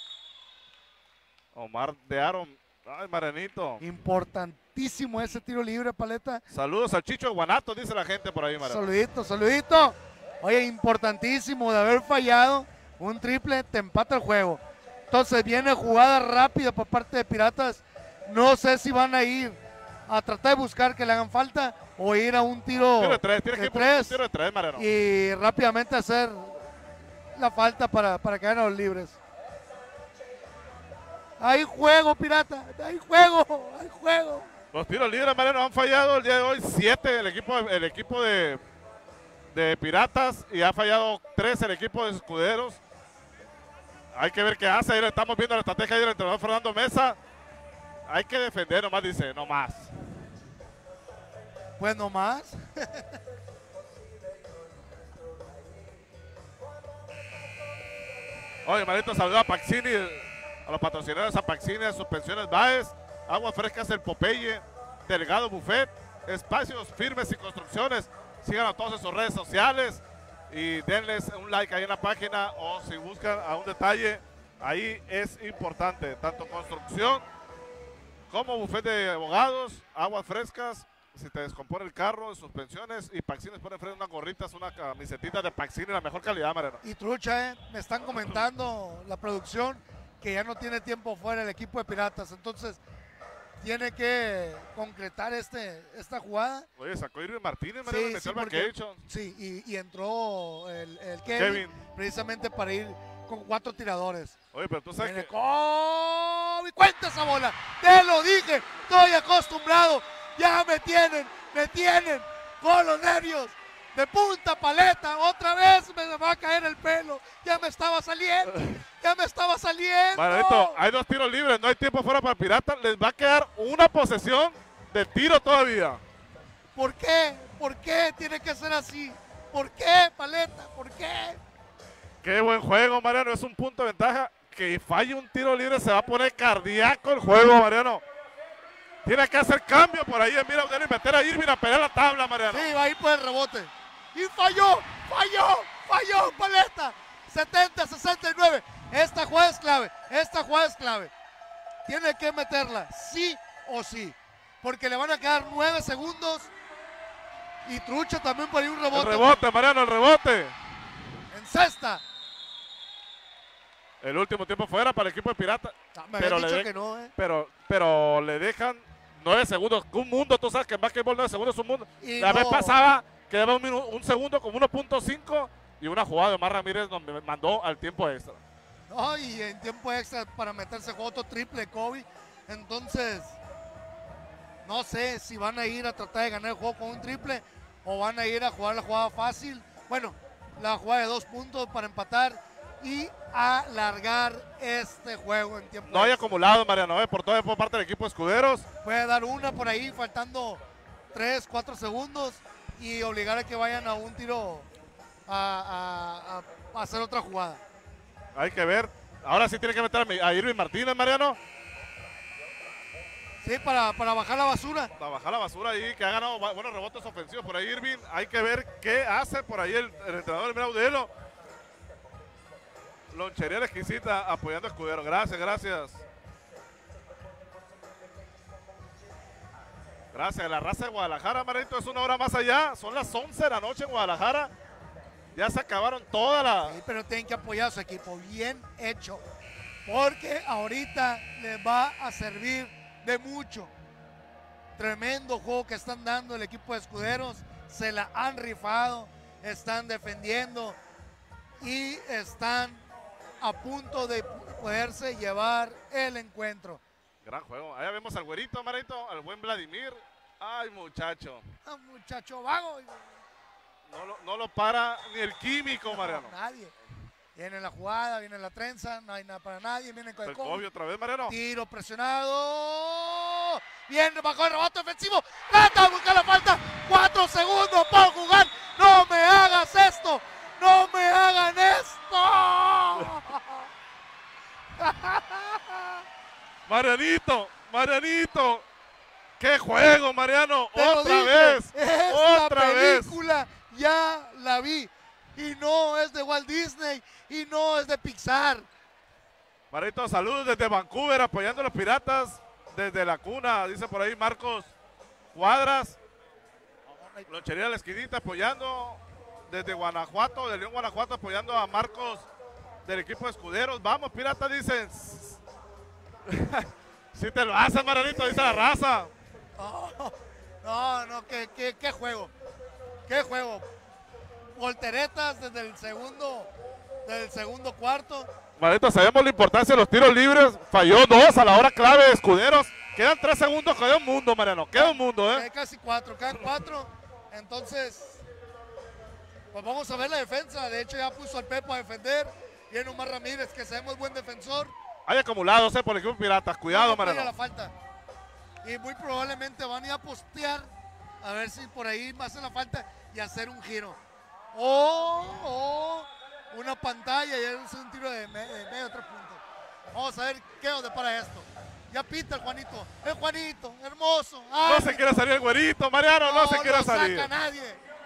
Omar de Aaron. Ay, Marianito. Importantísimo ese tiro libre, Paleta. Saludos al Chicho Guanato, dice la gente por ahí, Mariano. Saludito, saludito. Oye, importantísimo de haber fallado un triple, te empata el juego. Entonces viene jugada rápida por parte de Piratas. No sé si van a ir a tratar de buscar que le hagan falta o ir a un tiro, Tiro de tres, tienes de que ir por un tres tiro de tres, Mariano. y rápidamente hacer la falta para, para que hagan los libres. Hay juego, Pirata, hay juego, hay juego. Los tiros libres, Mariano, han fallado el día de hoy siete el equipo, el equipo de, de Piratas y ha fallado tres el equipo de Escuderos. Hay que ver qué hace. Ahí estamos viendo la estrategia del entrenador Fernando Mesa. Hay que defender, nomás dice, no más. Pues no más. Oye, Marito, saluda a Paxini, a los patrocinadores a Paxini, a Suspensiones Baez, Aguas Frescas El Popeye, Delgado Buffet, Espacios Firmes y Construcciones. Sigan a todos en sus redes sociales y denles un like ahí en la página o si buscan a un detalle, ahí es importante, tanto construcción como bufete de abogados, aguas frescas, si te descompone el carro, suspensiones y Paxini pone frente unas gorritas, una camisetita de Paxini, la mejor calidad, Mariano. Y trucha, eh, me están comentando la producción que ya no tiene tiempo fuera el equipo de Piratas, entonces tiene que concretar este, esta jugada. Oye, sacó Irving Martínez, Mariano, Sí, metió sí, el porque- vacation. sí, y, y entró el, el Kevin, Kevin. precisamente para ir con cuatro tiradores. Oye, pero tú sabes Viene que Kobe, cuenta esa bola, te lo dije, estoy acostumbrado, ya me tienen, me tienen con los nervios de punta paleta, otra vez me va a caer el pelo, ya me estaba saliendo, ya me estaba saliendo. Marianito, hay dos tiros libres, no hay tiempo fuera para Piratas, les va a quedar una posesión de tiro todavía. ¿Por qué? ¿Por qué tiene que ser así? ¿Por qué, paleta? ¿Por qué? Qué buen juego, Mariano, es un punto de ventaja. Que falle un tiro libre se va a poner cardíaco el juego, Mariano. Tiene que hacer cambio por ahí, mira, y meter a Irving a pelear la tabla, Mariano. Sí, va a ir por el rebote. Y falló, falló, falló, paleta. setenta sesenta y nueve. Esta jugada es clave, esta jugada es clave. Tiene que meterla, sí o sí. Porque le van a quedar nueve segundos. Y trucha también por ahí un El rebote. rebote, Mariano, el rebote. En cesta. El último tiempo fuera para el equipo de Piratas. Ah, me Pero habían le dicho de- que no, ¿eh? Pero, pero le dejan nueve segundos. Un mundo, tú sabes que en básquetbol nueve segundos es un mundo. Y La vez no. pasada quedaba un, minu- un segundo con uno punto cinco y una jugada de Omar Ramírez donde me mandó al tiempo extra. No, y en tiempo extra para meterse con otro triple Kobe. Entonces, no sé si van a ir a tratar de ganar el juego con un triple o van a ir a jugar la jugada fácil. Bueno, la jugada de dos puntos para empatar y alargar este juego en tiempo No hay extra. acumulado, Mariano, ¿eh? por toda por parte del equipo de Escuderos. Puede dar una por ahí faltando tres, cuatro segundos y obligar a que vayan a un tiro a, a- a hacer otra jugada. Hay que ver. Ahora sí tiene que meter a mi- a Irving Martínez, Mariano. Sí, para, para bajar la basura. Para bajar la basura ahí, que ha ganado bu- buenos rebotes ofensivos por ahí Irving. Hay que ver qué hace por ahí el, el entrenador, mira, Udelo. Lonchería La Exquisita apoyando a Escudero. Gracias, gracias. Gracias. La raza de Guadalajara, Marito, es una hora más allá. Son las once de la noche en Guadalajara. Ya se acabaron todas las... Sí, pero tienen que apoyar a su equipo. Bien hecho. Porque ahorita les va a servir de mucho. Tremendo juego que están dando el equipo de Escuderos. Se la han rifado. Están defendiendo. Y están a punto de poderse llevar el encuentro. Gran juego. Allá vemos al güerito, Marito, al buen Vladimir. Ay, muchacho. Ah, muchacho vago. No lo, no lo para ni el químico, Mariano. No, nadie. Viene la jugada, viene la trenza, no hay nada para nadie. Viene con el Obvio otra vez, Mariano. Tiro presionado. Bien, bajó el rebote ofensivo. Trata de buscar la falta. Cuatro segundos para jugar. No me hagas esto. No me hagan esto. Marianito, Marianito. ¡Qué juego, Mariano! Te lo ¡Otra dije, vez! Es ¡Otra la vez! película, ya la vi. Y no es de Walt Disney y no es de Pixar. Marito, saludos desde Vancouver apoyando a los Piratas. Desde la cuna, dice por ahí Marcos Cuadras. Lonchería La Esquinita apoyando desde Guanajuato, de León, Guanajuato, apoyando a Marcos del equipo de Escuderos. Vamos, Piratas, dicen. Si te lo hacen, Marianito, dice la raza. Oh, no, no, qué, qué, qué juego. Qué juego. Volteretas desde el segundo, desde el segundo cuarto. Marianito, sabemos la importancia de los tiros libres. Falló dos a la hora clave de Escuderos. Quedan tres segundos, queda un mundo, Mariano. Queda un mundo, ¿eh? Casi cuatro, quedan cuatro. Entonces, pues vamos a ver la defensa. De hecho, ya puso al Pepo a defender. Viene Omar Ramírez, que sabemos buen defensor. Hay acumulados, ¿eh? Por el equipo Piratas. Cuidado, No, no Mariano. la falta. Y muy probablemente van a ir a postear a ver si por ahí va a hacer la falta y hacer un giro. O, o una pantalla y es un tiro de, me, de medio tres puntos. Vamos a ver qué nos depara esto. Ya pita el Juanito. El Juanito, hermoso. Ay, No se quiere salir el güerito, Mariano, no, se quiere lo salir. saca nadie.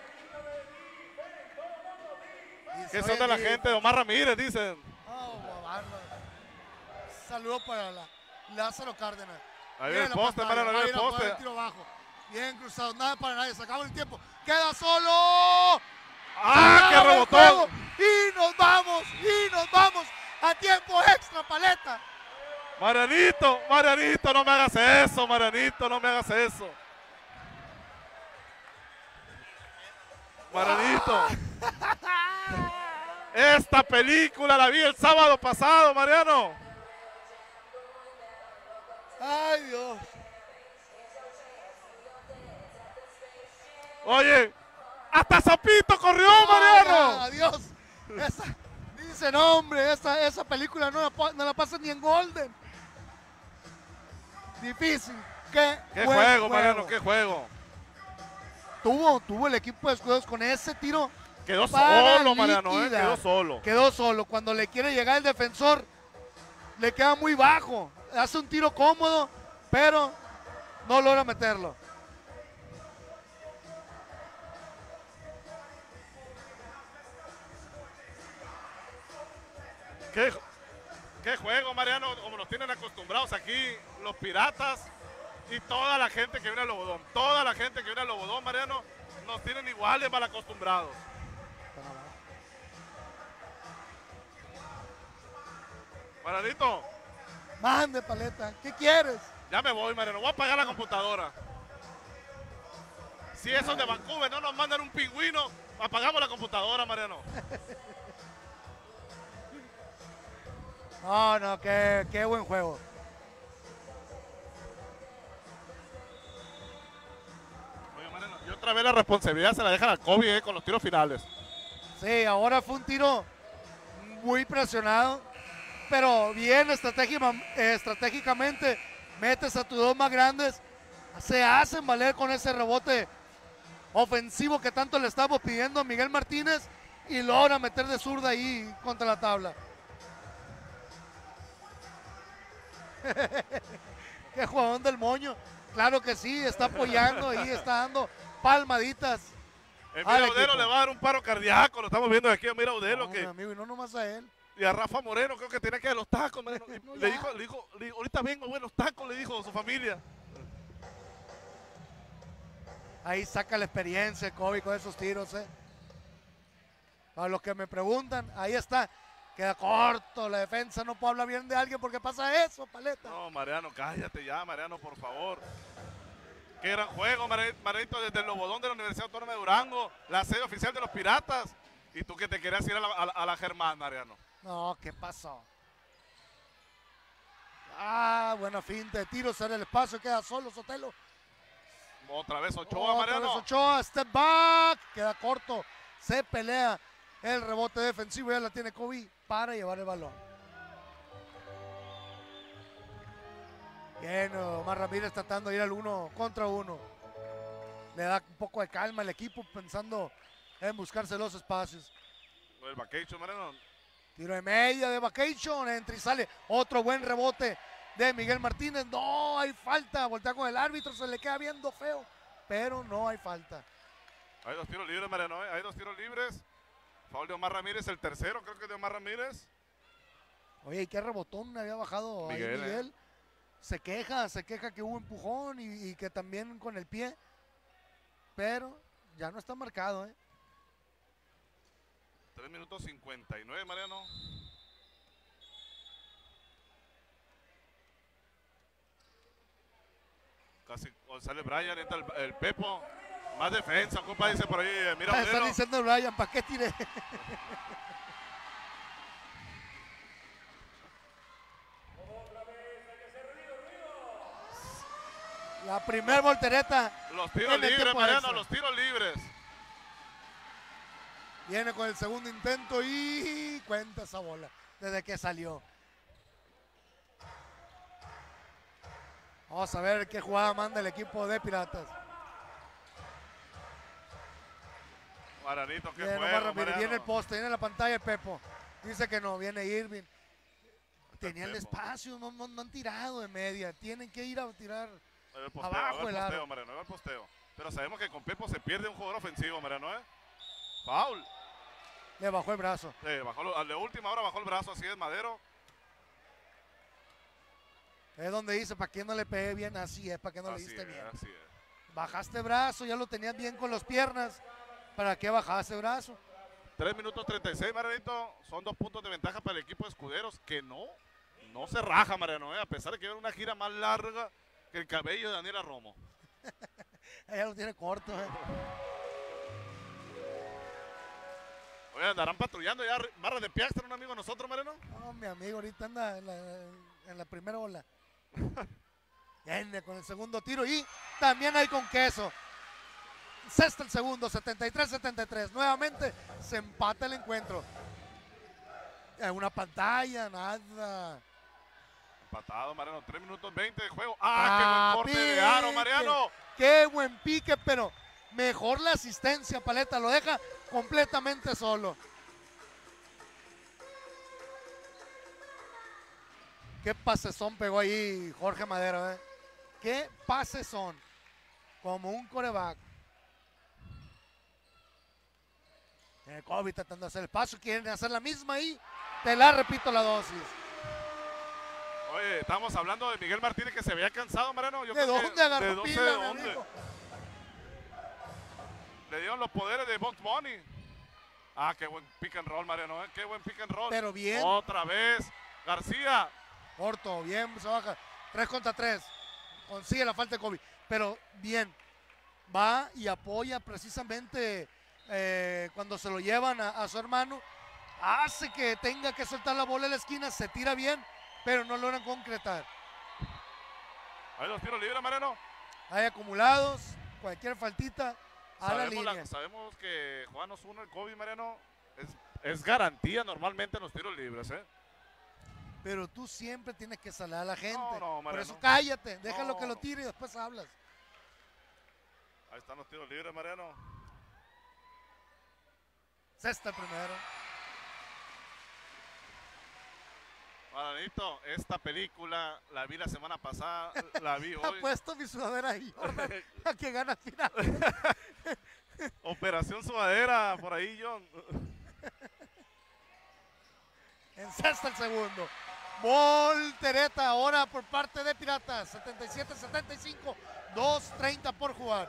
¿Qué son de la gente de Omar Ramírez? Dicen. Oh, bárbaro. Saludos para la, Lázaro Cárdenas. Ahí Viene viene el la poste, pantalla, Mariano, ahí va a viene ir el a poner poste. el tiro bajo. Bien cruzado, nada para nadie, se acabó el tiempo. Queda solo. ¡Ah, qué Acaba el rebotón! juego, Y nos vamos, y nos vamos a tiempo extra, Paleta. Marianito, Marianito, no me hagas eso, Marianito, no me hagas eso. Marianito. Esta película la vi el sábado pasado, Mariano. Ay, Dios. Oye, hasta Zapito corrió, Ay, Mariano. Adiós. Esa, dice, no, hombre, esa, esa película no la, pa- no la pasa ni en Golden. Difícil. Qué, Qué buen juego, Mariano, qué juego. Tuvo, tuvo el equipo de Escuderos con ese tiro. Quedó para solo, Mariano, eh, liquidar. quedó solo. Quedó solo. Cuando le quiere llegar el defensor, le queda muy bajo. Hace un tiro cómodo, pero no logra meterlo. ¿Qué, qué juego, Mariano, como nos tienen acostumbrados aquí los Piratas y toda la gente que viene al Lobodón. Toda la gente que viene al Lobodón, Mariano, nos tienen iguales mal acostumbrados. Marianito, Mande, Paleta. ¿Qué quieres? ya me voy, Mariano. Voy a apagar la computadora. Si esos de Vancouver no nos mandan un pingüino, apagamos la computadora, Mariano. No, no, qué, qué buen juego. Oye, Mariano, y otra vez la responsabilidad se la dejan al Kobe eh, con los tiros finales. Sí, ahora fue un tiro muy presionado, pero bien estratégica- estratégicamente metes a tus dos más grandes, se hacen valer con ese rebote ofensivo que tanto le estamos pidiendo a Miguel Martínez y logra meter de zurda ahí contra la tabla. Qué jugadón del moño. Claro que sí, está apoyando ahí, está dando palmaditas. El al Mira Udelo equipo. le va a dar un paro cardíaco, lo estamos viendo aquí a Mira Udelo No, que mi amigo, y no nomás a él. y a Rafa Moreno creo que tenía que ir a los tacos, Mariano. Y No, le, ya. dijo, le, dijo, le dijo, ahorita vengo, buenos tacos, le dijo a su familia. Ahí saca la experiencia Kobe con esos tiros, ¿eh? Para los que me preguntan, ahí está. Queda corto, la defensa no puede hablar bien de alguien porque pasa eso, Paleta. No, Mariano, cállate ya, Mariano, por favor. Qué gran juego, Mari- Marianito, desde el Lobodón de la Universidad Autónoma de Durango, la sede oficial de los Piratas. Y tú que te querías ir a la, a la- a la Germán, Mariano. No, ¿qué pasó? Ah, buena finta de tiros en el espacio, queda solo Sotelo. Otra vez Ochoa, Otra Mariano. vez Ochoa, step back, queda corto, se pelea el rebote defensivo, ya la tiene Kobe para llevar el balón. Bien, Omar Ramírez tratando de ir al uno contra uno. Le da un poco de calma al equipo pensando en buscarse los espacios. El vacation, Mariano. Tiro de media de Vacation, entra y sale otro buen rebote de Miguel Martínez. No hay falta, voltea con el árbitro, se le queda viendo feo, pero no hay falta. Hay dos tiros libres, Mariano, ¿eh? Hay dos tiros libres. Foul de Omar Ramírez, el tercero, creo que es de Omar Ramírez. Oye, ¿y qué rebotón había bajado ahí Miguel, Miguel? eh. Se queja, se queja que hubo empujón y, y que también con el pie, pero ya no está marcado, ¿eh? tres minutos cincuenta y nueve, Mariano. Casi oh, sale Brian, entra el, el Pepo. Más defensa, compa, dice por ahí. eh, Mira, Ah, está Odero. diciendo Brian, ¿para qué tiré? La primer voltereta Los tiros en el libres, tiempo Mariano, extra. los tiros libres. Viene con el segundo intento y cuenta esa bola desde que salió. Vamos a ver qué jugada manda el equipo de Piratas. Maranito, qué Bien, Omar juego, Ramírez, Mariano. viene el poste, viene la pantalla de Pepo. Dice que no, viene Irving. Tenían el Pepo. espacio, no, no, no han tirado de media. Tienen que ir a tirar. Ahí va el posteo, abajo ahí va el el aro. posteo, Mariano, ahí va el posteo. Pero sabemos que con Pepo se pierde un jugador ofensivo, Mariano, ¿eh? Foul. Le bajó el brazo. Sí, bajó, lo- a la última hora bajó el brazo, así es, Madero. Es donde dice, ¿para qué no le pegué bien? Así es, ¿para qué no le Así diste es, bien? así es. Bajaste brazo, ya lo tenías bien con las piernas. ¿Para qué bajaste brazo? tres minutos treinta y seis, Marianito. Son dos puntos de ventaja para el equipo de Escuderos, que no, no se raja, Mariano, ¿eh? A pesar de que lleva una gira más larga que el cabello de Daniela Romo. Ella lo tiene corto, ¿eh? Oye, andarán patrullando ya barras de Piaxtra, un amigo de nosotros, Mariano. No, mi amigo, ahorita anda en la, en la primera ola. Viene con el segundo tiro y también hay con queso. Sexta el segundo, setenta y tres setenta y tres. Nuevamente se empata el encuentro. En una pantalla, nada. Empatado, Mariano. tres minutos veinte de juego. ¡Ah, qué buen corte de aro, pique. Mariano! Qué buen pique, pero mejor la asistencia, Paleta. Lo deja completamente solo. Qué pasezón pegó ahí Jorge Madero, ¿eh? Qué pasezón. Como un coreback. El Kobe tratando de hacer el paso. Quieren hacer la misma ahí. Te la repito la dosis. Oye, estamos hablando de Miguel Martínez que se había cansado, Mariano. Yo ¿De creo que- dónde agarró de no sé pila, de mi dónde. amigo? Le dieron los poderes de Box Bunny. Ah, qué buen pick and roll, Mariano. ¿eh? Qué buen pick and roll. Pero bien. Otra vez. García. Corto, bien, se baja. tres contra tres. Consigue la falta de Kobe. Pero bien. Va y apoya precisamente eh, cuando se lo llevan a, a su hermano. Hace que tenga que soltar la bola en la esquina. Se tira bien, pero no logran concretar. Ahí los tiros libres, Mariano. Hay acumulados. Cualquier faltita a la Sabemos, la- línea. sabemos que Juan Osuna, el Kobe, Mariano, es, es garantía normalmente en los tiros libres, ¿eh? Pero tú siempre tienes que salar a la gente. No, no, Por Mariano. eso cállate. Déjalo No. que lo tire y después hablas. Ahí están los tiros libres, Mariano. Sexta el primero. Marianito, esta película la vi la semana pasada, la vi Ha hoy. puesto mi sudadera ahí, Jordan, a que gana final. Operación Sudadera, por ahí, John. En encesta el segundo. Voltereta ahora por parte de Piratas, setenta y siete setenta y cinco, dos treinta por jugar.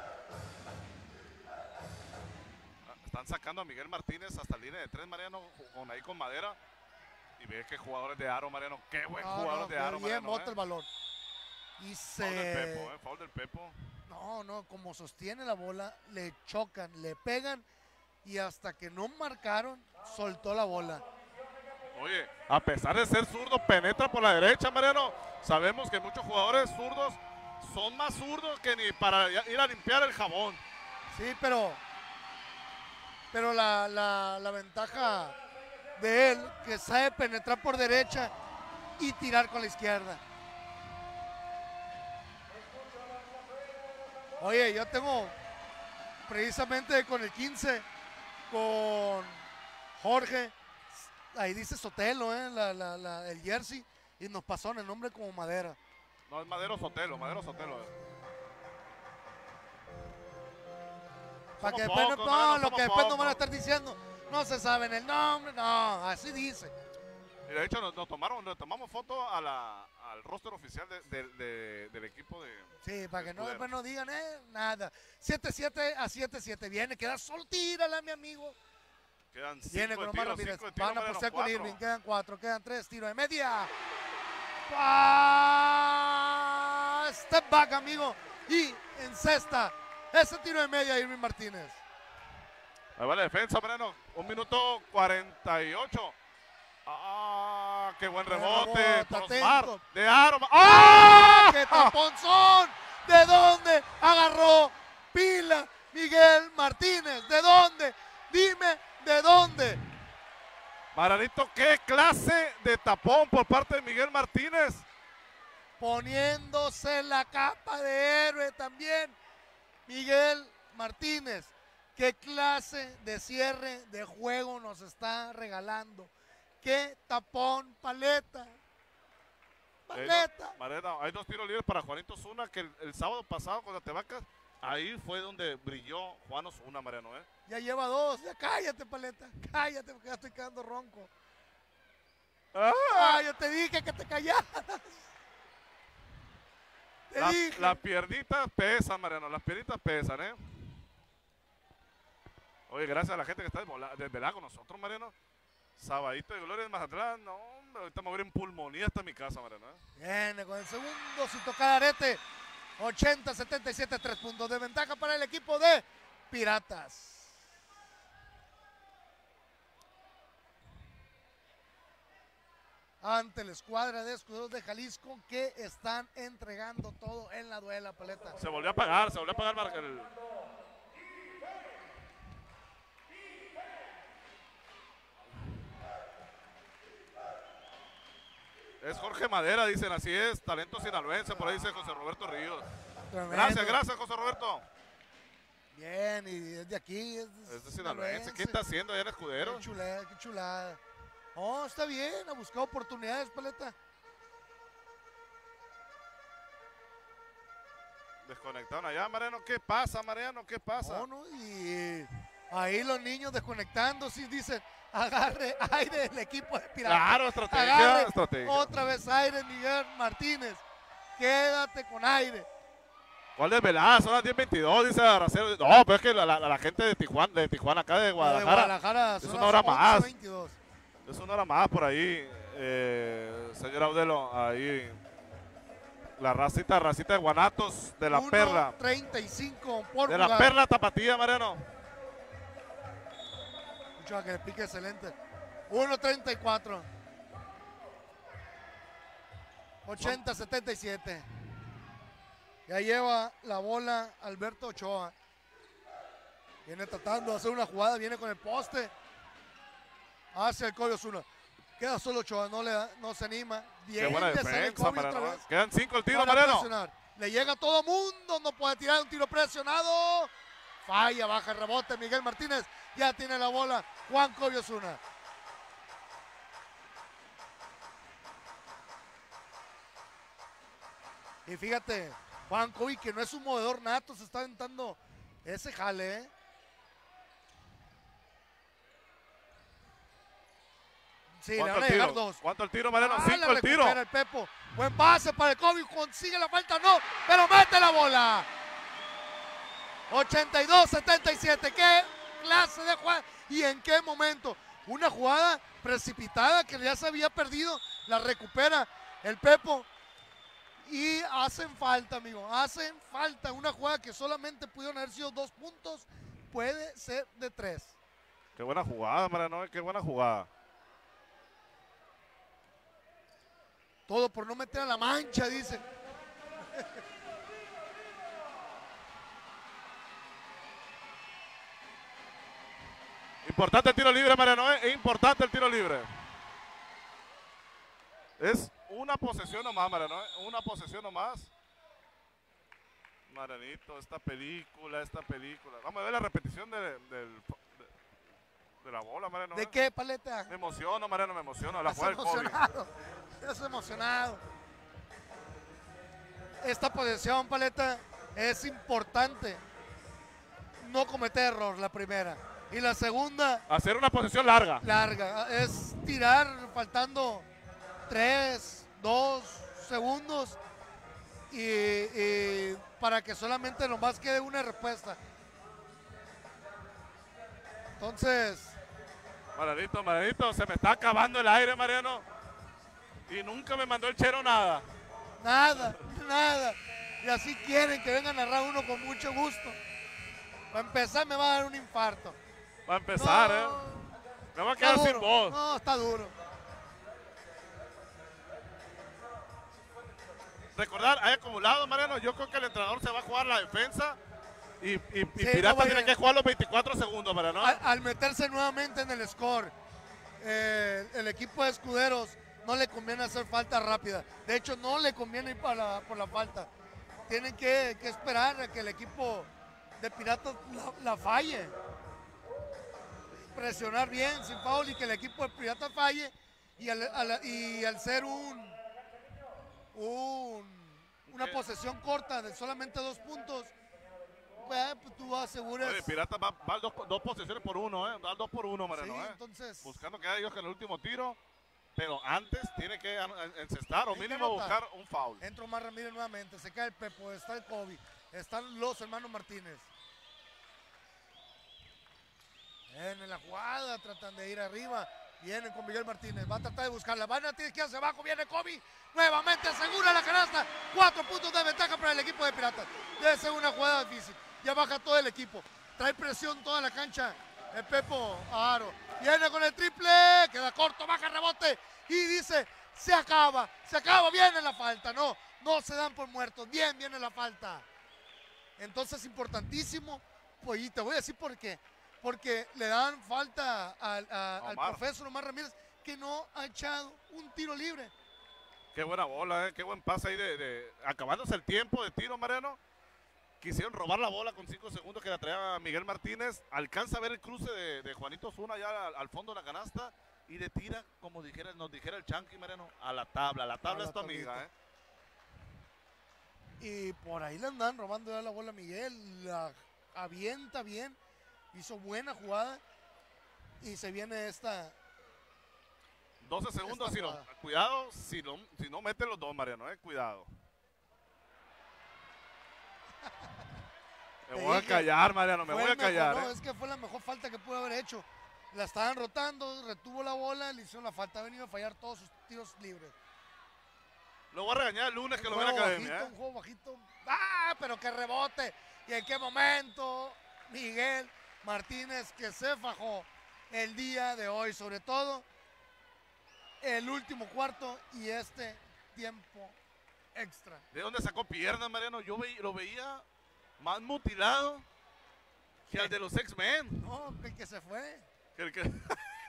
Están sacando a Miguel Martínez hasta la línea de tres, Mariano, con ahí con Madera. Y ve que jugadores de aro, Mariano. Qué buen No, jugador no, de aro, bien Mariano. bota eh. el balón. Y se... Foul del Pepo, eh. Foul del Pepo. No, no, como sostiene la bola, le chocan, le pegan y hasta que no marcaron, soltó la bola. Oye, a pesar de ser zurdo, penetra por la derecha, Mariano. Sabemos que muchos jugadores zurdos son más zurdos que ni para ir a limpiar el jabón. Sí, pero, pero la, la, la ventaja de él, que sabe penetrar por derecha y tirar con la izquierda. Oye, yo tengo precisamente con el quince, con Jorge, ahí dice Sotelo, eh, la, la, la, el jersey, y nos pasó en el nombre como Madera. No, es Madero Sotelo, Madero Sotelo. eh. Para que Somos después, pocos, no, Mariano, lo somos que después nos pocos. van a estar diciendo, no se saben el nombre, no, así dice. Y de hecho nos, nos tomaron, nos tomamos foto a la, al roster oficial de, de, de, del equipo de... Sí, para que no Escudero. después no digan eh, nada. siete siete a siete siete, viene, queda solo, tírala, mi amigo. Quedan cinco Viene de con tiro, Omar Ramírez, cinco de tiro, van a Mariano, postear con cuatro. Irving, quedan cuatro, quedan tres, tiro de media. ¡Ah! Step back, amigo, y encesta ese tiro de media Irving Martínez. Ahí va la defensa, Mariano. Un minuto cuarenta y ocho. Ah, qué buen Buen rebote. rebote, Prosmar, atento. de aro. ¡Ah! ¡Qué taponzón! ¿De dónde agarró pila Miguel Martínez? ¿De dónde? Dime, ¿de dónde? Maranito, qué clase de tapón por parte de Miguel Martínez. Poniéndose la capa de héroe también Miguel Martínez. ¿Qué clase de cierre de juego nos está regalando? ¡Qué tapón, paleta! ¡Paleta! Mariano, hay dos tiros libres para Juanito Zuna, que el, el sábado pasado contra Tebacas, ahí fue donde brilló Juan Osuna, Mariano. ¿eh? Ya lleva dos. Ya cállate, paleta. Cállate porque ya estoy quedando ronco. ¡Ah! Ah, yo te dije que te callaras. Te La- dije. Las piernitas pesan, Mariano, las piernitas pesan, ¿eh? Oye, gracias a la gente que está desvola- desvelada con nosotros, Mariano. Sabadito de Gloria de Mazatlán, no, hombre, ahorita me voy a ir en pulmonía hasta mi casa, Mariano. ¿eh? Viene con el segundo sin tocar arete. ochenta setenta y siete, tres puntos de ventaja para el equipo de Piratas. Ante la escuadra de escuderos de Jalisco que están entregando todo en la duela, paleta. Se volvió a apagar, se volvió a apagar Mar- el... Es Jorge Madera, dicen, así es, talento sinaloense, por ahí dice José Roberto Ríos. Tremendo. Gracias, gracias, José Roberto. Bien, y es de aquí. Es, Es de sinaloense, ¿qué está haciendo allá en Escudero? Qué chulada, qué chulada. Oh, está bien, ha buscado oportunidades, paleta. Desconectaron allá, Mariano, ¿qué pasa, Mariano? ¿Qué pasa? Oh, no, y ahí los niños desconectando, sí dicen, agarre aire el equipo de Piratas. Claro, estrategia, Agarre estrategia. otra vez aire, Miguel Martínez. Quédate con aire. ¿Cuál desvelada? Son las diez veintidós, dice Aracelo. No, pero es que la, la- la gente de Tijuana, de Tijuana, acá de De Guadalajara, Guadalajara es son una las hora más. once veintidós. es una hora más por ahí, eh, señor Audelo, ahí. La racita, racita de Guanatos, de la uno Perla. treinta y cinco por De la jugar. Perla Tapatía, Mariano. Escucha que le pique excelente. uno treinta y cuatro. ochenta setenta y siete. Ya lleva la bola Alberto Ochoa. Viene tratando de hacer una jugada, viene con el poste. Hacia el Kobe Osuna. Queda solo Ochoa, no, le da- no se anima. Qué Bien, buena le sale el defensa, Kobe otra Mariano. vez. Quedan cinco el tiro, Para Mariano. presionar. Le llega a todo mundo, no puede tirar un tiro presionado. Falla, baja el rebote Miguel Martínez. Ya tiene la bola Juan Kobe Osuna. Y fíjate, Juan Kobe, que no es un movedor nato, se está aventando ese jale, ¿eh? Sí, le ¿Cuánto van a el llegar tiro? dos. ¿Cuánto el tiro, Mariano? Ah, Cinco la el tiro. recupera el Pepo. Buen pase para el Kobe, consigue la falta, no, pero mete la bola. ochenta y dos setenta y siete, qué clase de jugada y en qué momento. Una jugada precipitada que ya se había perdido, la recupera el Pepo y hacen falta, amigo, hacen falta. Una jugada que solamente pudieron haber sido dos puntos, puede ser de tres. Qué buena jugada, Mariano, qué buena jugada. Todo por no meter a la mancha, dice. Importante el tiro libre, Mariano, ¿eh? Es importante el tiro libre. Es una posesión nomás, Mariano, ¿eh? Una posesión nomás. Marianito, esta película, esta película. Vamos a ver la repetición de, de, de, de la bola, Mariano. ¿De ¿eh? qué, Paleta? Me emociono, Mariano, me emociono. La Estás jugada del Kobe. emocionado. Estás emocionado. Esta posesión, Paleta, es importante. No cometer error, la primera. Y la segunda, Hacer una posesión larga. larga. Es tirar faltando tres, dos segundos y, y para que solamente nomás quede una respuesta. Entonces, Marianito, Marianito, se me está acabando el aire, Mariano. Y nunca me mandó el chero nada. nada, nada. Y así quieren que venga a narrar uno con mucho gusto. Para empezar me va a dar un infarto. Va a empezar, No, ¿eh? Me voy a está quedar sin duro. voz. No, está duro. Recordar, hay acumulado, Mariano. Yo creo que el entrenador se va a jugar la defensa. Y, y, y Sí, Pirata no vaya- tiene que jugar los veinticuatro segundos, Mariano. Al, al meterse nuevamente en el score, eh, el equipo de Escuderos no le conviene hacer falta rápida. De hecho, no le conviene ir para la- por la falta. Tienen que, que esperar a que el equipo de Piratas la, la falle. Presionar bien, sin foul, y que el equipo de Piratas falle. Y al, al- y al ser un, un- una ¿Qué? posesión corta de solamente dos puntos, pues, pues tú aseguras. Oye, Pirata va, va dos, dos posiciones por uno, ¿eh? Va dos por uno, Mariano, Sí, ¿eh? entonces, Buscando que haya ellos que en el último tiro. Pero antes tiene que an- an- encestar o Hay que mínimo anotar. buscar un foul. entra Omar Ramírez nuevamente, se cae el Pepo, está el Kobe, están los hermanos Martínez. En la jugada, tratan de ir arriba, vienen con Miguel Martínez, va a tratar de buscarla, van a tener que ir hacia abajo, viene Kobe, nuevamente asegura la canasta, cuatro puntos de ventaja para el equipo de Piratas. Debe ser una jugada difícil, ya baja todo el equipo, trae presión toda la cancha, el Pepo Aro, viene con el triple, queda corto, baja rebote y dice, se acaba, se acaba, viene la falta, no, no se dan por muertos, bien viene la falta. Entonces importantísimo, pues y te voy a decir por qué, porque le dan falta al, a- al Omar. profesor Omar Ramírez, que no ha echado un tiro libre. Qué buena bola, ¿eh? Qué buen pase ahí de, de- acabándose el tiempo de tiro, Mariano. Quisieron robar la bola con cinco segundos que la traía Miguel Martínez. Alcanza a ver el cruce de, de Juanito Zuna allá al, al fondo de la canasta y le tira, como dijera, nos dijera el Chanqui, Mariano, a la tabla. La tabla la es tu amiga, tablita. ¿eh? Y por ahí le andan robando ya la bola a Miguel, la avienta bien, hizo buena jugada y se viene esta. doce segundos, Esta si no, jugada. cuidado, si no, si no meten los dos, Mariano, ¿eh? Cuidado. Me Te voy a dije, callar, Mariano, me Fue voy a el mejor, callar. no, ¿eh? es que fue la mejor falta que pudo haber hecho. La estaban rotando, retuvo la bola, le hicieron la falta, ha venido a fallar todos sus tiros libres. Lo voy a regañar el lunes que Un lo vea en la juego academia, bajito, ¿eh? un juego bajito. ¡Ah! Pero que rebote. ¿Y en qué momento? Miguel Martínez, que se fajó el día de hoy, sobre todo el último cuarto y este tiempo extra. ¿De dónde sacó piernas, Mariano? Yo veí- lo veía más mutilado que al de los X-Men. No, el que se fue. Que el que-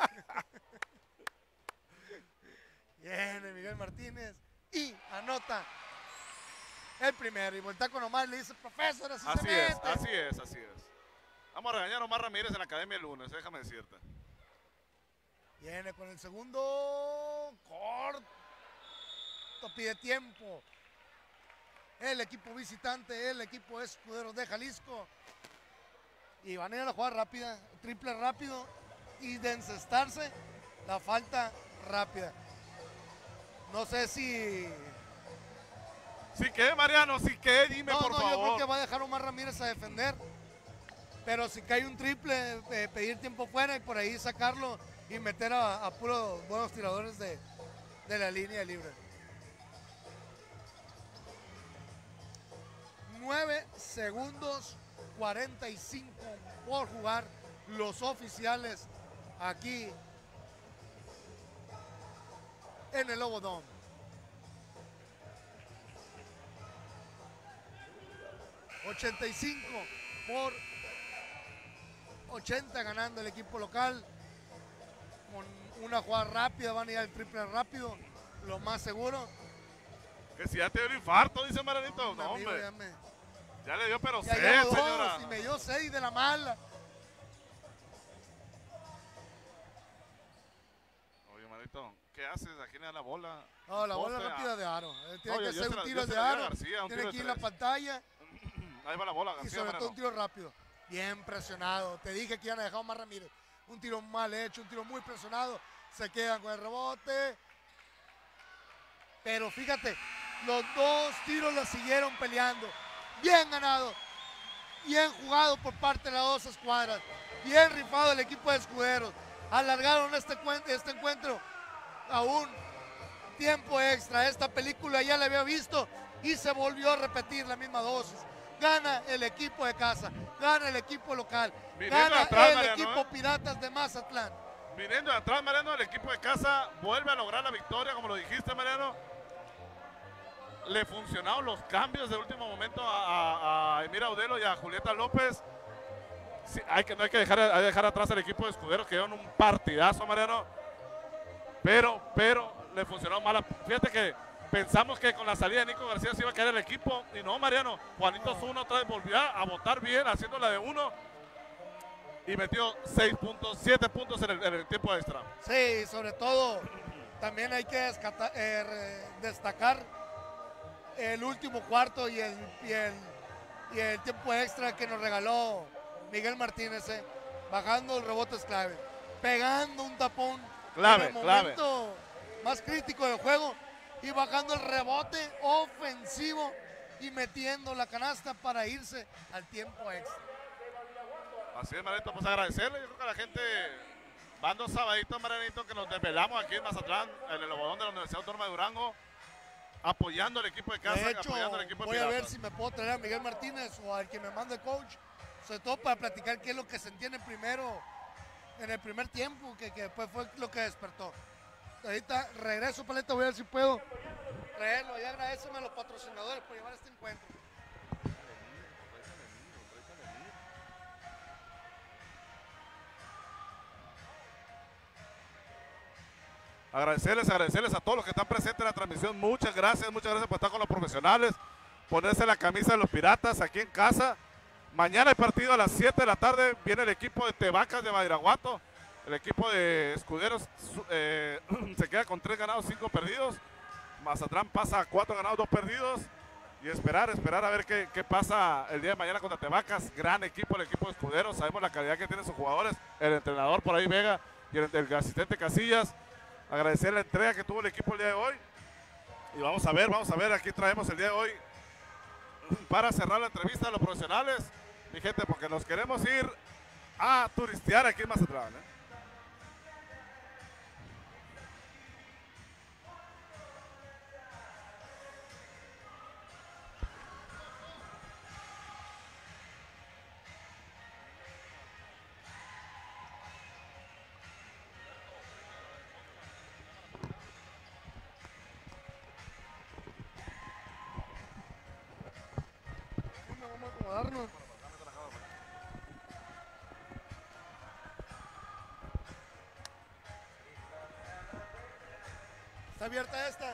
Viene Miguel Martínez y anota el primero. Y voltea con Omar y le dice, profesor, así, Así se es, mete. así es, así es. Vamos a regañar a Omar Ramírez en la academia el lunes, déjame decirte. Viene con el segundo corto, pide tiempo. El equipo visitante, el equipo Escuderos de Jalisco. Y van a ir a la jugada rápida, triple rápido. Y de encestarse, la falta rápida. No sé si... Sí que, Mariano, sí que, dime no, por no, favor. yo creo que va a dejar a Omar Ramírez a defender. Pero si cae un triple, eh, pedir tiempo fuera y por ahí sacarlo y meter a, a puros buenos tiradores de, de la línea libre. nueve segundos cuarenta y cinco por jugar los oficiales aquí en el Lobo Dome. ochenta y cinco por ochenta ganando el equipo local. Con una jugada rápida van a ir al triple rápido, lo más seguro. Que si ya te dio un infarto, dice Marianito. No, Amigo, hombre. ya, me, Ya le dio, pero ya sed, llevo dos señora. y me dio seis de la mala. Oye, Manito, ¿qué haces? ¿A quién le da la bola? No, la bola Poste, rápida ah. de aro. Eh, Tiene No, que yo- yo ser se la- un yo tiro se de la di a aro. García, un Tiene tiro que de ir la tres. pantalla Ahí va la bola, y García, sobre todo Mariano. un tiro rápido. Bien presionado. Te dije que iban a dejar a Omar Ramírez. Un tiro mal hecho, un tiro muy presionado. Se quedan con el rebote. Pero fíjate, los dos tiros la siguieron peleando. Bien ganado. Bien jugado por parte de las dos escuadras. Bien rifado el equipo de Escuderos. Alargaron este, cuen- este encuentro a un tiempo extra. Esta película ya la había visto y se volvió a repetir la misma dosis. Gana el equipo de casa, gana el equipo local, Viniendo gana atrás, el Mariano, equipo ¿eh? Piratas de Mazatlán. Viniendo de atrás, Mariano, el equipo de casa vuelve a lograr la victoria, como lo dijiste, Mariano. Le funcionaron los cambios de último momento a, a, a Emira Audelo y a Julieta López. Sí, hay que, no hay que dejar, hay que dejar atrás al equipo de Escuderos, que dieron un partidazo, Mariano. Pero, pero, le funcionó mal. Fíjate que pensamos que con la salida de Nico García se iba a caer el equipo. Y no, Mariano. Juanito No. Zuno otra vez volvió a votar bien, haciendo la de uno. Y metió seis puntos, siete puntos en el, en el tiempo extra. Sí, sobre todo también hay que descata- eh, re- destacar el último cuarto y el, y, el, y el tiempo extra que nos regaló Miguel Martínez, eh, bajando el rebote es clave, pegando un tapón Clave, en el clave. momento más crítico del juego y bajando el rebote ofensivo y metiendo la canasta para irse al tiempo extra. Así es, Marianito, pues agradecerle. Yo creo que a la gente, van dos sabaditos, Marianito, que nos desvelamos aquí en Mazatlán, en el Lobodón de la Universidad Autónoma de Durango, apoyando al equipo de casa, De hecho, apoyando al equipo de voy a ver Piratas. si me puedo traer a Miguel Martínez o al que me mande coach, sobre todo para platicar qué es lo que se entiende primero, en el primer tiempo, que, que después fue lo que despertó. Ahorita regreso, Paleta, voy a ver si puedo traerlo y agradeceme a los patrocinadores por llevar este encuentro. Agradecerles, agradecerles a todos los que están presentes en la transmisión. Muchas gracias, muchas gracias por estar con los profesionales, ponerse la camisa de los Piratas aquí en casa. Mañana hay partido a las siete de la tarde. Viene el equipo de Tebacas de Badiraguato. El equipo de Escuderos su- eh, se queda con tres ganados, cinco perdidos. Mazatlán pasa a cuatro ganados, dos perdidos. Y esperar, esperar a ver qué, qué pasa el día de mañana contra Tebacas. Gran equipo, el equipo de Escuderos. Sabemos la calidad que tienen sus jugadores. El entrenador por ahí, Vega, y el, el asistente Casillas. Agradecer la entrega que tuvo el equipo el día de hoy. Y vamos a ver, vamos a ver, aquí traemos el día de hoy para cerrar la entrevista a los profesionales, mi gente, porque nos queremos ir a turistear aquí en Mazatlán, ¿eh? Vamos a acomodarnos. ¿Está abierta esta?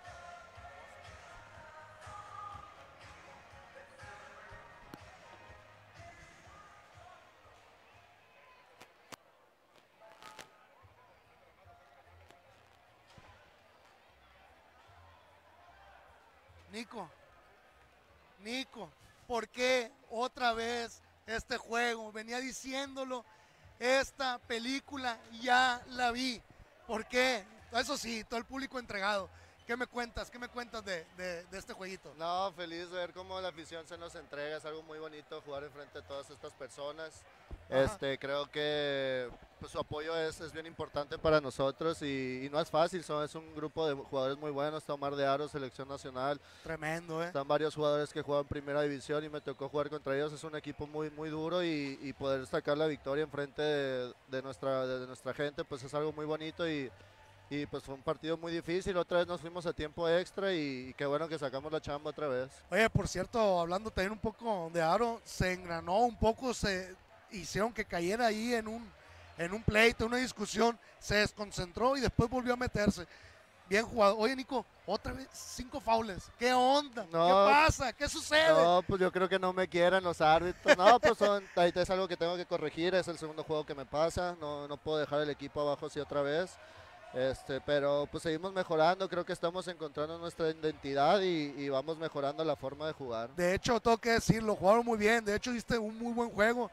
Nico, Nico, ¿por qué otra vez este juego? Venía diciéndolo, esta película ya la vi. ¿Por qué? Eso sí, todo el público entregado. ¿Qué me cuentas? ¿Qué me cuentas de, de, de este jueguito? No, feliz de ver cómo la afición se nos entrega, es algo muy bonito jugar enfrente de todas estas personas. Ajá. Este, creo que pues, su apoyo es, es bien importante para nosotros y, y no es fácil, son, es un grupo de jugadores muy buenos, está Omar de Aro, selección nacional, Tremendo, ¿eh? están varios jugadores que juegan primera división y me tocó jugar contra ellos, es un equipo muy, muy duro y, y poder sacar la victoria enfrente de, de, nuestra, de nuestra gente, pues es algo muy bonito y Y pues fue un partido muy difícil, otra vez nos fuimos a tiempo extra y, y qué bueno que sacamos la chamba otra vez. Oye, por cierto, hablando también un poco de Aro, se engranó un poco, se hicieron que cayera ahí en un, en un pleito, una discusión, se desconcentró y después volvió a meterse. Bien jugado. Oye, Nico, otra vez cinco faules. ¿Qué onda? No, ¿Qué pasa? ¿Qué sucede? No, pues yo creo que no me quieren los árbitros. No, pues son, ahí es algo que tengo que corregir, es el segundo juego que me pasa, no, no puedo dejar el equipo abajo así otra vez. Este, pero pues seguimos mejorando, creo que estamos encontrando nuestra identidad y, y vamos mejorando la forma de jugar. De hecho, tengo que decirlo, jugaron muy bien, de hecho diste un muy buen juego.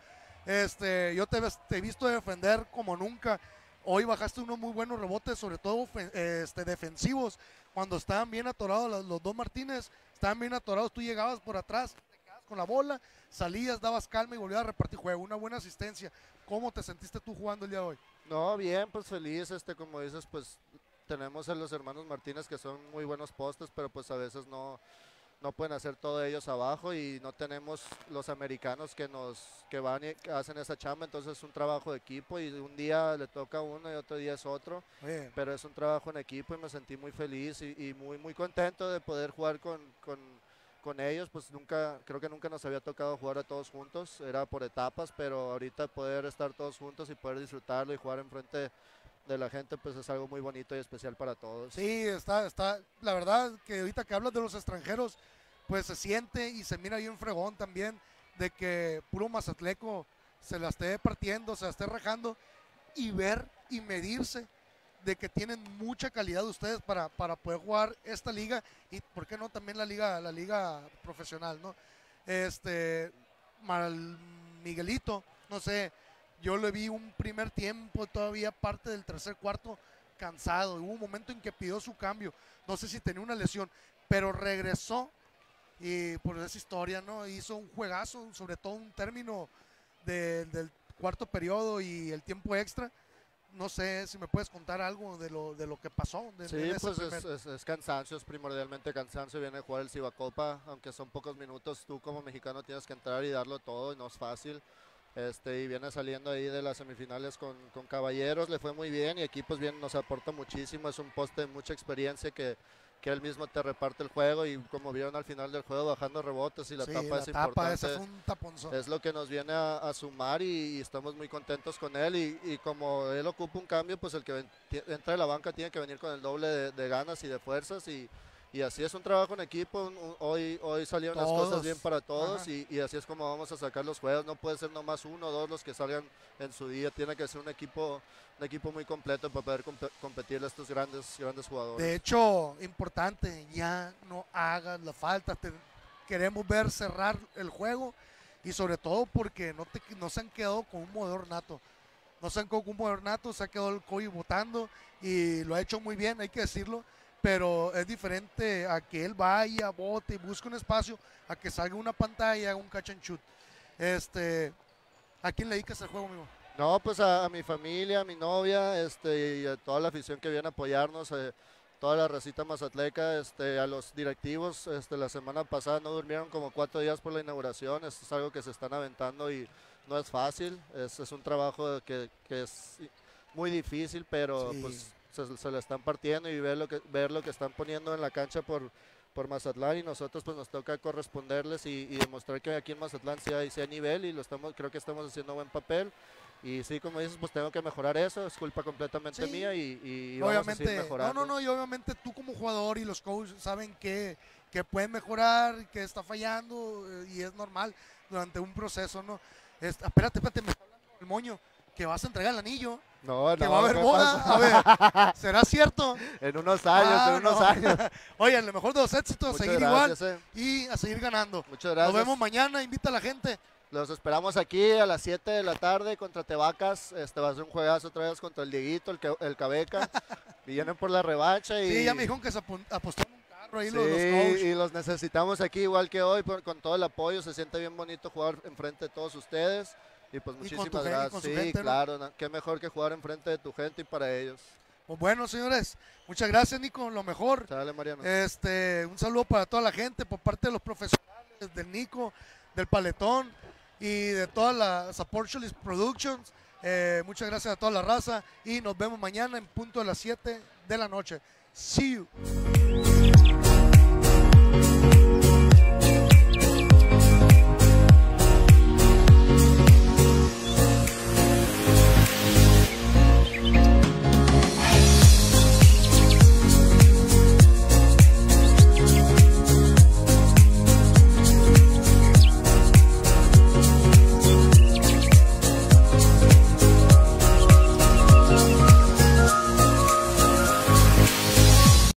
Este, yo te, te he visto defender como nunca. Hoy bajaste unos muy buenos rebotes, sobre todo este, defensivos. Cuando estaban bien atorados los, los dos Martínez, estaban bien atorados, tú llegabas por atrás, te quedabas con la bola, salías, dabas calma y volvías a repartir juego. Una buena asistencia. ¿Cómo te sentiste tú jugando el día de hoy? No, bien, pues feliz, este, como dices, pues tenemos a los hermanos Martínez que son muy buenos postes, pero pues a veces no, no pueden hacer todo ellos abajo y no tenemos los americanos que nos que van y hacen esa chamba, entonces es un trabajo de equipo y un día le toca a uno y otro día es otro, Bien. pero es un trabajo en equipo y me sentí muy feliz y, y muy muy contento de poder jugar con, con, con ellos, pues nunca, creo que nunca nos había tocado jugar a todos juntos, era por etapas, pero ahorita poder estar todos juntos y poder disfrutarlo y jugar enfrente de la gente, pues es algo muy bonito y especial para todos. Sí, está, está, la verdad que ahorita que hablas de los extranjeros, pues se siente y se mira bien fregón también de que puro Mazatleco se la esté partiendo, se la esté rajando y ver y medirse de que tienen mucha calidad ustedes para, para poder jugar esta liga y por qué no también la liga, la liga profesional, ¿no? Este, Mal Miguelito, no sé, yo le vi un primer tiempo, todavía parte del tercer cuarto cansado, hubo un momento en que pidió su cambio, no sé si tenía una lesión, pero regresó y por esa historia, ¿no? Hizo un juegazo, sobre todo un término de, del cuarto periodo y el tiempo extra. No sé si me puedes contar algo de lo, de lo que pasó. De, sí, de ese pues primer... es, es, es cansancio, es primordialmente cansancio, viene a jugar el Cibacopa, aunque son pocos minutos, tú como mexicano tienes que entrar y darlo todo y no es fácil. Este, y viene saliendo ahí de las semifinales con, con Caballeros, le fue muy bien y Equipos bien nos aporta muchísimo, es un poste de mucha experiencia que, que él mismo te reparte el juego y como vieron al final del juego bajando rebotes y la sí, tapa la es tapa, importante, esa fue un taponzón. es lo que nos viene a, a sumar y, y estamos muy contentos con él y, y como él ocupa un cambio, pues el que ven, entra de la banca tiene que venir con el doble de, de ganas y de fuerzas y Y así es un trabajo en equipo, un, un, hoy, hoy salieron todos. Las cosas bien para todos y, y así es como vamos a sacar los juegos, no puede ser nomás uno o dos los que salgan en su día, tiene que ser un equipo un equipo muy completo para poder comp competir a estos grandes, grandes jugadores. De hecho, importante, ya no hagas la falta, te, queremos ver cerrar el juego y sobre todo porque no, te, no se han quedado con un movedor nato, no se han quedado con un movedor nato, se ha quedado el Coy votando y lo ha hecho muy bien, hay que decirlo. Pero es diferente a que él vaya, bote y busque un espacio, a que salga una pantalla, haga un catch and shoot. Este, ¿a quién le dedicas el juego, amigo? No, pues a, a mi familia, a mi novia, este, y a toda la afición que viene a apoyarnos, eh, toda la racita mazatleca, este, a los directivos, este, la semana pasada no durmieron como cuatro días por la inauguración, esto es algo que se están aventando y no es fácil, es, es un trabajo que, que es muy difícil, pero sí. pues Se, se le están partiendo y ver lo que ver lo que están poniendo en la cancha por, por Mazatlán y nosotros pues nos toca corresponderles y, y demostrar que aquí en Mazatlán sí hay, sí hay nivel y lo estamos creo que estamos haciendo buen papel y sí, como dices, pues tengo que mejorar eso, es culpa completamente sí. mía y, y obviamente, vamos a seguir mejorando. No, no, no, y obviamente tú como jugador y los coaches saben que, que pueden mejorar, que está fallando y es normal durante un proceso, ¿no? Es, espérate, espérate, me está hablando el moño, que vas a entregar el anillo. No, que no, va a haber boda, a ver, ¿será cierto? En unos años, ah, en unos no. años. Oye, lo mejor de los éxitos, Muchas seguir gracias, igual eh. y a seguir ganando. Muchas gracias. Nos vemos mañana, invita a la gente. Los esperamos aquí a las siete de la tarde contra Tebacas. Este va a ser un juegazo otra vez contra el Dieguito, el, el Cabeca. vienen por la revancha y... Sí, ya me dijeron que se apostaron un carro ahí Sí, los, los coach. y los necesitamos aquí igual que hoy, por, con todo el apoyo, se siente bien bonito jugar enfrente de todos ustedes. Y pues Y con muchísimas tu gen- gracias. con su Sí, gente, ¿no? claro, na- qué mejor que jugar enfrente de tu gente y para ellos. Pues bueno, señores, muchas gracias, Nico, lo mejor. Chale, Mariano. Este, un saludo para toda la gente por parte de los profesionales, del Nico, del Paletón y de toda la Supportlist Productions. Eh, muchas gracias a toda la raza y nos vemos mañana en punto de las siete de la noche. See you.